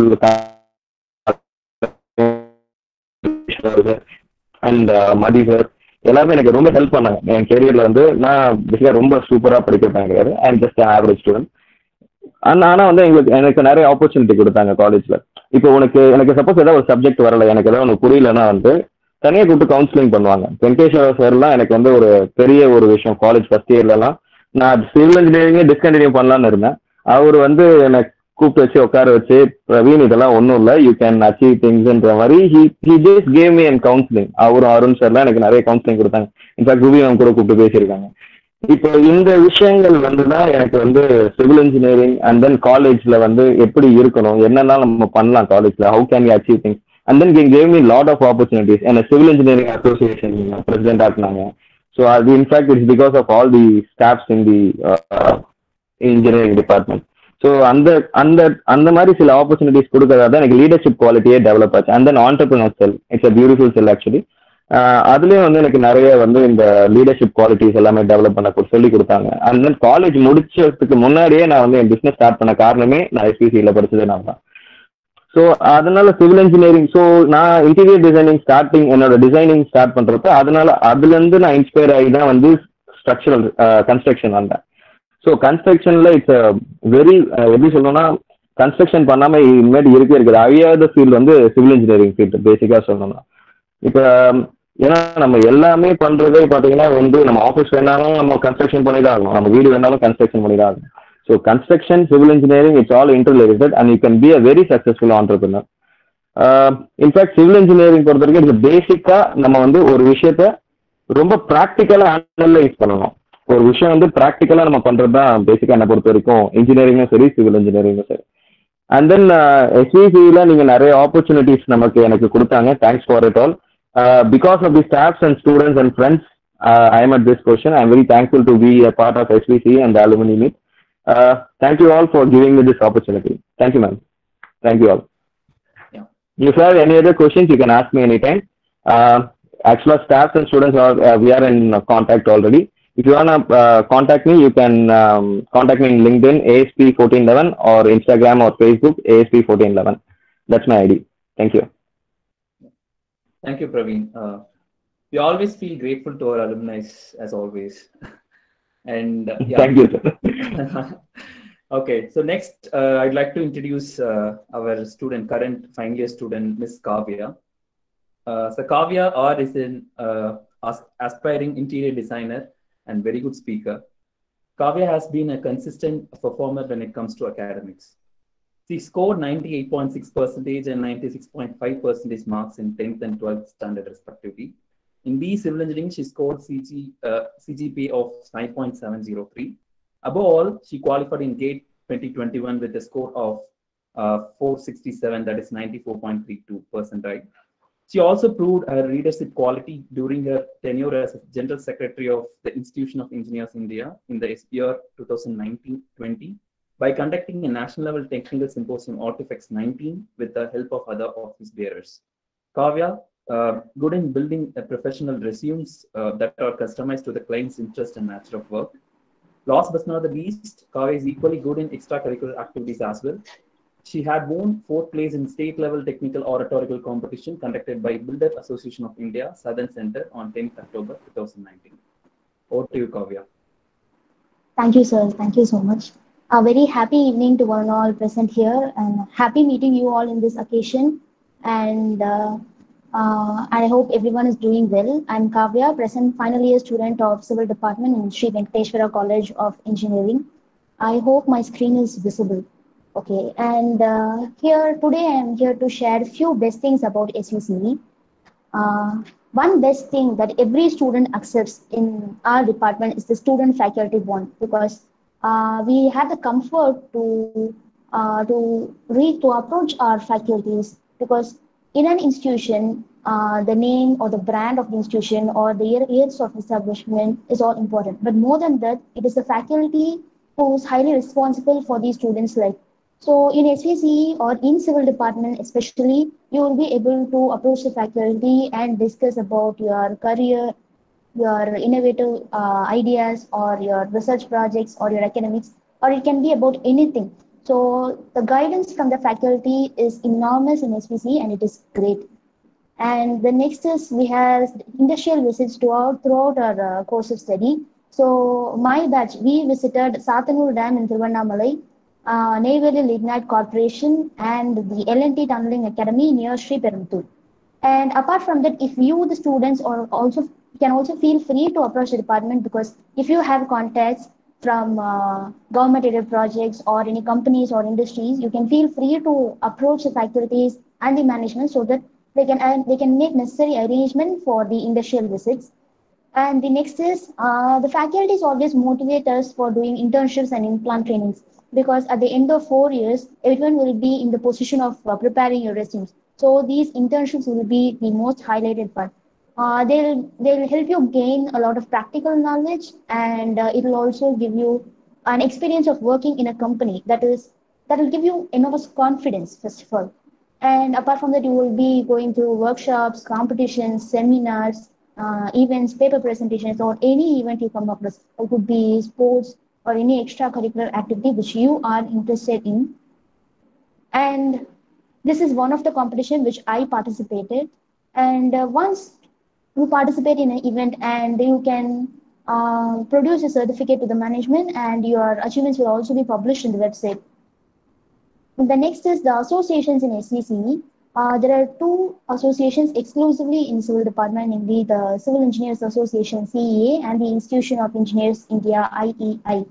அண்ட் மதி சார் எல்லாருமே எனக்கு ரொம்ப ஹெல்ப் பண்ணாங்க. என் கெரியர்ல வந்து நான் பேசிக்கா ரொம்ப சூப்பரா படிக்கிறேன் கிடையாது. I am just average student. And ஆனால் வந்து எங்களுக்கு எனக்கு நிறைய ஆப்பர்ச்சுனிட்டி கொடுத்தாங்க காலேஜ்ல. இப்போ உனக்கு எனக்கு சப்போஸ் ஏதாவது ஒரு சப்ஜெக்ட் வரல, எனக்கு ஏதாவது ஒன்று புரியலன்னா வந்து தனியாக கூப்பிட்டு கவுன்சிலிங் பண்ணுவாங்க. வெங்கடேஸ்வர சார்லாம் எனக்கு வந்து ஒரு பெரிய ஒரு விஷயம். காலேஜ் ஃபர்ஸ்ட் இயர்லலாம் நான் சிவில் இன்ஜினியரிங்கே டிஸ்கண்டினியூ பண்ணலான்னு இருந்தேன். அவர் வந்து எனக்கு கூப்பிட்டு வச்சு உட்கார வச்சு, பிரவீன் இதெல்லாம் ஒன்றும் இல்லை, யூ கேன் அச்சீவ் திங்ஸ்ன்ற மாதிரி he he just gave me and counselling. அவரும் அருண் சார்லாம் எனக்கு நிறைய கவுன்சிலிங் கொடுத்தாங்க. இன்ஃபேக்ட் ரூபி மேம் கூட கூப்பிட்டு பேசியிருக்காங்க. இப்போ இந்த விஷயங்கள் வந்துதான் எனக்கு வந்து சிவில் இன்ஜினியரிங் அண்ட் தென் காலேஜ்ல வந்து எப்படி இருக்கணும், என்னென்ன நம்ம பண்ணலாம் காலேஜ்ல, how can you achieve things and then can gave me lot of opportunities. என்ன சிவில் இன்ஜினியரிங் அசோசியேஷன் பிரசிடென்ட் ஆக்குனாங்க. ஸோ அது in fact it's because of all the staffs in the engineering department. So அந்த அந்த அந்த மாதிரி சில ஆப்பர்ச்சுனிட்டிஸ் கொடுக்கறதா தான் எனக்கு லீடர்ஷிப் குவாலிட்டியே டெவலப் ஆச்சு. And then entrepreneur cell, it's a beautiful cell actually. அதுலேயும் வந்து எனக்கு நிறைய வந்து இந்த லீடர்ஷிப் குவாலிட்டிஸ் எல்லாமே டெவலப் பண்ண சொல்லி கொடுத்தாங்க. அண்ட் தென் காலேஜ் முடிச்சதுக்கு முன்னாடியே நான் வந்து என் பிஸ்னஸ் ஸ்டார்ட் பண்ண காரணமே நான் எஸ்பிசியில் படிச்சதே நான் தான். ஸோ அதனால சிவில் இன்ஜினியரிங், ஸோ நான் இன்டீரியர் டிசைனிங் ஸ்டார்டிங் என்னோட டிசைனிங் ஸ்டார்ட் பண்றப்ப அதனால அதுலேருந்து நான் இன்ஸ்பயர் ஆகி தான் வந்து ஸ்ட்ரக்சரல் கன்ஸ்ட்ரக்ஷன் வந்தேன். ஸோ கன்ஸ்ட்ரக்ஷன்ல இட்ஸ் வெரி எப்படி சொல்லணும்னா கன்ஸ்ட்ரக்ஷன் பண்ணாம இனிமேட்டு இருக்கே இருக்குது அழியாத ஃபீல்டு வந்து சிவில் இன்ஜினியரிங் ஃபீல்டு பேசிக்காக சொல்லணும்னா. இப்போ ஏன்னா நம்ம எல்லாமே பண்றதே பார்த்தீங்கன்னா வந்து நம்ம ஆஃபீஸ் வேணாலும் நம்ம கன்ஸ்ட்ரக்ஷன் பண்ணி தான் ஆகணும், நம்ம வீடு வேணாலும் கன்ஸ்ட்ரக்ஷன் பண்ணி தான் ஆகணும். So construction, civil engineering it's all interrelated and you can be a very successful entrepreneur. In fact civil engineering பொறுத்த வரைக்கும் இது பேசிக்கா நம்ம வந்து ஒரு விஷயத்த ரொம்ப ப்ராக்டிக்கலா அனலைஸ் பண்ணணும். ஒரு விஷயம் வந்து ப்ராக்டிக்கலா நம்ம பண்றது தான் பேசிக்கா என்னை பொறுத்த வரைக்கும் இன்ஜினியரிங்கும் சரி சிவில் இன்ஜினியரிங்கும் சரி. அண்ட் தென் எஸ்விசியில நீங்க நிறைய ஆப்பர்ச்சுனிட்டிஸ் நமக்கு எனக்கு கொடுத்தாங்க. Thanks for it all. Because of the staffs and students and friends I am at this position. I am very thankful to be a part of SVC and alumni meet. Thank you all for giving me this opportunity. Thank you ma'am. Thank you all. If you have any other questions, you can ask me anytime. Uh, actually, staff and students are uh, we are in uh, contact already. If you wanna uh, contact me, you can um, contact me in LinkedIn A S P fourteen eleven or Instagram or Facebook A S P fourteen eleven. That's my I D. Thank you. Thank you, Praveen. Uh, we always feel grateful to our alumni as always. And uh, yeah. Thank you, sir. Okay, so next uh, I'd like to introduce uh, our student, current final year student, Miss Kavya. Uh, so Kavya R is an uh, aspiring interior designer and very good speaker. Kavya has been a consistent performer when it comes to academics. She scored ninety-eight point six percent and ninety-six point five percent marks in tenth and twelfth standard respectively. In B Civil Engineering, she scored C G, uh, C G P A of nine point seven zero three. Above all, she qualified in GATE twenty twenty-one with a score of uh, four sixty-seven, that is ninety-four point three two percent. Right? She also proved her leadership quality during her tenure as General Secretary of the Institution of Engineers India in the year twenty nineteen twenty by conducting a national level technical symposium Artifacts nineteen with the help of other office bearers. Kavya, uh, good in building a professional resumes uh, that are customized to the client's interest and nature of work. Last but not the least, Kavya is equally good in extracurricular activities as well. She had won fourth place in state-level technical oratorical competition conducted by Builder Association of India, Southern Center on tenth October twenty nineteen. Over to you, Kavya. Thank you, sir. Thank you so much. A very happy evening to one and all present here, and happy meeting you all in this occasion. And uh, Uh, I hope everyone is doing well. I'm Kavya, present final year student of Civil Department in Sri Venkateshwara College of Engineering. I hope my screen is visible. Okay, and uh, here today I am here to share a few best things about S U C E. Uh, one best thing that every student accepts in our department is the student-faculty bond, because uh, we have the comfort to uh, to read to approach our faculties, because in an institution, uh, the name or the brand of the institution or the years of establishment is all important. But more than that, it is the faculty who is highly responsible for these students' life. So in S V C E or in civil department especially, you will be able to approach the faculty and discuss about your career, your innovative uh, ideas or your research projects or your academics, or it can be about anything. So the guidance from the faculty is enormous in S V C and it is great. And the next is we have industrial visits throughout, throughout our uh, course of study. So my batch, we visited Sathanur Dam in Thiruvannamalai, uh, Neyveli Lignite Corporation and the L and T Tunneling Academy near Sri Perumthur. And apart from that, if you, the students, or also can also feel free to approach the department, because if you have contacts from uh, government-aided projects or any companies or industries, you can feel free to approach the faculties and the management so that they can uh, they can make necessary arrangement for the industrial visits. And the next is uh, the faculties always motivate us for doing internships and in-plant trainings, because at the end of four years, everyone will be in the position of uh, preparing your resumes. So these internships will be the most highlighted part. Uh, they'll they'll help you gain a lot of practical knowledge, and uh, it will also give you an experience of working in a company that is that will give you enormous confidence, first of all. And apart from that, you will be going to workshops, competitions, seminars, uh, events, paper presentations, or any event you come across. It could be sports or any extracurricular activity which you are interested in. And this is one of the competition which I participated. And uh, once you participate in an event, and you can uh, produce a certificate to the management, and your achievements will also be published in the website. The next is the associations in S V C E. Uh, there are two associations exclusively in civil department, namely the Civil Engineers Association C E A and the Institution of Engineers India I E I.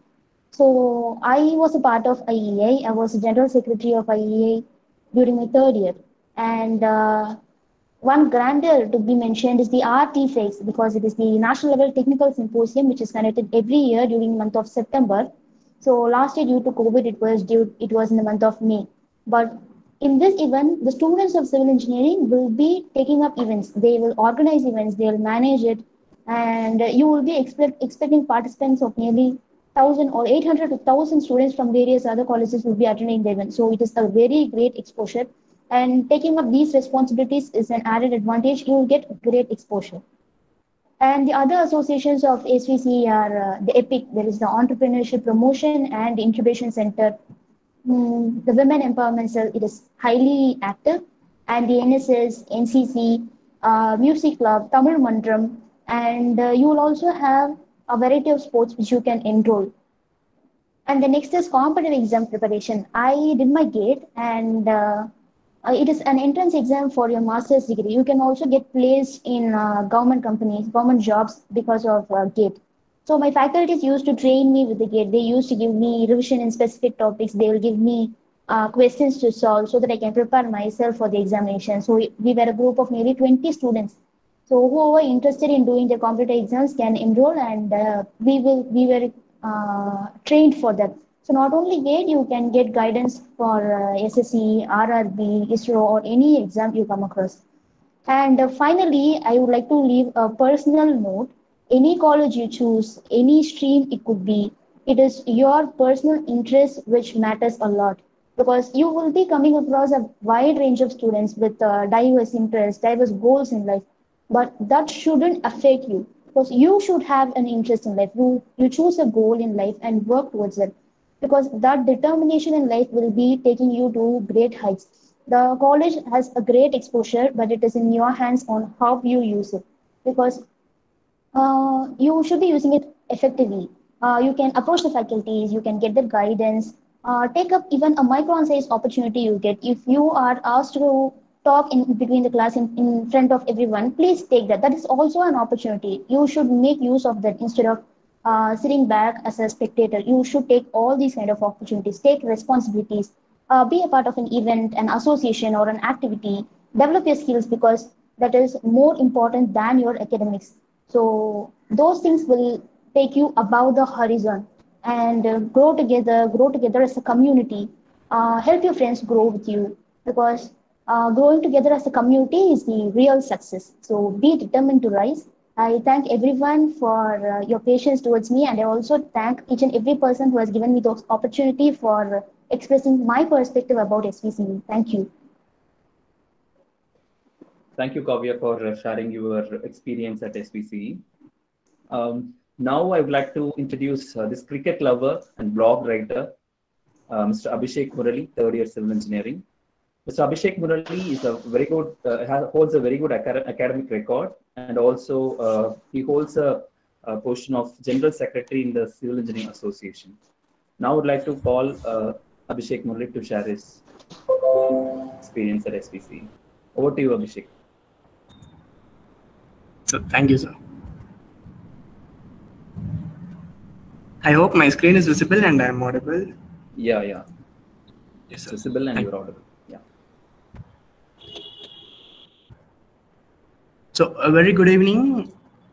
So I was a part of I E I. I was the General Secretary of I E I during my third year. And uh, one grander to be mentioned is the R T FEX, because it is the National Level Technical Symposium, which is conducted every year during the month of September. So last year, due to COVID, it was due it was in the month of May. But in this event, the students of civil engineering will be taking up events. They will organize events. They will manage it, and you will be expect, expecting participants of nearly thousand or eight hundred to thousand students from various other colleges will be attending the event. So it is a very great exposure. And taking up these responsibilities is an added advantage. You will get great exposure. And the other associations of S V C are uh, the EPIC, there is the Entrepreneurship Promotion and Incubation Center. Mm, the Women Empowerment Cell, it is highly active. And the N S S, N C C, uh, Music Club, Tamil Mandram, and uh, you will also have a variety of sports which you can enroll. And the next is competitive exam preparation. I did my GATE, and uh, uh, it is an entrance exam for your master's degree. You can also get placed in uh, government companies, government jobs because of uh, GATE. So my faculties used to train me with the GATE. They used to give me revision in specific topics. They will give me uh, questions to solve so that I can prepare myself for the examination. So we were a group of nearly twenty students. So whoever interested in doing the competitive exams can enroll, and uh, we will we were uh, trained for that. So not only GATE, you can get guidance for uh, S S C, R R B, ISRO, or any exam you come across. And uh, finally, I would like to leave a personal note. Any college you choose, any stream it could be, it is your personal interest which matters a lot, because you will be coming across a wide range of students with uh, diverse interests, diverse goals in life. But that shouldn't affect you, because you should have an interest in life. You, you choose a goal in life and work towards it, because that determination in life will be taking you to great heights. The college has a great exposure, but it is in your hands on how you use it, because uh, you should be using it effectively. Uh, you can approach the faculties, you can get the guidance, uh, take up even a micron-sized opportunity you get. If you are asked to talk in between the class in, in front of everyone, please take that. That is also an opportunity. You should make use of that instead of uh, sitting back as a spectator. You should take all these kind of opportunities, take responsibilities, uh, be a part of an event, an association, or an activity, develop your skills, because that is more important than your academics. So those things will take you above the horizon, and uh, grow together, grow together as a community. Uh, help your friends grow with you, because uh, growing together as a community is the real success. So be determined to rise. I thank everyone for uh, your patience towards me, and I also thank each and every person who has given me the opportunity for expressing my perspective about S V C E. Thank you. Thank you, Kavya, for uh, sharing your experience at S V C E. Um, now I would like to introduce uh, this cricket lover and blog writer, uh, Mister Abhishek Murali, third year civil engineering. Mister Abhishek Murali is a very good, uh, has, holds a very good acad academic record, and also uh, he holds a, a position of General Secretary in the Civil Engineering Association. Now I would like to call uh, Abhishek Murali to share his experience at S V C E. Over to you, Abhishek. So, thank you, sir. I hope my screen is visible and I am audible. Yeah, yeah. Yes, sir. It's visible and Thank you're audible. Yeah. So, a very good evening.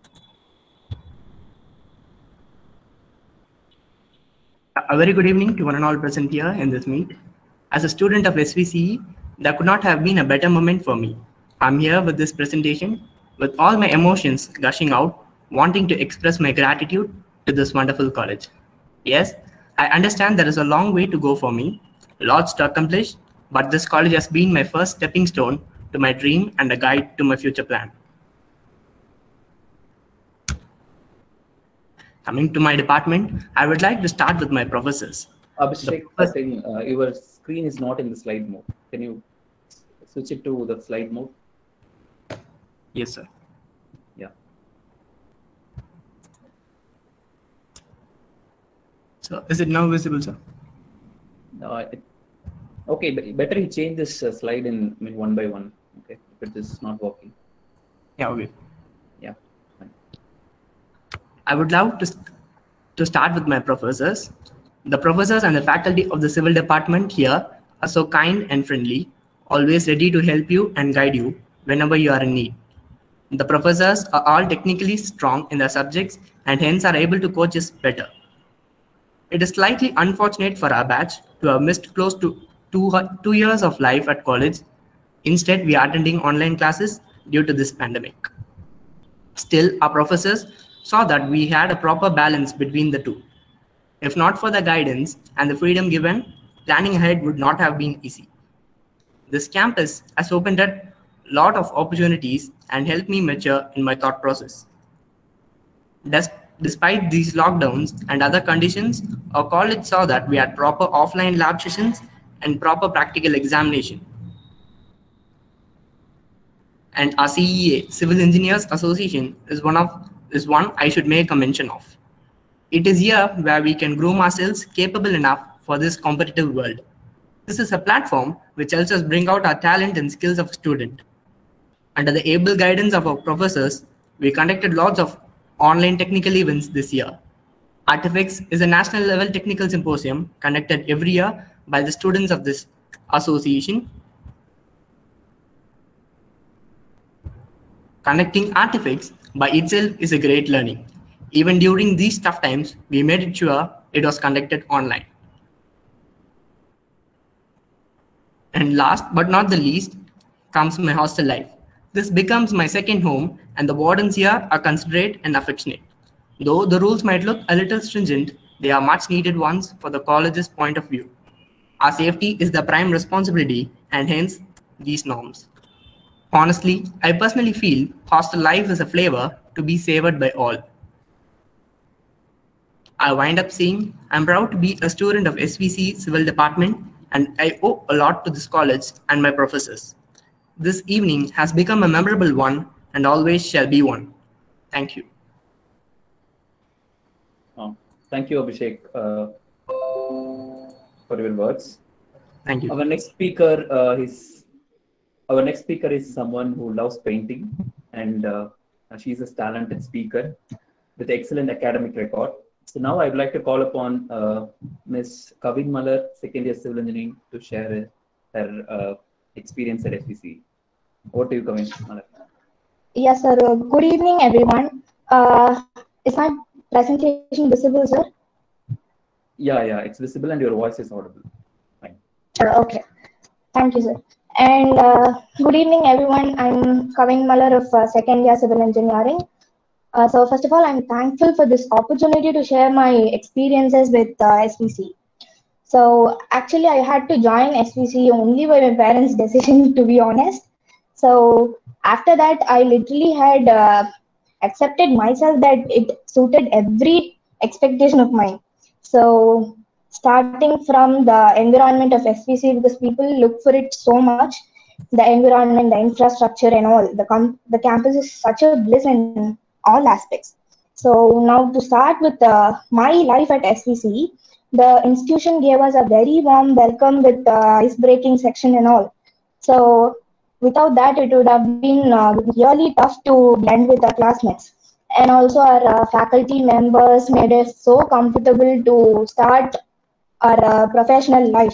A very good evening to one and all present here in this meet. As a student of S V C E, there could not have been a better moment for me. I'm here with this presentation with all my emotions gushing out, wanting to express my gratitude to this wonderful college. Yes, I understand there is a long way to go for me, lots to accomplish, but this college has been my first stepping stone to my dream and a guide to my future plan. Coming to my department, I would like to start with my professors. Abhishek, I think uh, your screen is not in the slide mode. Can you switch it to the slide mode? Yes, sir. Yeah. So, is it now visible, sir? No, it, Okay, but better you change this uh, slide in, I mean, one by one. Okay, if it is not working. Yeah, okay. Yeah. Fine. I would love to, to start with my professors. The professors and the faculty of the civil department here are so kind and friendly, always ready to help you and guide you whenever you are in need. The professors are all technically strong in their subjects and hence are able to coach us better. It is slightly unfortunate for our batch to have missed close to two, two years of life at college. Instead, we are attending online classes due to this pandemic. Still, our professors saw that we had a proper balance between the two. If not for the guidance and the freedom given, planning ahead would not have been easy. This campus has opened a lot of opportunities and helped me mature in my thought process. Des despite these lockdowns and other conditions, our college saw that we had proper offline lab sessions and proper practical examination. And our C E A, Civil Engineers Association, is one of is one I should make a mention of. It is here where we can groom ourselves capable enough for this competitive world. This is a platform which helps us bring out our talent and skills of a student. Under the able guidance of our professors, we conducted lots of online technical events this year. Artifacts is a national level technical symposium conducted every year by the students of this association. Conducting artifacts by itself is a great learning. Even during these tough times, we made it sure it was conducted online. And last but not the least comes my hostel life. This becomes my second home and the wardens here are considerate and affectionate. Though the rules might look a little stringent, they are much needed ones for the college's point of view. Our safety is the prime responsibility and hence these norms. Honestly, I personally feel hostel life is a flavor to be savored by all. I wind up saying I'm proud to be a student of S V C Civil Department and I owe a lot to this college and my professors. This evening has become a memorable one and always shall be one. Thank you. Oh, thank you, Abhishek, uh, for your words. Thank you. Our next speaker uh, is our next speaker is someone who loves painting, and uh, she's a talented speaker with excellent academic record. So now I'd like to call upon uh, Miz Kavin Malar, second year civil engineering, to share her uh, experience at S V C. Over to you, Kavin Malar. Yes, sir. Uh, Good evening, everyone. Uh, is my presentation visible, sir? Yeah, yeah, it's visible and your voice is audible. Fine. Uh, okay. Thank you, sir. And uh, good evening, everyone. I'm Kavin Malar of uh, second year civil engineering. Uh, so first of all, I'm thankful for this opportunity to share my experiences with uh, S V C. So actually, I had to join S V C only by my parents' decision, to be honest. So after that, I literally had uh, accepted myself that it suited every expectation of mine. So starting from the environment of S V C, because people look for it so much, the environment, the infrastructure and all, the, com the campus is such a bliss in all aspects. So now to start with uh, my life at S V C, the institution gave us a very warm welcome with the ice-breaking section and all. So without that, it would have been uh, really tough to blend with our classmates. And also our uh, faculty members made us so comfortable to start our uh, professional life.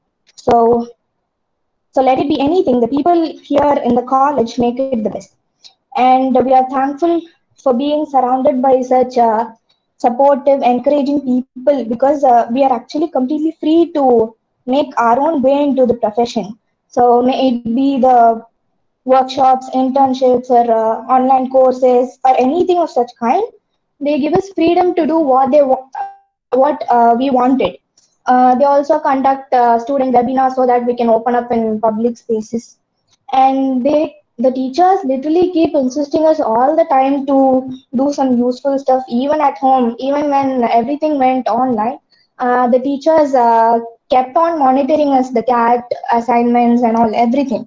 So, so let it be anything. The people here in the college make it the best. And we are thankful for being surrounded by such uh, supportive, encouraging people, because uh, we are actually completely free to make our own way into the profession. So may it be the workshops, internships, or uh, online courses, or anything of such kind, they give us freedom to do what they what uh, we wanted. Uh, they also conduct uh, student webinars so that we can open up in public spaces, and they the teachers literally keep insisting us all the time to do some useful stuff, even at home, even when everything went online. Uh, the teachers uh, kept on monitoring us, the C A T assignments and all, everything.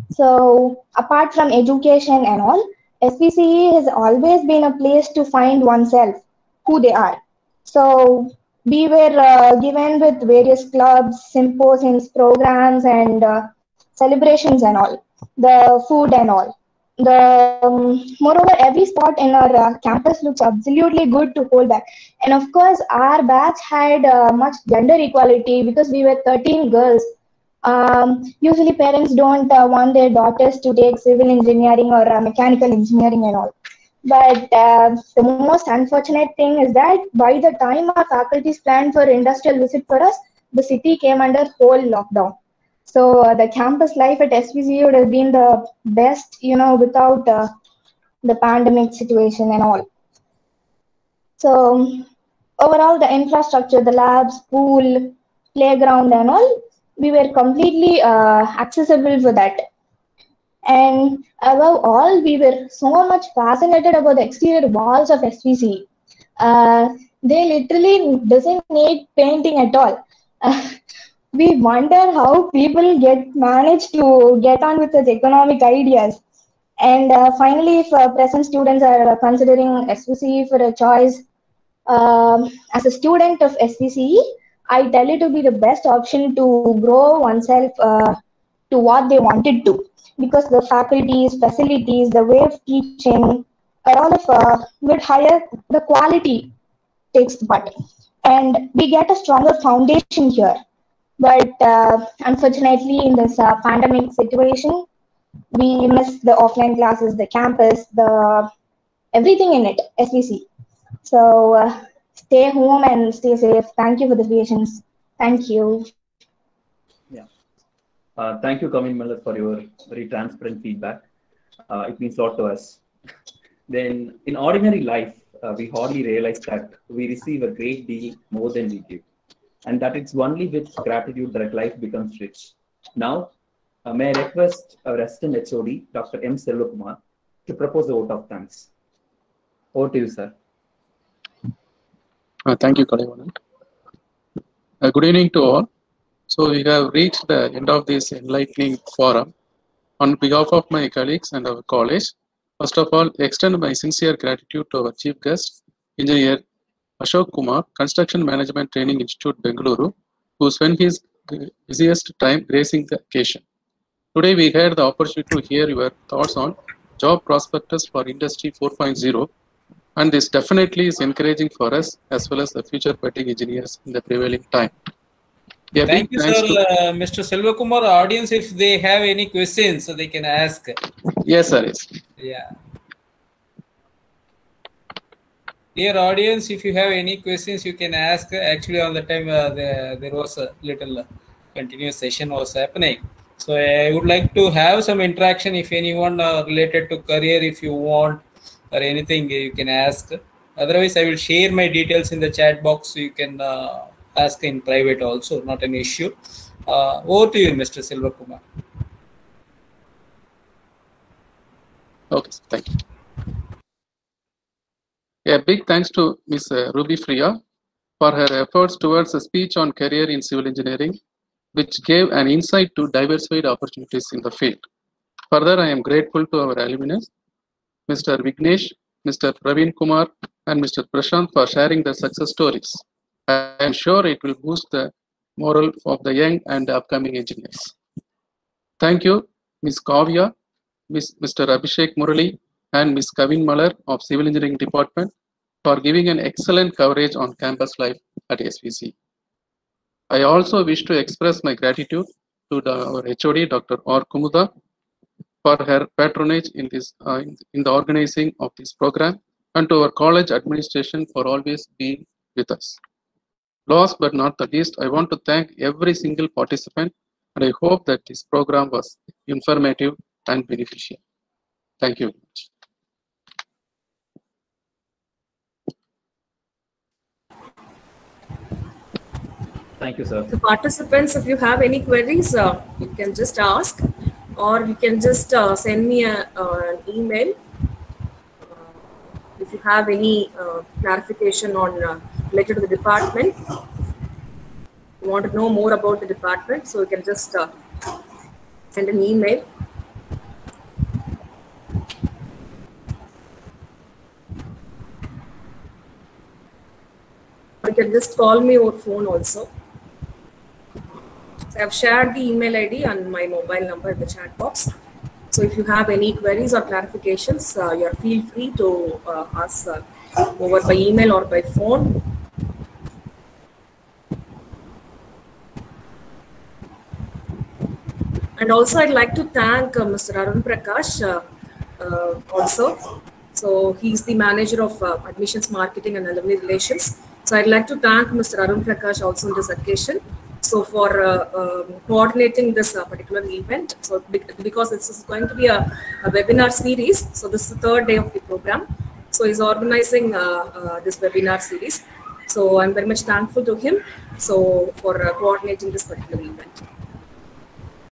So apart from education and all, S V C has always been a place to find oneself, who they are. So we were uh, given with various clubs, symposiums, programs, and uh, celebrations and all, the food and all. The um, moreover, every spot in our uh, campus looks absolutely good to hold back. And of course, our batch had uh, much gender equality because we were thirteen girls. Um, usually, parents don't uh, want their daughters to take civil engineering or uh, mechanical engineering and all. But uh, the most unfortunate thing is that by the time our faculties planned for industrial visit for us, the city came under whole lockdown. So uh, the campus life at S V C would have been the best, you know, without uh, the pandemic situation and all. So overall, the infrastructure, the labs, pool, playground and all, we were completely uh, accessible for that. And above all, we were so much fascinated about the exterior walls of S V C. Uh, they literally doesn't need painting at all. Uh, we wonder how people get managed to get on with such economic ideas. And uh, finally, if uh, present students are considering S V C for a choice, um, as a student of S V C, I tell it to be the best option to grow oneself uh, to what they wanted to, because the faculties, facilities, the way of teaching are all of uh, bit higher, the quality takes the part. And we get a stronger foundation here. But uh, unfortunately, in this uh, pandemic situation, we miss the offline classes, the campus, the everything in it, S V C. So uh, stay home and stay safe. Thank you for the patience. Thank you. Yeah. Uh, thank you, Kavin Miller, for your very transparent feedback. Uh, it means a lot to us. Then, in ordinary life, uh, we hardly realize that we receive a great deal more than we give, and that it's only with gratitude that life becomes rich. Now, uh, may I request our assistant H O D, Doctor M. Selvakumar, to propose a vote of thanks. Over to you, sir. Uh, thank you, Kalaivanan. Uh, good evening to all. So we have reached the end of this enlightening forum. On behalf of my colleagues and our college, first of all, extend my sincere gratitude to our chief guest, Engineer Ashok Kumar, Construction Management Training Institute, Bengaluru, who spent his busiest time gracing the occasion. Today, we had the opportunity to hear your thoughts on job prospectus for Industry four point oh, and this definitely is encouraging for us as well as the future budding engineers in the prevailing time. Yeah, Thank you, sir. to... Uh, Mister Selvakumar, audience, if they have any questions, so they can ask. Yes, sir. Yes. Yeah. Dear audience, if you have any questions, you can ask. Actually, on the time uh, the, there was a little uh, continuous session was happening. So I would like to have some interaction. If anyone uh, related to career, if you want, or anything, you can ask. Otherwise, I will share my details in the chat box, so you can uh, ask in private also, not an issue. Uh, over to you, Mister Selvakumar. Okay, thank you. A big thanks to Miz Ruby Freya for her efforts towards a speech on career in civil engineering, which gave an insight to diversified opportunities in the field. Further, I am grateful to our alumni, Mister Vignesh, Mister Praveen Kumar, and Mister Prashant for sharing their success stories. I am sure it will boost the morale of the young and upcoming engineers. Thank you, Miz Kavya, Mister Abhishek Murali, and Miz Kavin Malar of Civil Engineering Department for giving an excellent coverage on campus life at S V C. I also wish to express my gratitude to the, our H O D, Doctor R. Kumuda, for her patronage in this uh, in the organizing of this program, and to our college administration for always being with us. Last but not the least, I want to thank every single participant, and I hope that this program was informative and beneficial. Thank you very much. Thank you, sir. The participants, if you have any queries, uh, you can just ask, or you can just uh, send me a, uh, an email. Uh, if you have any uh, clarification on uh, related to the department, you want to know more about the department, so you can just uh, send an email. You can can just call me over phone also. So I've shared the email I D and my mobile number in the chat box. So if you have any queries or clarifications, uh, you are feel free to uh, ask uh, over by email or by phone. And also, I'd like to thank uh, Mister Arun Prakash uh, uh, also. So he's the manager of uh, admissions marketing and alumni relations. So I'd like to thank Mister Arun Prakash also on this occasion. So for uh, um, coordinating this uh, particular event. So because this is going to be a, a webinar series. So this is the third day of the program. So he's organizing uh, uh, this webinar series. So I'm very much thankful to him. So for uh, coordinating this particular event.